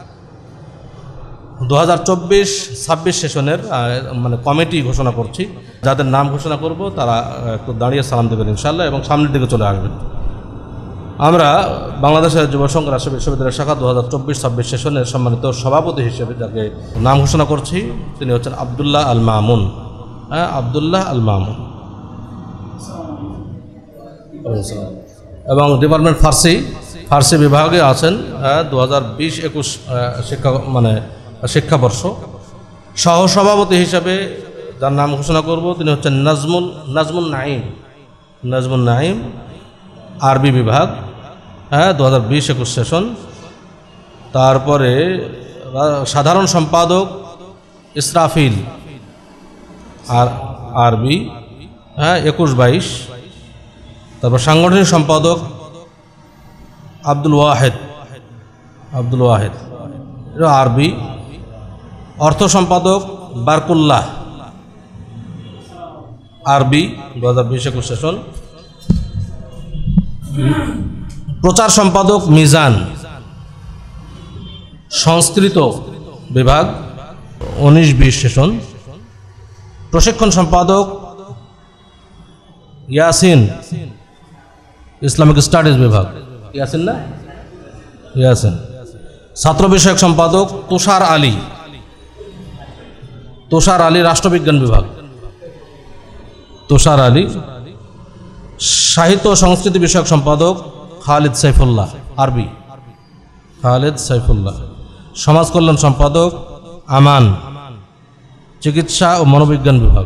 2024-26 সেশনের মানে কমিটি ঘোষণা করছি। যাদের নাম ঘোষণা করব তারা একটু দাঁড়িয়ে সালাম দেবেন ইনশাআল্লাহ এবং সামনের দিকে চলে আসবেন। আমরা বাংলাদেশের যুব সংঘ রাজশাহী বিশ্ববিদ্যালয় শাখা 2024-26 সেশনের সম্মানিত সভাপতি হিসেবে যাকে নাম ঘোষণা করছি তিনি হচ্ছেন আব্দুল্লাহ আল মামুন। হ্যাঁ, আব্দুল্লাহ আল মামুন। এবং ডিপার্টমেন্ট ফার্সি বিভাগে আছেন 2020-21 শিক্ষাবর্ষ। সহসভাপতি হিসাবে যার নাম ঘোষণা করব তিনি হচ্ছেন নাজমুন নাঈম, আরবি বিভাগ, 2020-21 সেশন। তারপরে সাধারণ সম্পাদক ইসরাফিল, আর আরবি, 21-22। তারপর সাংগঠনিক সম্পাদক আব্দুল ওয়াহেদ, এটা আরবি। অর্থ সম্পাদক বারকুল্লাহ, আরবি, 2020-21 সেশন। প্রচার সম্পাদক মিজান, সংস্কৃত বিভাগ, 19-20 সেশন। প্রশিক্ষণ সম্পাদক ইয়াসিন, ইসলামিক স্টাডিজ বিভাগ, ইয়াসিন। ছাত্র বিষয়ক সম্পাদক তুষার আলী, রাষ্ট্রবিজ্ঞান বিভাগ, তুষার আলী। সাহিত্য ও সংস্কৃতি বিষয়ক সম্পাদক খালিদ সাইফুল্লাহ, আরবি, খালিদ সাইফুল্লাহ। সমাজ কল্যাণ সম্পাদক আমান, চিকিৎসা ও মনোবিজ্ঞান বিভাগ,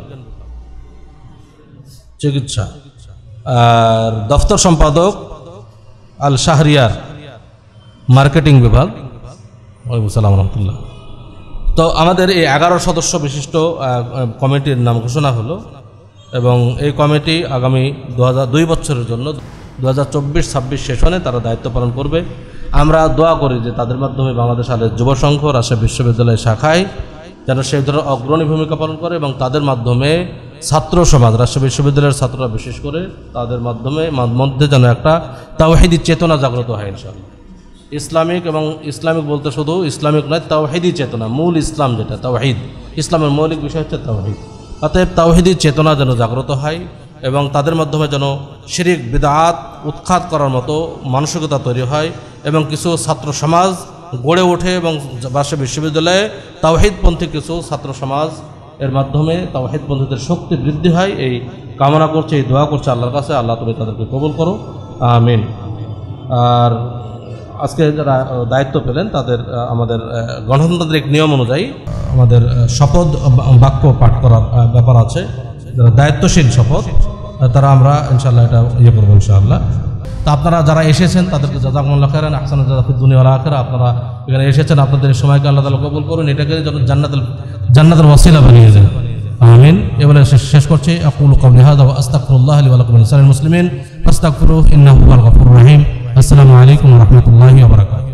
চিকিৎসা। আর দফতর সম্পাদক আল শাহরিয়ার, মার্কেটিং বিভাগ। ওয়ালাইকুম আসসালাম রহমতুল্লাহ। তো আমাদের এই 11 সদস্য বিশিষ্ট কমিটির নাম ঘোষণা হলো এবং এই কমিটি আগামী 2 বছরের জন্য 2024-26 সেশনে তারা দায়িত্ব পালন করবে। আমরা দোয়া করি যে তাদের মাধ্যমে বাংলাদেশ আহলে যুব সংঘ রাজশাহী বিশ্ববিদ্যালয় শাখায় যেন সেই ধরনের অগ্রণী ভূমিকা পালন করে এবং তাদের মাধ্যমে ছাত্র সমাজ, রাজশাহী বিশ্ববিদ্যালয়ের ছাত্ররা বিশেষ করে তাদের মাধ্যমে মধ্যে যেন একটা তাওহীদি চেতনা জাগ্রত হয় ইনশাআল্লাহ। ইসলামিক বলতে শুধু ইসলামিক নয়, তাওহীদি চেতনা, মূল ইসলাম যেটা তাওহীদ, ইসলামের মৌলিক বিষয় হচ্ছে তাওহীদ। অতএব তাওহীদি চেতনা যেন জাগ্রত হয় এবং তাদের মাধ্যমে যেন শিরক বিদআত উৎখাত করার মতো মানসিকতা তৈরি হয় এবং কিছু ছাত্র সমাজ গড়ে ওঠে এবং রাজশাহী বিশ্ববিদ্যালয়ে তাওহীদপন্থী কিছু ছাত্র সমাজ এর মাধ্যমে তাওহীদপন্থীদের শক্তি বৃদ্ধি হয়। এই কামনা করছে, এই দোয়া করছে আল্লাহর কাছে, আল্লাহ তুমি তাদেরকে কবুল করো, আমিন। আর আজকে যারা দায়িত্ব পেলেন তাদের আমাদের গণতান্ত্রিক নিয়ম অনুযায়ী আমাদের শপথ বাক্য পাঠ করার ব্যাপার আছে। যারা দায়িত্বশীল শপথ তারা আমরা ইনশাআল্লাহ এটা করবো ইনশাআল্লাহ। তো আপনারা যারা এসেছেন তাদেরকে জাযাকুমুল্লাহু খাইরান, আহসানা জাযাকুম দুনিয়া ওয়াল আখিরাহ। আপনারা এখানে এসেছেন, আপনাদের সময়কে আল্লাহ তাআলা কবুল করুন, এটাকে যেন জান্নাতুল ওয়াসিলা বানিয়ে দেন, আমিন। এবারে শেষ করছি। আকুলু কওলি হাযা ওয়া আস্তাগফিরুল্লাহ লি ওয়া লাকুম ওয়া লিসাইরিল মুসলিমিন ফাস্তাগফিরুহু ইন্নাহু হুয়াল গফুরুর রহিম। আসসালামু আলাইকুম ওয়া রাহমাতুল্লাহি ওয়া বারাকাতুহু।